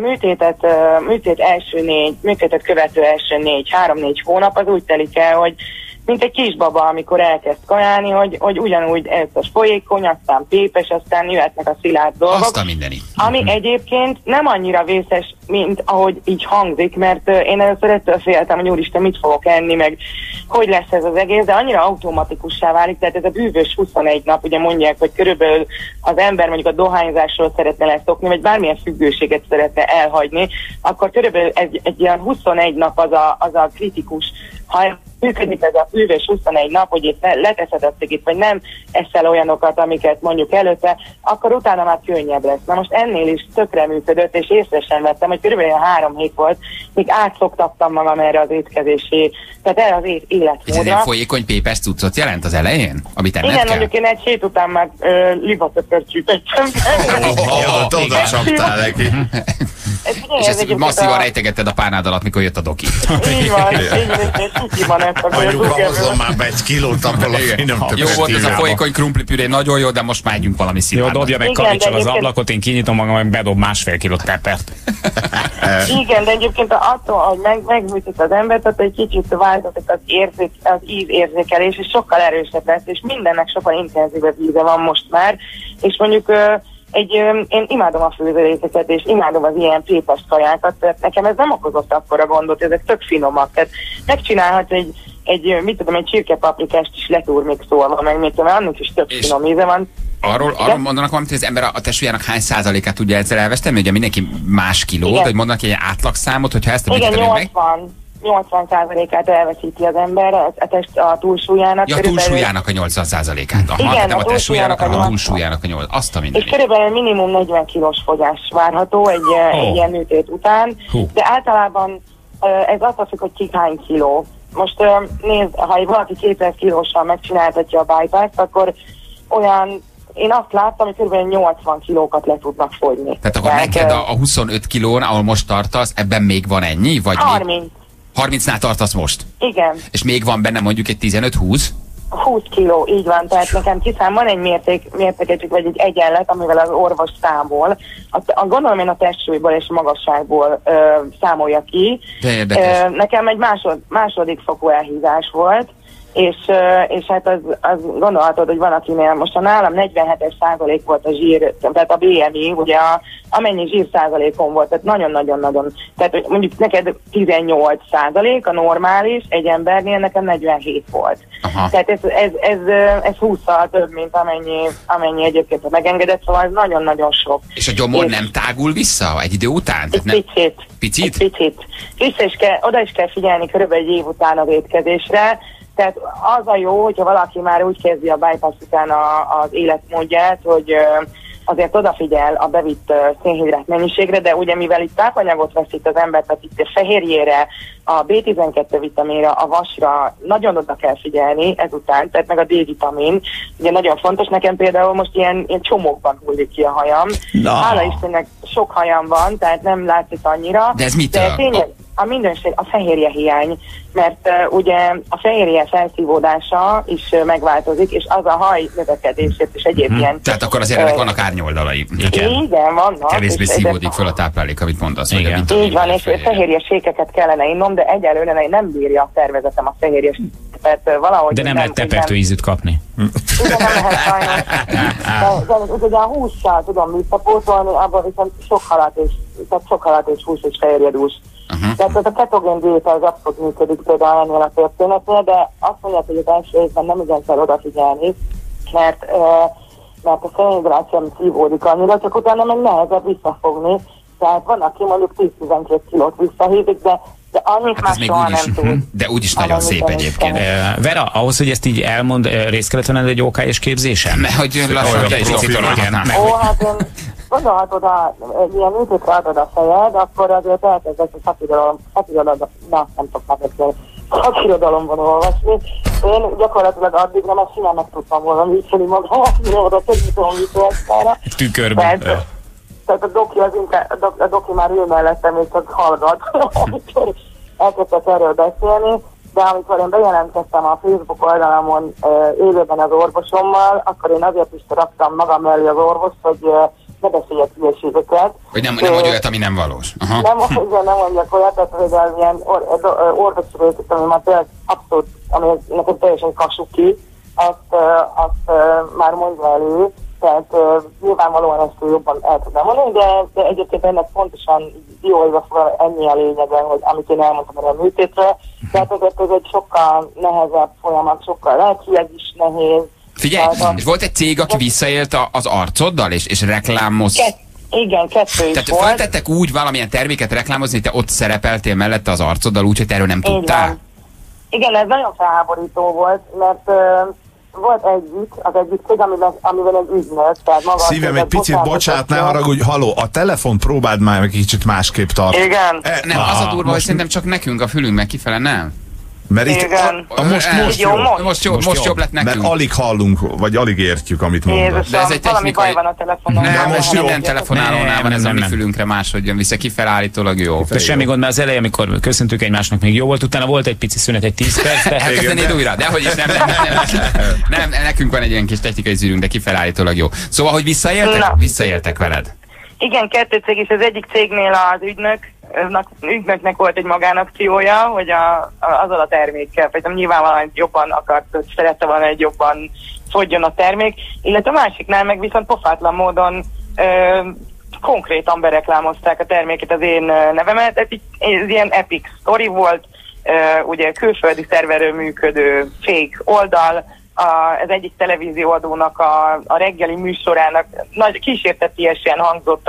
műtétet követő első 3-4 hónap az úgy telik el, hogy mint egy kisbaba, amikor elkezd kajálni, hogy ugyanúgy ez a folyékony, aztán pépes, aztán jöhetnek a szilárd dolgok. Azt a mindenit. Ami egyébként nem annyira vészes, mint ahogy így hangzik, mert én először ettől féltem, hogy úristen, mit fogok enni, meg hogy lesz ez az egész, de annyira automatikussá válik, tehát ez a bűvös 21 nap, ugye mondják, hogy körülbelül az ember mondjuk a dohányzásról szeretne leszokni, vagy bármilyen függőséget szeretne elhagyni, akkor körülbelül egy ilyen 21 nap az a kritikus, ha működik ez a bűvös 21 nap, hogy itt leteszed a cigit, vagy nem eszel olyanokat, amiket mondjuk előtte, akkor utána már könnyebb lesz. Na most ennél is tökre működött, és észre sem vettem, hogy körülbelül 3 hét volt, míg átszoktattam magam erre az étkezési, tehát erre az életmódra. Ez egy folyékony pépes cuccot jelent az elején? Amit enned igen, kell? mondjuk én egy hét után már libatöpörcsűt egytem. Oda csaptál neki. És ezt masszívan rejtegetted a párnád alatt, mikor jött a doki. Így van, így van ezt. Mondjuk ahozom már be 1 kilót abból a finom többes. Jó volt ez a folyékony krumplipüré, nagyon jó, de most már együnk valami szilárdat. Jó, dobja meg Kavicsal az ablakot, én kinyitom magam, meg bedob 1,5 kilót pepert. Igen, de egyébként attól, hogy megműtik az ember, tehát egy kicsit változik az ízérzékelés, és sokkal erősebb lesz, és mindennek sokkal intenzívebb íze van most már, és mondjuk én imádom a főzőrészeket, és imádom az ilyen pépes kajákat, tehát nekem ez nem okozott akkora gondot, ezek tök finomak, tehát megcsinálhatsz egy csirkepaprikást is letúrmixolva, meg mit tudom, annak is tök finom íze van. Arról mondanak valamit, hogy az ember a testsúlyának hány százalékát tudja egyszer elveszteni, ugye mindenki más kiló, de hogy mondanak egy átlagszámot, hogyha ezt a igen, 80. 80%-át elveszíti az ember a túlsúlyának. Ja, a túlsúlyának a 80%-át. Igen, nem a testsúlyának, hanem a túlsúlyának a 80%. Azt a és körülbelül minimum 40 kilós fogyás várható egy ilyen műtét után, de általában ez attól függ, hogy ki hány kiló. Most nézd, ha valaki 200 kilóssal megcsináltatja a bypass-t, akkor olyan, én azt láttam, hogy kb. 80 kilókat le tudnak fogyni. Tehát akkor neked a 25 kilón, ahol most tartasz, ebben még van ennyi? Vagy 30. 30-nál tartasz most? Igen. És még van benne mondjuk egy 15-20? 20 kiló, így van, tehát nekem van egy mértékegyük, vagy egy egyenlet, amivel az orvos számol. Gondolom én a testsúlyból és magasságból számolja ki. De érdekes. Nekem egy második fokú elhízás volt, és hát az gondolhatod, hogy van, akinél most a nálam 47-es százalék volt a zsír, tehát a BMI, ugye amennyi zsír százalékon volt, tehát nagyon-nagyon-nagyon, tehát mondjuk neked 18 százalék a normális, egy embernél nekem 47 volt. Aha. Tehát ez 20-szal több, mint amennyi egyébként megengedett, szóval ez nagyon-nagyon sok. És a gyomor nem tágul vissza egy idő után? Egy picit. Picit? Egy picit. Oda is kell figyelni körülbelül egy év után az étkezésre. Tehát az a jó, hogyha valaki már úgy kezdi a bypass után az életmódját, hogy azért odafigyel a bevitt szénhidrát mennyiségre, de ugye mivel itt tápanyagot veszít az ember, tehát itt a fehérjére, a B12 vitaminra, a vasra nagyon oda kell figyelni ezután, tehát meg a D-vitamin, ugye nagyon fontos, nekem például most ilyen csomókban hullik ki a hajam. Hála Istennek sok hajam van, tehát nem látszik annyira. De ez mitől? De tényleg, a fehérje hiány, mert ugye a fehérje felszívódása is megváltozik, és az a haj növekedését és egyéb ilyen... Tehát akkor azért ennek vannak árnyoldalai. Igen, vannak. Kevésbé szívódik föl a táplálék, amit mondasz. Igen. Így van, és fehérjesékeket kellene innom, de egyelőre nem bírja a szervezetem a fehérjes. Valahogy de nem lehet tepertő ízűt kapni. Igen, nem lehet sajnos. De ugye a hússal tudom visszapótolni, abban viszont sok halat és hús és fehérjedús. Tehát a ketogén diéta az abszolút működik például ennél a történetnél, de azt mondják, hogy az első évben nem igen kell odafigyelni, mert a szénhidrát sem szívódik annyira, csak utána meg nehezebb visszafogni. Tehát van, aki mondjuk 10-12 kilót visszahívik, de annyit már soha nem tud. De úgyis nagyon szép egyébként. Vera, ahhoz, hogy ezt így elmond, részt kellett venned egy OKS képzésen? Mert hogy lassan te is profilolhatnál. Hát én gondolhatod, ilyen műtétre adod a fejed, akkor azért elkezdett a szakirodalomban olvasni. Én gyakorlatilag addig nem ezt simán meg tudtam volna működni magam, amire oda tudom működni. Tükörben. Tehát a doki már ül mellettem, és csak hallgat, amikor elkezdtek erről beszélni, de amikor én bejelentkeztem a Facebook oldalamon élőben az orvosommal, akkor én azért is raktam magam mellé az orvos, hogy ne beszéljek hülyeségeket. Hogy nem mondj olyat, ami nem valós. Aha. Nem mondjak olyat, tehát hogy az ilyen orvosi ami már tényleg abszolút, ami nekem teljesen kasuki, azt már mondja elő. Tehát nyilvánvalóan ezt jobban el tudnám mondani, de egyébként ennek pontosan dióhozva ennyi a lényege, hogy amit én elmondtam erre a műtétre. Tehát azért ez egy sokkal nehezebb folyamat, sokkal lelkileg is nehéz. Figyelj, és volt egy cég, aki visszaélt az arcoddal, és reklámoz... Igen, 2 is tehát volt. feltettek úgy valamilyen terméket reklámozni, te ott szerepeltél mellette az arcoddal, úgyhogy te erről nem tudtál? Igen, ez nagyon felháborító volt, mert... volt egyik cég, amivel egy ügynök, tehát maga... Szívem, egy picit bocsánat, ne haragudj, haló, a telefon próbáld már egy kicsit másképp tartani. Igen. Nem, az a durva, hogy szerintem csak nekünk a fülünk meg kifele, nem? Mert itt most jobb lett nekünk. Mert alig hallunk, vagy alig értjük, amit mondasz. De ez egy technikai... van a telefonon. Nem, most minden telefonálónál van ez a mi fülünkre máshogy jön vissza, kifele állítólag jó. De semmi gond, mert az elején, amikor köszöntük egymásnak, még jó volt, utána volt egy pici szünet, egy 10 perc, de... Elkezdenéd újra, de hogy is nem, nekünk van egy ilyen kis technikai zűrünk, de kifele állítólag jó. Szóval, hogy visszaéltek veled? Igen, 2 cég is, az egyik cégnél az ügynöknek volt egy magánakciója, hogy azzal a termékkel, vagy nyilvánvalóan jobban akart, szerette volna, hogy jobban fogjon a termék, illetve a másiknál meg viszont pofátlan módon konkrétan bereklámozták a terméket, az én nevemet. Ez ilyen epic story volt, ugye külföldi szerverről működő fake oldal, az egyik televízióadónak a reggeli műsorának nagy kísértetiesen hangzott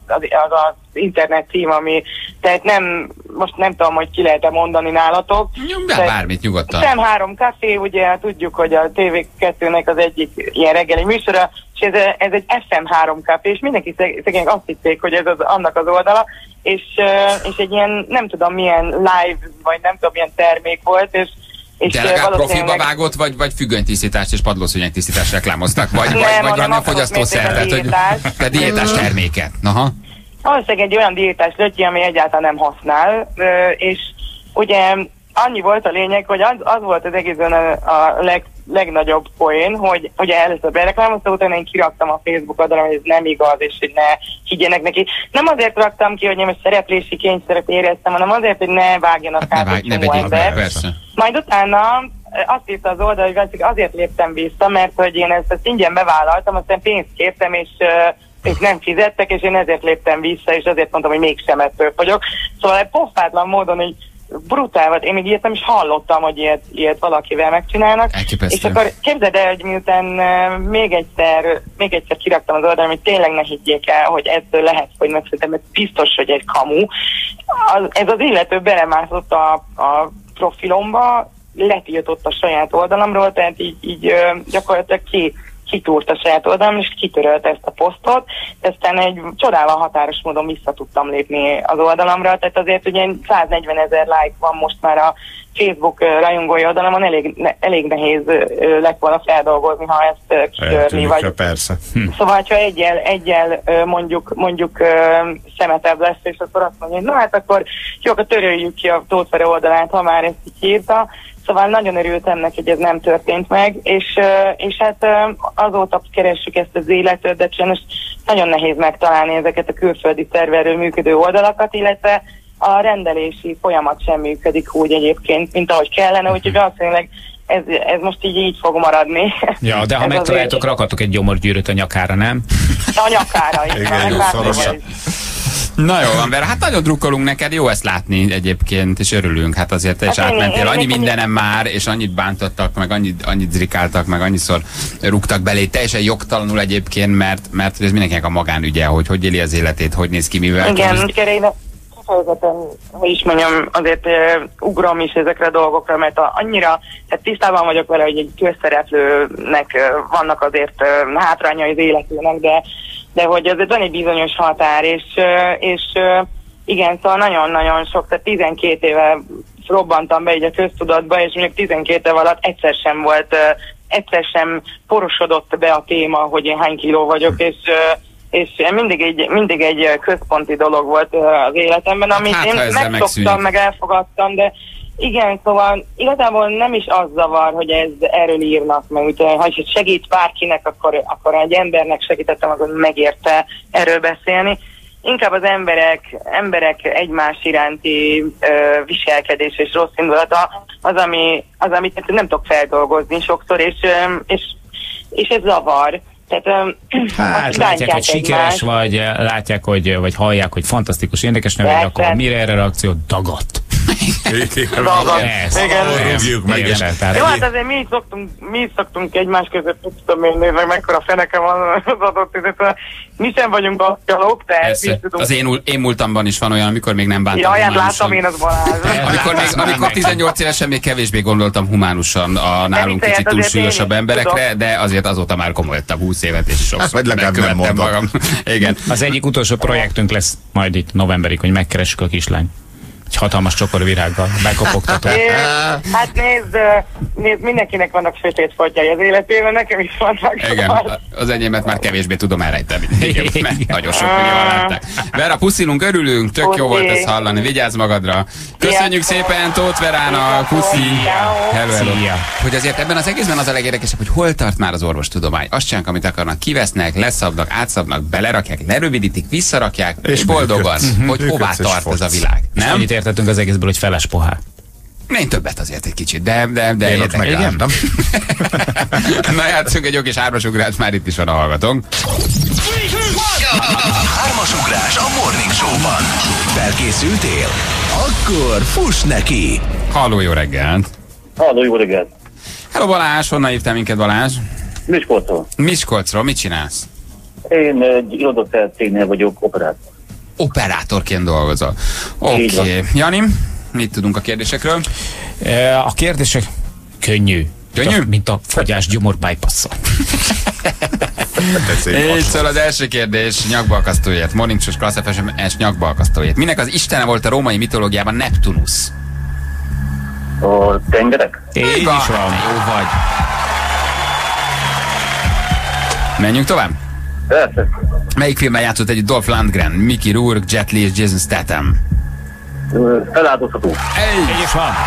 az internet cím, ami tehát most nem tudom, hogy ki lehet-e mondani nálatok. Bármit nyugodtan. Sem 3 Café, ugye tudjuk, hogy a TV2-nek az egyik ilyen reggeli műsora, és ez egy FM3 Café, és mindenki szegények azt hitték, hogy ez annak az oldala, és egy ilyen nem tudom milyen live, vagy nem tudom milyen termék volt, és de legalább profilba vágott, vagy függönytisztítást és padlószőnyegtisztítást reklámoztak, vagy nem fogyasztószer, tehát hogy te diétás terméket. Aha. Valószínűleg egy olyan diétás lötyi, ami egyáltalán nem használ, és ugye annyi volt a lényeg, hogy az volt az egészen a legnagyobb poén, hogy ugye először bereklámozta, utána én kiraktam a Facebook oldalon, hogy ez nem igaz, és hogy ne higgyenek neki. Nem azért raktam ki, hogy én most szereplési kényszeret éreztem, hanem azért, hogy ne vágjanak át egy csomó embert. Majd utána azt írta az oldal, hogy azért léptem vissza, mert hogy én ezt ingyen bevállaltam, aztán pénzt kértem, és nem fizettek, és én ezért léptem vissza, és azért mondtam, hogy mégsem ettől vagyok. Szóval pofátlan módon, hogy brutál volt. Én még ilyet nem is hallottam, hogy ilyet valakivel megcsinálnak. Elképesztő. És akkor képzeld el, hogy miután még egyszer kiraktam az oldalon, hogy tényleg ne higgyék el, hogy ettől lehet, hogy megszületem, mert biztos, hogy egy kamu. Ez az illető belemászott a profilomba, letiltott a saját oldalamról, tehát így gyakorlatilag kitúrt a saját oldalam, és kitörölt ezt a posztot, aztán egy csodálva határos módon vissza tudtam lépni az oldalamra, tehát azért ugye 140 000 like van most már a Facebook rajongói oldalamon, elég nehéz lett volna feldolgozni, ha ezt kitörni, vagy... Persze. Szóval, ha egyel mondjuk szemetebb lesz, és akkor azt mondja, hogy na hát akkor jó, akkor töröljük ki a Tóth Feri oldalát, ha már ezt így írta. Szóval nagyon örültem neki, hogy ez nem történt meg, és hát azóta keressük ezt az életet, de sajnos nagyon nehéz megtalálni ezeket a külföldi szerverről működő oldalakat, illetve a rendelési folyamat sem működik úgy egyébként, mint ahogy kellene, úgyhogy valószínűleg ez most így fog maradni. Ja, de ha megtaláltok, rakhatok egy gyomorgyűrűt a nyakára, nem? A nyakára is. Igen, Na jó van, Vera, hát nagyon drukkolunk neked, jó ezt látni egyébként, és örülünk, hát azért te is átmentél. Annyi mindenem már, és annyit bántottak, meg annyit zrikáltak, meg annyiszor rúgtak belé, teljesen jogtalanul egyébként, mert ez mindenkinek a magánügye, hogy éli az életét, hogy néz ki, mivel. Igen, kifejezetten, hogy is mondjam, azért ugrom is ezekre a dolgokra, mert annyira, tehát tisztában vagyok vele, hogy egy közszereplőnek vannak azért hátrányai az életének, de hogy azért van egy bizonyos határ, és igen, szóval nagyon-nagyon sok, tehát 12 éve robbantam be így a köztudatba, és mondjuk 12 év alatt egyszer sem porosodott be a téma, hogy én hány kiló vagyok, és mindig egy központi dolog volt az életemben, amit én megszoktam, meg elfogadtam, de igen, szóval igazából nem is az zavar, hogy erről írnak, meg ha segít bárkinek, akkor egy embernek segítettem, akkor megérte erről beszélni. Inkább az emberek egymás iránti viselkedés és rossz indulata az, amit nem tudok feldolgozni sokszor, és ez zavar. Tehát, hát látják, hogy sikeres vagy, látják, vagy hallják, hogy fantasztikus, érdekes nő, akkor mire erre reakció? Dagadt. Rúgjuk meg. Jó, hát azért mi is szoktunk egymás között, tudom én nézni, mekkora feneke van az adott időt. Mi sem vagyunk baktyalók, tehát az én múltamban is van olyan, amikor még nem bántam humánusan. Jaj, láttam én az Balázs. Amikor 18 évesen még kevésbé gondoltam humánusan a nálunk kicsit túlsúlyosabb emberekre, de azért azóta már komolyodtam 20 évet, és sokszor megkövettem magam. Igen. Az egyik utolsó projektünk lesz majd itt novemberig, hogy megkeressük a kislányt. Egy hatalmas csokorvirággal bekopogtatom. Hát nézd, mindenkinek vannak sötét foltjai az életében, nekem is vannak. Igen, az enyémet már kevésbé tudom elrejteni. Mert nagyon sok millióan látták. Vera, puszilunk, örülünk, tök jó volt ezt hallani, vigyázz magadra. Köszönjük szépen Tóth Verának, puszi. Hello. Hogy azért ebben az egészben az a legérdekesebb, hogy hol tart már az orvostudomány. Azt csinálnak, amit akarnak, kivesznek, leszabnak, átszabnak, belerakják, lerövidítik, visszarakják, és boldogan, hogy hová tart ez a világ. Nem? Annyit értettünk az egészből, hogy feles pohár. Én többet azért egy kicsit, de én ott megálltam. Na játszunk egy jó kis hármasugrás, már itt is van a hallgatónk. Hármasugrás a Morning Show-ban. Felkészültél? Akkor fuss neki! Halló, jó reggelt! Halló, jó reggelt! Hello Balázs, honnan hívtál minket Balázs? Miskolcról. Miskolcról, mit csinálsz? Én egy irodaszert cégnél vagyok operátor. Operátorként dolgozol. Oké. Jani, mit tudunk a kérdésekről? A kérdések könnyű. Könnyű? Mint a fogyás gyomor bypasszal. Így szól az első kérdés, nyakbalkasztóért. Morning Show Class FM-es nyakbalkasztóért. Minek az istene volt a római mitológiában Neptunus? A tengerek? Így van. Jó vagy. Menjünk tovább? Persze. Melyik filmben játszott együtt Dolph Lundgren, Mickey Rourke, Jet Li és Jason Statham? Feláldozható. Így is van.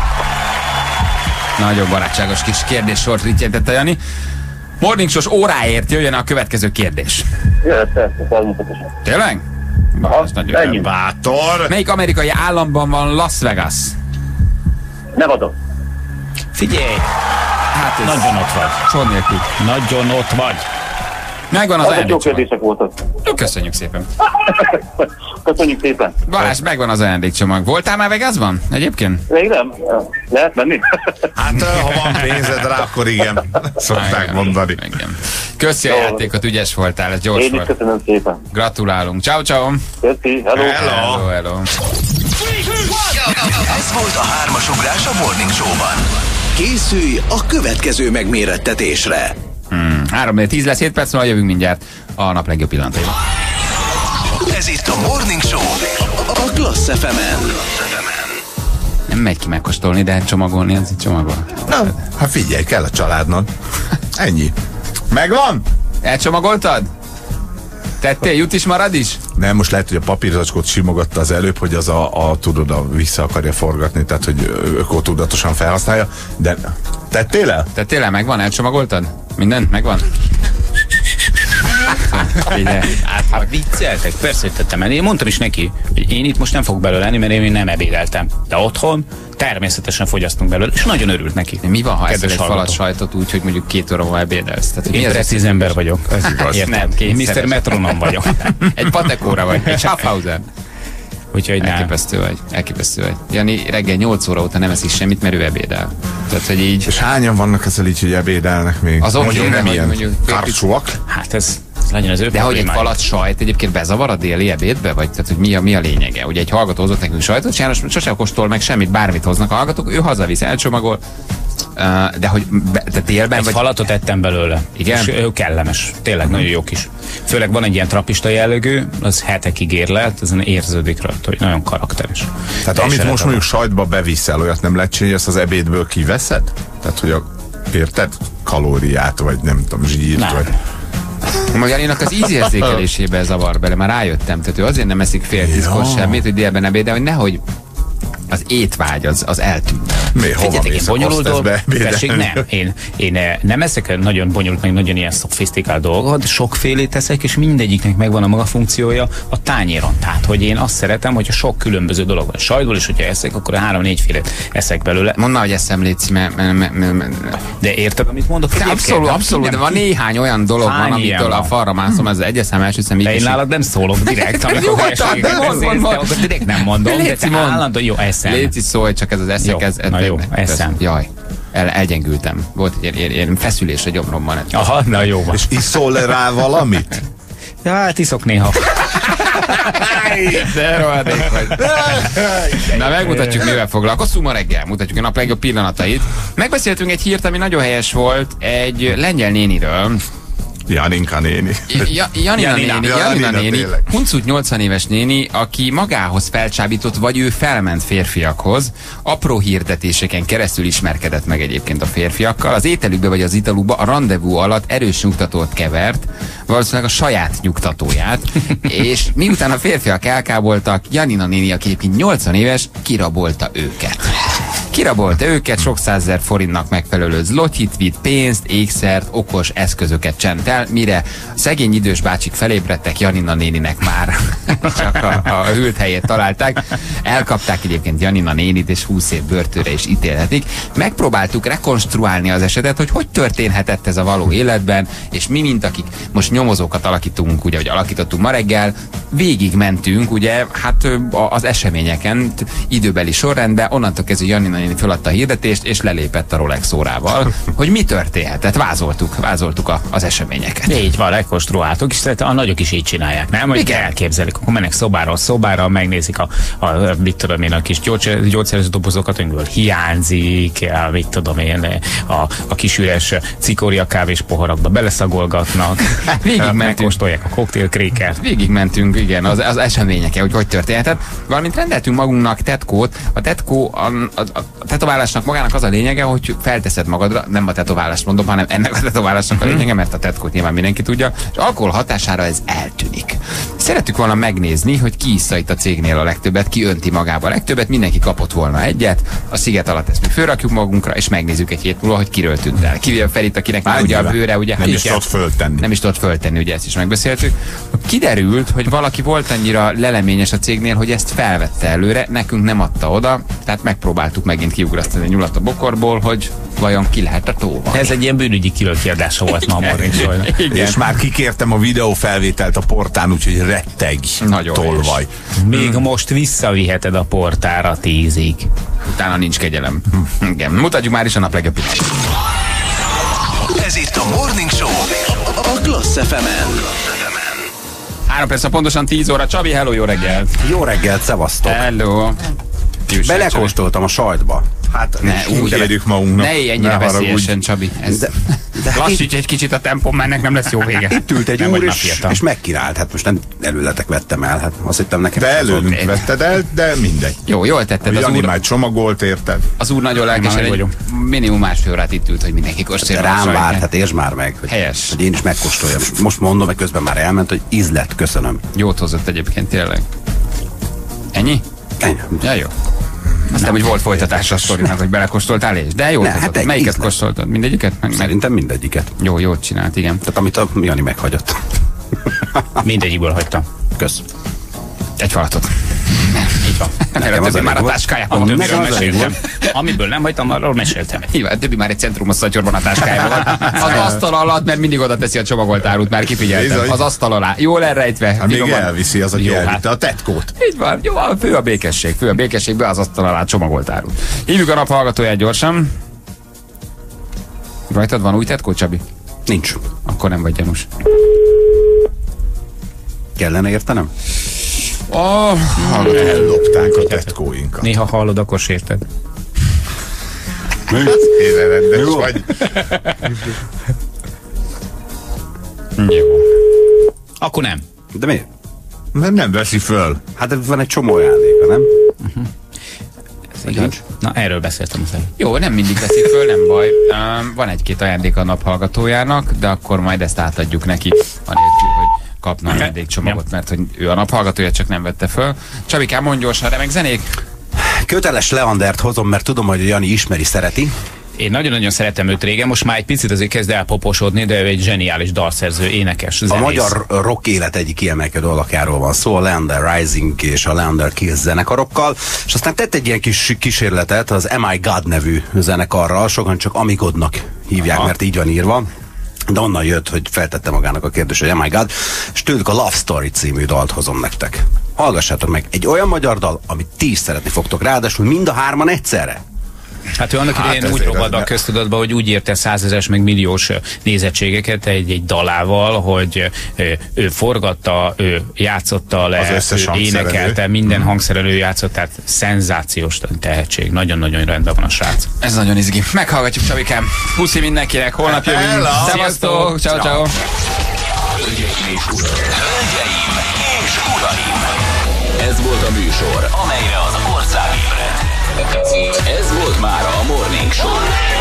Nagyon barátságos kis kérdéssort rityentett a Jani. Morning Show-s óráért jöjjön a következő kérdés. Jöhet, persze, természetesen. Tényleg? Nagyon bátor. Melyik amerikai államban van Las Vegas? Nevada. Figyelj! Hát ez nagyon ott vagy. Sor nélkül. Nagyon ott vagy. Megvan az jó kérdések voltak. Köszönjük szépen. Köszönjük szépen. Balázs, megvan az ajándékcsomag. Voltál már Vegasban egyébként? Még nem. Lehet menni? Hát ha van pénzed rá, akkor igen. Szokták mondani. Igen. Köszi a játékot, ügyes voltál, ez gyors volt. Én is köszönöm szépen. Gratulálunk. Ciao, ciao. Köszi, hello. Hello, hello. Ez volt a hármasugrás a Morning Show-ban. Készülj a következő megmérettetésre. 3-10 lesz, 7 perc múlva jövünk mindjárt a nap legjobb pillanataival. Ez itt a Morning Show a Class FM-en. Nem megy ki megkóstolni, de csomagolni, ez itt csomagol. Nem, hát figyelj, kell a családnak. Ennyi. Megvan? Elcsomagoltad? Tettél, jut is, marad is? Nem, most lehet, hogy a papírzacskót simogatta az előbb, hogy az tudod, vissza akarja forgatni, tehát, hogy ökotudatosan felhasználja, de tettél el? Tettél el, megvan, elcsomagoltad? Mindent, megvan? Hát vicceltek, persze, hogy tettem el. Én mondtam is neki, hogy én itt most nem fogok belőle lenni, mert én nem ebédeltem. De otthon természetesen fogyasztunk belőle, és nagyon örült neki. Mi van, ha eszel egy falat sajtot úgy, hogy mondjuk 2 óra múlva ebédelsz? Tehát, én precíz ember vagyok. Ez igaz. Nem, Mr. Metronom vagyok. Egy patekóra vagy, egy Schaffhauser. Úgyhogy elképesztő vagy. Jani reggel 8 óra óta nem eszik semmit, mert ő ebédel. Tehát, hogy így... És hányan vannak ezzel így, hogy ebédelnek még? Az mondjuk nem ilyen karcsúak? Hát ez legyen az ő. De hogy egy falat sajt egyébként bezavar a déli ebédbe? Vagy tehát, hogy mi a lényege? Ugye egy hallgató hozott nekünk sajtot, János sosem kóstol meg semmit, bármit hoznak a hallgatók, ő hazavisz, elcsomagol. De hogy de délben egy vagy... falatot ettem belőle. Igen? És kellemes. Tényleg nagyon jó kis. Főleg van egy ilyen trapista jellegű, az hetekig érlelt, ezen érződik rajta, hogy nagyon karakteres. Tehát amit most mondjuk sajtba beviszel, olyat nem lehet csinálni, azt az ebédből kiveszed? Tehát, hogy érted? Kalóriát, vagy nem tudom, zsírt, vagy... Janinak az ízérzékelésébe zavar bele, már rájöttem, tehát ő azért nem eszik fél 10-kor semmit, hogy délben ebédel, hogy nehogy az étvágy az eltűnt. Figyeljetek, én bonyolult dolgok, én nem eszek nagyon bonyolult, meg nagyon ilyen szofisztikált dolgot, sokfélét teszek, és mindegyiknek megvan a maga funkciója a tányéron. Tehát, hogy én azt szeretem, hogyha sok különböző dolog van. Sajtból is, hogyha eszek, akkor 3-4 félét eszek belőle. Mondd már, hogy eszem légy, de érted, amit mondok? Abszolút, de van néhány olyan dolog van, amitől a falra mászom, ez egyes szem, első szem, így is. Én nálad nem szólok direkt, amikor direkt nem mondom, de te állandóan jó eszem. Léci szólj, csak ez az eszek, jó, eszem. Jaj, elgyengültem. Volt egy ilyen feszülés a gyomromban. Aha, na jó van. És iszol rá valamit? Ja, hát iszok néha. De rohadék vagy. Na, megmutatjuk, mivel foglalkoztunk ma reggel. Mutatjuk a nap legjobb pillanatait. Megbeszéltünk egy hírt, ami nagyon helyes volt, egy lengyel néniről. Janinka néni. Janina néni. Huncut 80 éves néni, aki magához felcsábított, vagy ő felment férfiakhoz. Apró hirdetéseken keresztül ismerkedett meg egyébként a férfiakkal. Az ételükbe vagy az italukba a randevú alatt erős nyugtatót kevert, valószínűleg a saját nyugtatóját, és miután a férfiak elkáboltak, Janina néni, aki egyébként 80 éves, kirabolta őket, sok 100 000 forintnak megfelelő zlotyit, vitt pénzt, ékszert, okos eszközöket csent el, mire szegény idős bácsik felébredtek, Janina néninek már csak a hűlt helyét találták. Elkapták egyébként Janina nénit, és 20 év börtönre is ítélhetik. Megpróbáltuk rekonstruálni az esetet, hogy történhetett ez a való életben, és mi, mint akik most nyomozókat alakítunk, ugye, hogy alakítottunk ma reggel, végig mentünk, ugye, hát az eseményeken, időbeli sorrendben, onnantól kezdve Janina néni föladta a hirdetést, és lelépett a Rolex órával, hogy mi történhetett. Vázoltuk az eseményeket. Így van, rekonstruáltuk, és a nagyok is így csinálják, nem? Hogy elképzelik, akkor mennek szobáról szobára, megnézik mit tudom én, a kis gyógyszeres dobozokat, amikből hiányzik, mit tudom én, a kis üres cikóriakávés poharakba beleszagolgatnak, megkóstolják a koktélkréket. Végigmentünk, igen, az eseményeken, hogy történhetett. Valamint rendeltünk magunknak tetkót. A tetkó, a tetoválásnak magának az a lényege, hogy felteszed magadra, nem a tetoválást mondom, hanem ennek a tetoválásnak a lényege, mert a tetkót nyilván mindenki tudja, és alkohol hatására ez eltűnik. Szerettük volna megnézni, hogy ki issza itt a cégnél a legtöbbet, ki önti magába a legtöbbet, mindenki kapott volna egyet, a sziget alatt ezt mi fölrakjuk magunkra, és megnézzük egy hét múlva, hogy kiről tűnt el. Kivéve Ferit, akinek már ugye a bőre, ugye nem is tudott föltenni. Nem is tudott föltenni, ugye ezt is megbeszéltük. Kiderült, hogy valaki volt annyira leleményes a cégnél, hogy ezt felvette előre, nekünk nem adta oda, tehát megpróbáltuk megint kiugrasztani a nyulat a bokorból, hogy vajon ki lehet a tóval. Ez egy ilyen bűnügyi kilőkiadása volt ma a Morning Show-nak. És már kikértem a videófelvételt a portán, úgyhogy retteg. Nagyon tolvaj. Még most visszaviheted a portára 10-ig. Utána nincs kegyelem. Igen, mutatjuk már is a nap legjobb pillanatát. Ez itt a Morning Show a Klassz FM-en. 3 perc, pontosan 10 óra. Csabi, hello, jó reggelt! Jó reggelt, szevasztok! Hello! Belekóstoltam a sajtba. Hát úgy vegyük magunknak. Ne élj ennyire veszélyesen, Csabi. Lassíts egy kicsit a tempom, mert nem lesz jó vége. Itt ült egy úr, és megkínált. Hát most nem előletek vettem el. Hát azt hittem nekem. De előlünk vetted el, de mindegy. Jó, jól tetted. Az úr már csomagolt, érted? Az úr nagyon lelkesen, egy minimum másfél órát itt ült, hogy mindenki kóstolja. Rám várt, hát értsd már meg. Helyes. Hogy én is megkóstoljam. Most mondom, hogy közben már elment, hogy ízlet, köszönöm. Jót hozott egyébként, tényleg. Ennyi? Ennyi. Ja, jó. Aztán, hogy volt folytatása a sztorinak, hogy belekóstoltál és. De jó, hát melyiket kóstoltad? Mindegyiket? Szerintem mindegyiket. Jó, jót csinált, igen. Tehát amit a Jani meghagyott. Mindegyikből hagytam. Kösz. Egy falatot. Így van. Nekem az már a táskájában. Amiből nem hagytam, arról meséltem. Igen, többi már egy centrumos szatyorban a táskájában. Az asztal alatt, mert mindig oda teszi a csomagolt árut, már kifigyeltem. Az asztal alá. Jól elrejtve. Hát még elviszi az, aki elvitte a tetkót. Így van. Jó, fő a békesség. Fő a békesség, be az asztal alá csomagolt árut. Hívjuk a nap hallgatóját gyorsan. Rajtad van új tetkó, Csabi? Nincs. Akkor nem vagy gyanús. Kellene értenem? Ellopták a tetkóinkat. Néha hallod, akkor sérted. Rendes vagy. Jó. Akkor nem. De miért? Mert nem veszi föl. Hát van egy csomó ajándéka, nem? Na, erről beszéltem az előbb. Jó, nem mindig veszik föl, nem baj. Van egy-két ajándék a naphallgatójának, de akkor majd ezt átadjuk neki, anélkül, hogy kapna ajándékcsomagot, mert hogy ő a naphallgatója, csak nem vette föl. Csabikám, mondj gyorsan, remek zenék? Köteles Leandert hozom, mert tudom, hogy Jani ismeri, szereti. Én nagyon-nagyon szeretem őt régen, most már egy picit azért kezd elpoposodni, de ő egy zseniális dalszerző, énekes, zenész. A magyar rock élet egyik kiemelkedő alakjáról van szó, a Leander Rising és a Leander Kills zenekarokkal, és aztán tett egy ilyen kis kísérletet az Am I God nevű zenekarral, sokan csak Amigodnak hívják, mert így van írva. De onnan jött, hogy feltette magának a kérdés, hogy Am I God, és tőlük a Love Story című dalt hozom nektek. Hallgassátok meg, egy olyan magyar dal, amit ti is szeretni fogtok, ráadásul mind a hárman egyszerre. Hát ő annak idején úgy robbad a köztudatba, hogy úgy érte 100 000 meg milliós nézettségeket egy dalával, hogy ő forgatta, ő játszotta le, ő énekelte, minden hangszerelő játszott, tehát szenzációs tehetség. Nagyon-nagyon rendben van a srác. Ez nagyon izgi. Meghallgatjuk, Csabikám. Puszi mindenkinek, holnap jövünk. Szevasztok, ciao, ciao. Hölgyeim és uraim! Ez volt a műsor, amelyre az ország ébredt. Ez volt már a Morning Show.